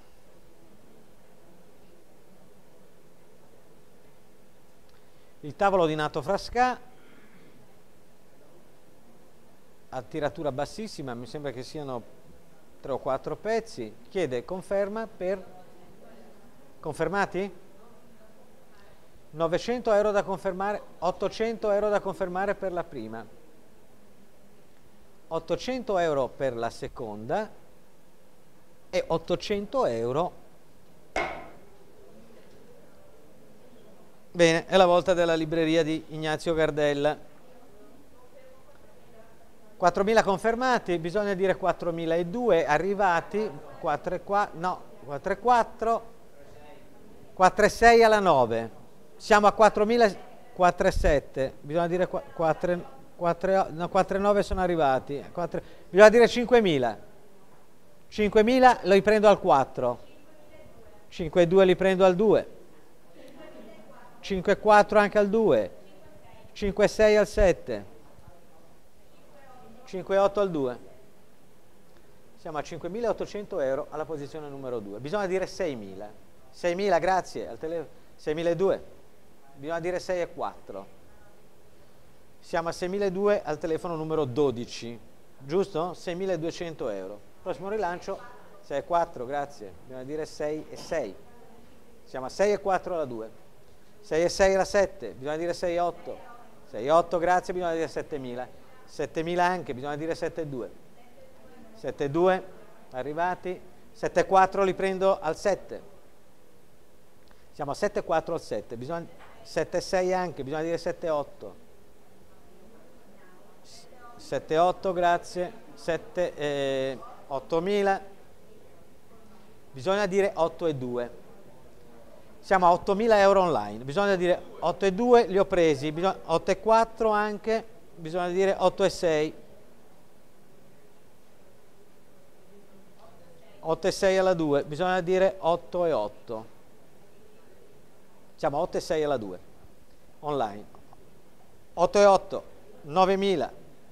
Il tavolo di Nato Frascà, a tiratura bassissima, mi sembra che siano 3 o 4 pezzi, chiede conferma per... Confermati? 900 euro da confermare, 800 euro da confermare per la prima, 800 euro per la seconda e 800 euro. Bene, è la volta della libreria di Ignazio Gardella. 4.000 confermati, bisogna dire 4.002 arrivati, 4.4, 4,6 alla 9, siamo a 4.047, bisogna dire 4,9 sono arrivati, bisogna dire 5.000, 5.000 li prendo al 4, 5,2 li prendo al 2, 5,4 anche al 2, 5,6 al 7, 5,8 al 2, siamo a 5.800 euro alla posizione numero 2, bisogna dire 6.000. 6.000, grazie, al telefono 6.002, bisogna dire 6,4. Siamo a 6.002 al telefono numero 12, giusto? 6.200 euro. Prossimo rilancio 6,4, grazie, bisogna dire 6,6. Siamo a 6,4 alla 2. 6,6 alla 7, bisogna dire 6,8. 6,8, grazie, bisogna dire 7.000. 7.000 anche, bisogna dire 7,2. 7,2, arrivati. 7,4 li prendo al 7. Siamo a 7,4 al 7, 7,6 anche, bisogna dire 7,8. 7,8, grazie. 8.000. Bisogna dire 8,2. Siamo a 8.000 euro online, bisogna dire 8,2, li ho presi, 8,4 anche, bisogna dire 8,6. 8,6 alla 2, bisogna dire 8,8. Siamo a 8,6 alla 2, online. 8,8, 9.000.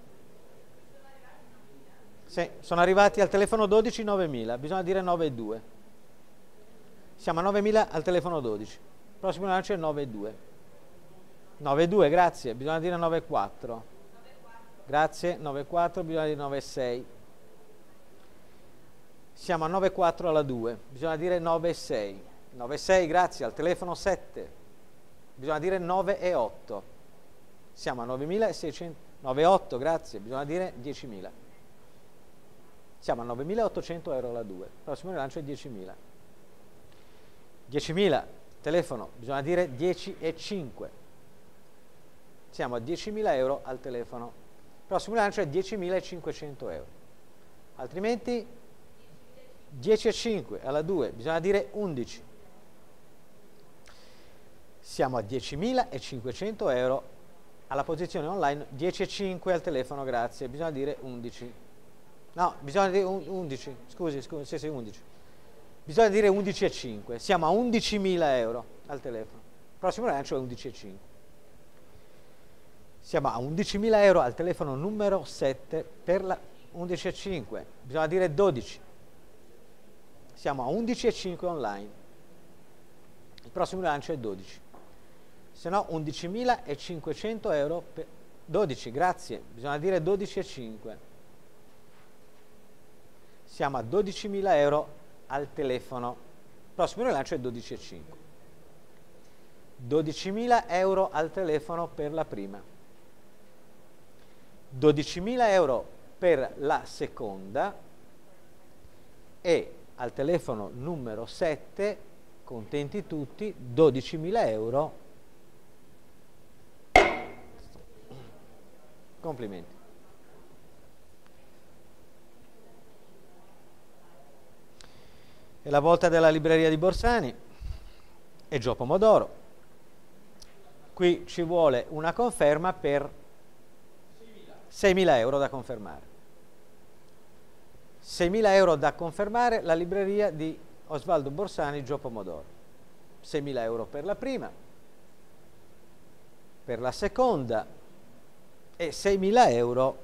Sì, sono arrivati al telefono 12 9.000, bisogna dire 9,2. Siamo a 9.000 al telefono 12. Prossimo lancio è 9,2. 9,2, grazie, bisogna dire 9,4. Grazie, 9,4, bisogna dire 9,6. Siamo a 9,4 alla 2, bisogna dire 9,6. 9,6, grazie, al telefono 7, bisogna dire 9,8. Siamo a 9.600, 9,8, grazie, bisogna dire 10.000. Siamo a 9.800 euro alla 2, prossimo rilancio è 10.000. 10.000, telefono, bisogna dire 10,5. Siamo a 10.000 euro al telefono, prossimo rilancio è 10.500 euro. Altrimenti 10,5 alla 2, bisogna dire 11. Siamo a 10.500 euro alla posizione online, 10,5 al telefono, grazie, bisogna dire 11. No, bisogna dire 11, scusi, sì, 11. Bisogna dire 11,5, siamo a 11.000 euro al telefono, prossimo rilancio è 11,5. Siamo a 11.000 euro al telefono numero 7 per la 11,5, bisogna dire 12. Siamo a 11,5 online, il prossimo rilancio è 12. Se no 11.500 euro per 12, grazie, bisogna dire 12,5. Siamo a 12.000 euro al telefono, il prossimo rilancio è 12,5. 12.000 euro al telefono per la prima, 12.000 euro per la seconda e al telefono numero 7, contenti tutti, 12.000 euro. Complimenti. È la volta della libreria di Borsani e Gio Pomodoro. Qui ci vuole una conferma per 6.000 euro da confermare. 6.000 euro da confermare la libreria di Osvaldo Borsani, Gio Pomodoro. 6.000 euro per la prima, per la seconda e 6.000 euro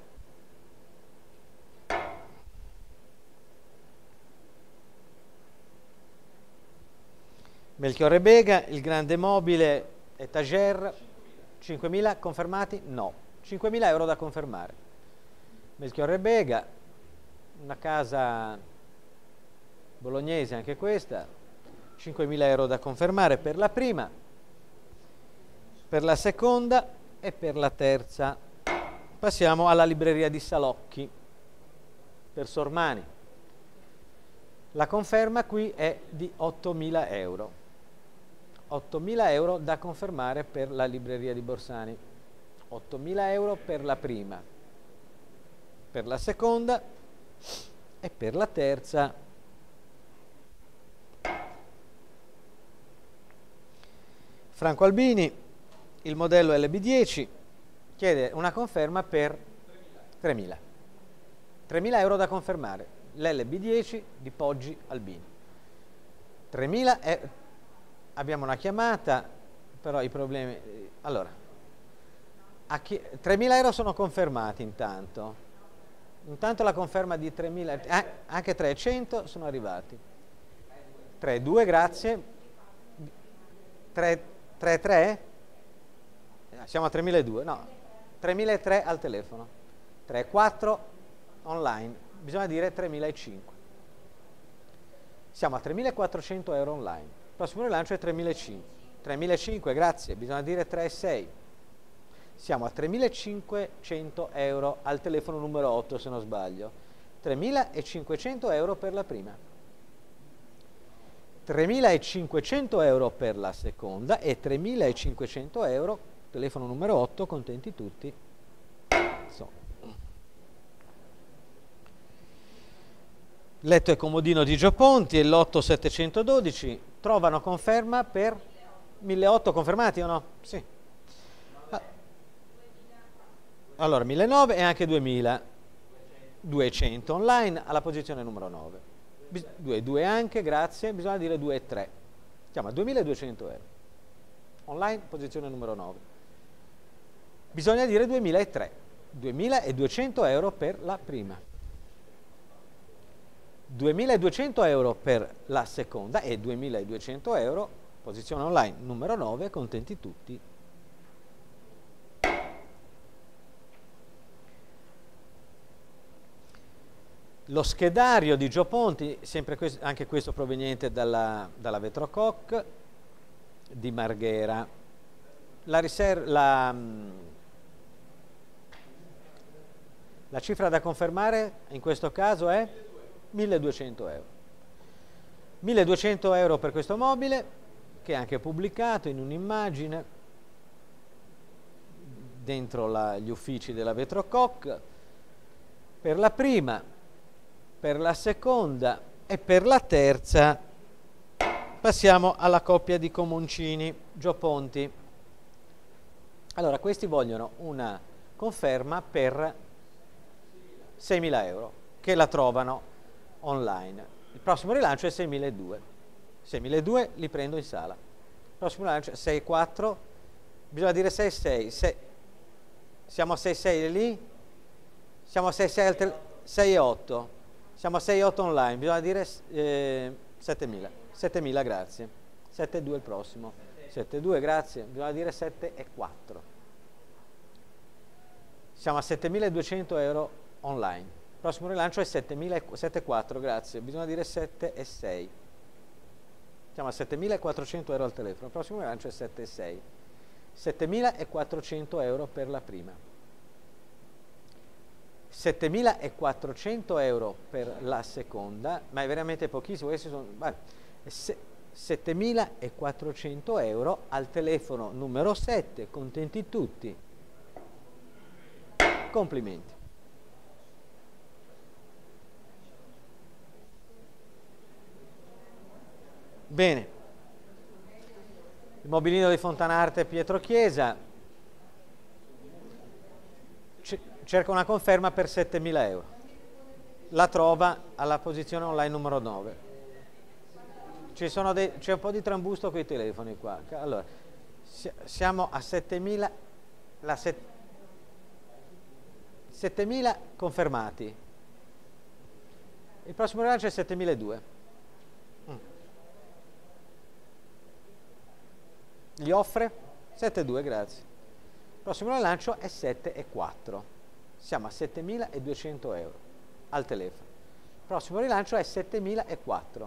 Melchiorre Bega, il grande mobile Etagère, 5.000 confermati? No. 5.000 euro da confermare. Melchiorre Bega, una casa bolognese anche questa, 5.000 euro da confermare per la prima, per la seconda e per la terza. Passiamo alla libreria di Salocchi per Sormani. La conferma qui è di 8.000 euro. 8.000 euro da confermare per la libreria di Borsani. 8.000 euro per la prima, per la seconda e per la terza. Franco Albini, il modello LB10, chiede una conferma per 3.000. 3.000 euro da confermare, l'LB10 di Poggi Albini. 3.000 abbiamo una chiamata, però i problemi... Allora, 3.000 euro sono confermati intanto. Intanto la conferma di 3.000, anche 300 sono arrivati. 3-2, grazie. 3-3? Siamo a 3.200, no. 3.300 al telefono. 3-4 online. Bisogna dire 3.500. Siamo a 3.400 euro online. Il prossimo rilancio è 3.500. 3.500, grazie. Bisogna dire 3.600. Siamo a 3.500 euro al telefono numero 8, se non sbaglio. 3.500 euro per la prima. 3.500 euro per la seconda e 3.500 euro, telefono numero 8, contenti tutti. Letto e comodino di Gio Ponti e lotto 712 trovano conferma per 1.800 confermati o no? Sì. Allora 1.900 e anche 2.200 online alla posizione numero 9. 2 anche, grazie, bisogna dire 2,3. Siamo a 2.200 euro. Online, posizione numero 9. Bisogna dire 2.003. 2.200 euro per la prima. 2.200 euro per la seconda e 2.200 euro, posizione online numero 9, contenti tutti. Lo schedario di Gio Ponti, sempre anche questo proveniente dalla Vetrococ di Marghera. La cifra da confermare in questo caso è 1.200 euro. 1.200 euro per questo mobile, che è anche pubblicato in un'immagine dentro gli uffici della Vetrococ, per la prima, per la seconda e per la terza. Passiamo alla coppia di Comoncini, Gio Ponti. Allora, questi vogliono una conferma per 6.000 euro, che la trovano online. Il prossimo rilancio è 6.200. 6.200 li prendo in sala. Il prossimo rilancio è 6.4, bisogna dire 6.6. Siamo a 6.6 lì? Siamo a 6.6 al 6.8. Siamo a 6.8 online, bisogna dire 7.000. 7.000, grazie. 7.2 il prossimo. 7.2, grazie. Bisogna dire 7.4. Siamo a 7.200 euro online. Il prossimo rilancio è 7.4, grazie. Bisogna dire 7.6. Siamo a 7.400 euro al telefono. Il prossimo rilancio è 7.6. 7.400 euro per la prima. 7.400 euro per la seconda, ma è veramente pochissimo, questi sono, 7.400 euro al telefono numero 7, contenti tutti. Complimenti. Bene. Il mobilino di Fontanarte Pietro Chiesa cerca una conferma per 7.000 euro. La trova alla posizione online numero 9. C'è un po' di trambusto con i telefoni qua. Allora, siamo a 7.000, 7.000 confermati. Il prossimo rilancio è 7.200. Gli offre 7.200, grazie. Il prossimo rilancio è 7.400. Siamo a 7.200 euro al telefono. Il prossimo rilancio è 7.400.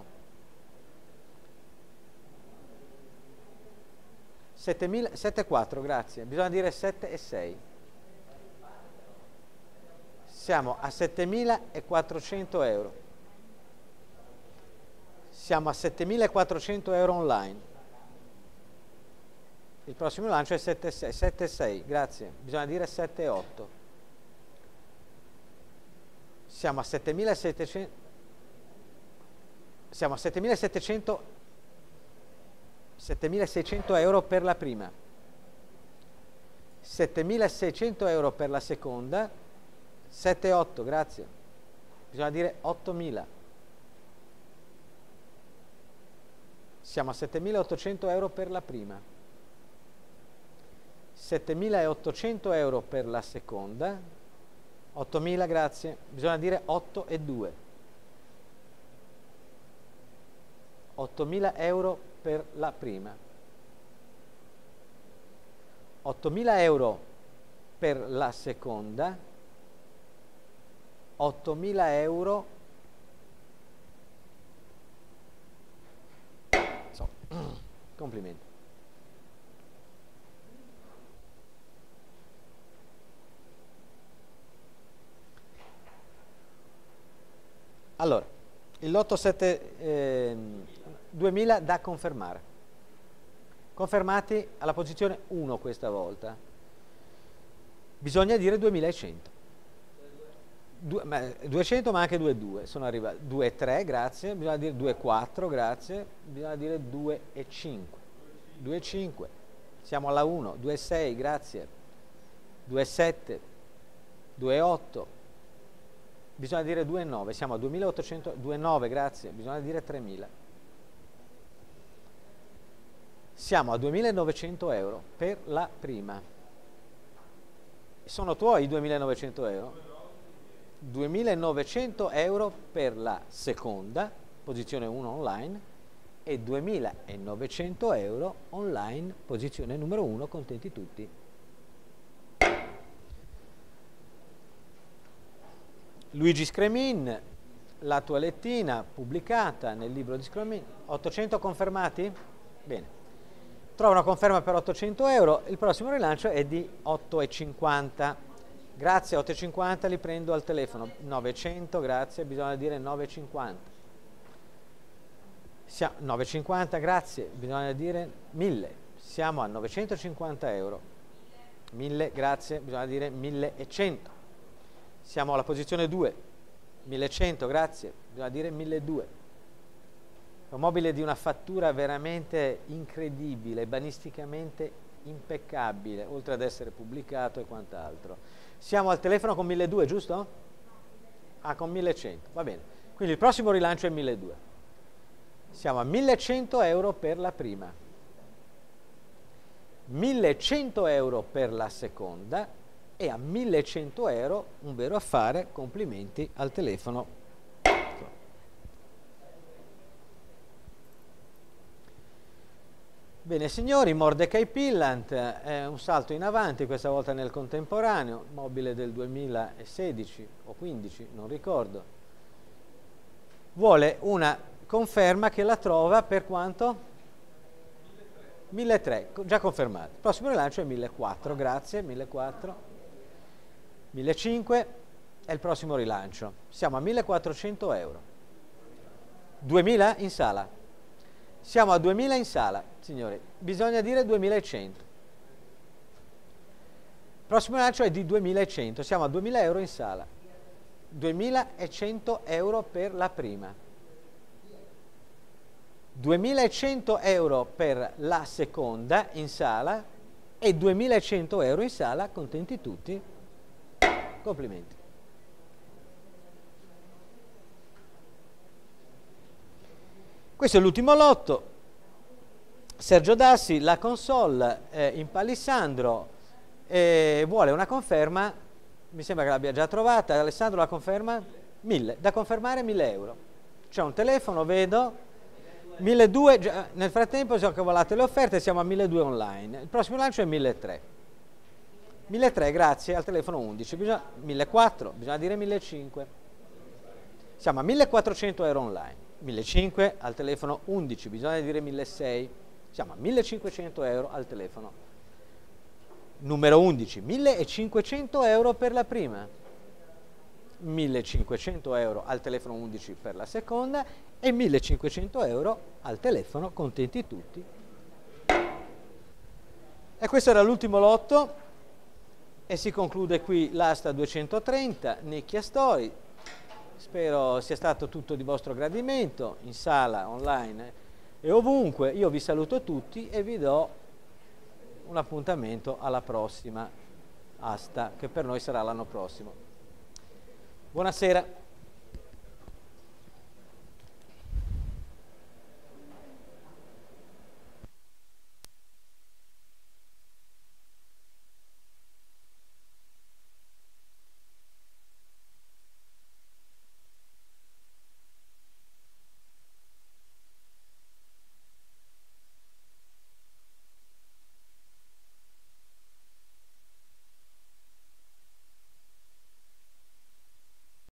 7.400, grazie. Bisogna dire 7.600. Siamo a 7.400 euro. Siamo a 7.400 euro online. Il prossimo lancio è 7.6, grazie. Bisogna dire 7.8. Siamo a 7.700. Siamo a 7.600 euro per la prima. 7.600 euro per la seconda. 7.8, grazie. Bisogna dire 8.000. Siamo a 7.800 euro per la prima. 7.800 euro per la seconda, 8.000, grazie, bisogna dire 8.200. 8.000 euro per la prima. 8.000 euro per la seconda, 8.000 euro. Complimenti. Allora, il lotto 2000 da confermare. Confermati alla posizione 1 questa volta. Bisogna dire 2100. 200 ma anche 2,2 sono arrivati. 2,3, grazie. Bisogna dire 2,4, grazie. Bisogna dire 2,5. 2,5. Siamo alla 1. 2,6, grazie. 2,7. 2,8. Bisogna dire 2,9, siamo a 2.800, 2,9, grazie, bisogna dire 3.000. Siamo a 2.900 euro per la prima. Sono tuoi i 2.900 euro? 2.900 euro per la seconda, posizione 1 online, e 2.900 euro online, posizione numero 1, contenti tutti. Luigi Scremin, la toilettina pubblicata nel libro di Scremin, 800 confermati? Bene, trova una conferma per 800 euro, il prossimo rilancio è di 8,50, grazie, 8,50 li prendo al telefono, 900, grazie, bisogna dire 9,50, 9,50, grazie, bisogna dire 1.000, siamo a 950 euro, 1.000, grazie, bisogna dire 1.100. Siamo alla posizione 2, 1100, grazie, bisogna dire 1200. È un mobile di una fattura veramente incredibile, banisticamente impeccabile, oltre ad essere pubblicato e quant'altro. Siamo al telefono con 1200, giusto? Ah, con 1100, va bene. Quindi il prossimo rilancio è 1200. Siamo a 1100 euro per la prima, 1100 euro per la seconda, e a 1.100 euro un vero affare, complimenti al telefono. Bene signori, Mordecai Pillant è un salto in avanti, questa volta nel contemporaneo, mobile del 2016 o 15, non ricordo. Vuole una conferma che la trova per quanto? 1.300, già confermato. Il prossimo rilancio è 1.400, grazie, 1.400. 1.500, è il prossimo rilancio. Siamo a 1400 euro. 2000 in sala. Siamo a 2000 in sala, signori. Bisogna dire 2100. Il prossimo rilancio è di 2100. Siamo a 2000 euro in sala. 2100 euro per la prima. 2100 euro per la seconda in sala e 2100 euro in sala, contenti tutti? Complimenti. Questo è l'ultimo lotto. Sergio Dassi, la console in palissandro, vuole una conferma, mi sembra che l'abbia già trovata. Alessandro, la conferma? 1000, da confermare 1000 euro. C'è un telefono, vedo. 1200, nel frattempo si sono cavolate le offerte, siamo a 1200 online. Il prossimo lancio è 1300. 1300 grazie al telefono 11, 1400, bisogna dire 1500. Siamo a 1400 euro online. 1500 al telefono 11, bisogna dire 1600. Siamo a 1500 euro al telefono numero 11. 1500 euro per la prima. 1500 euro al telefono 11 per la seconda e 1500 euro al telefono, contenti tutti. E questo era l'ultimo lotto e si conclude qui l'asta 230 Nicchia Story. Spero sia stato tutto di vostro gradimento, in sala, online e ovunque. Io vi saluto tutti e vi do un appuntamento alla prossima asta, che per noi sarà l'anno prossimo. Buonasera.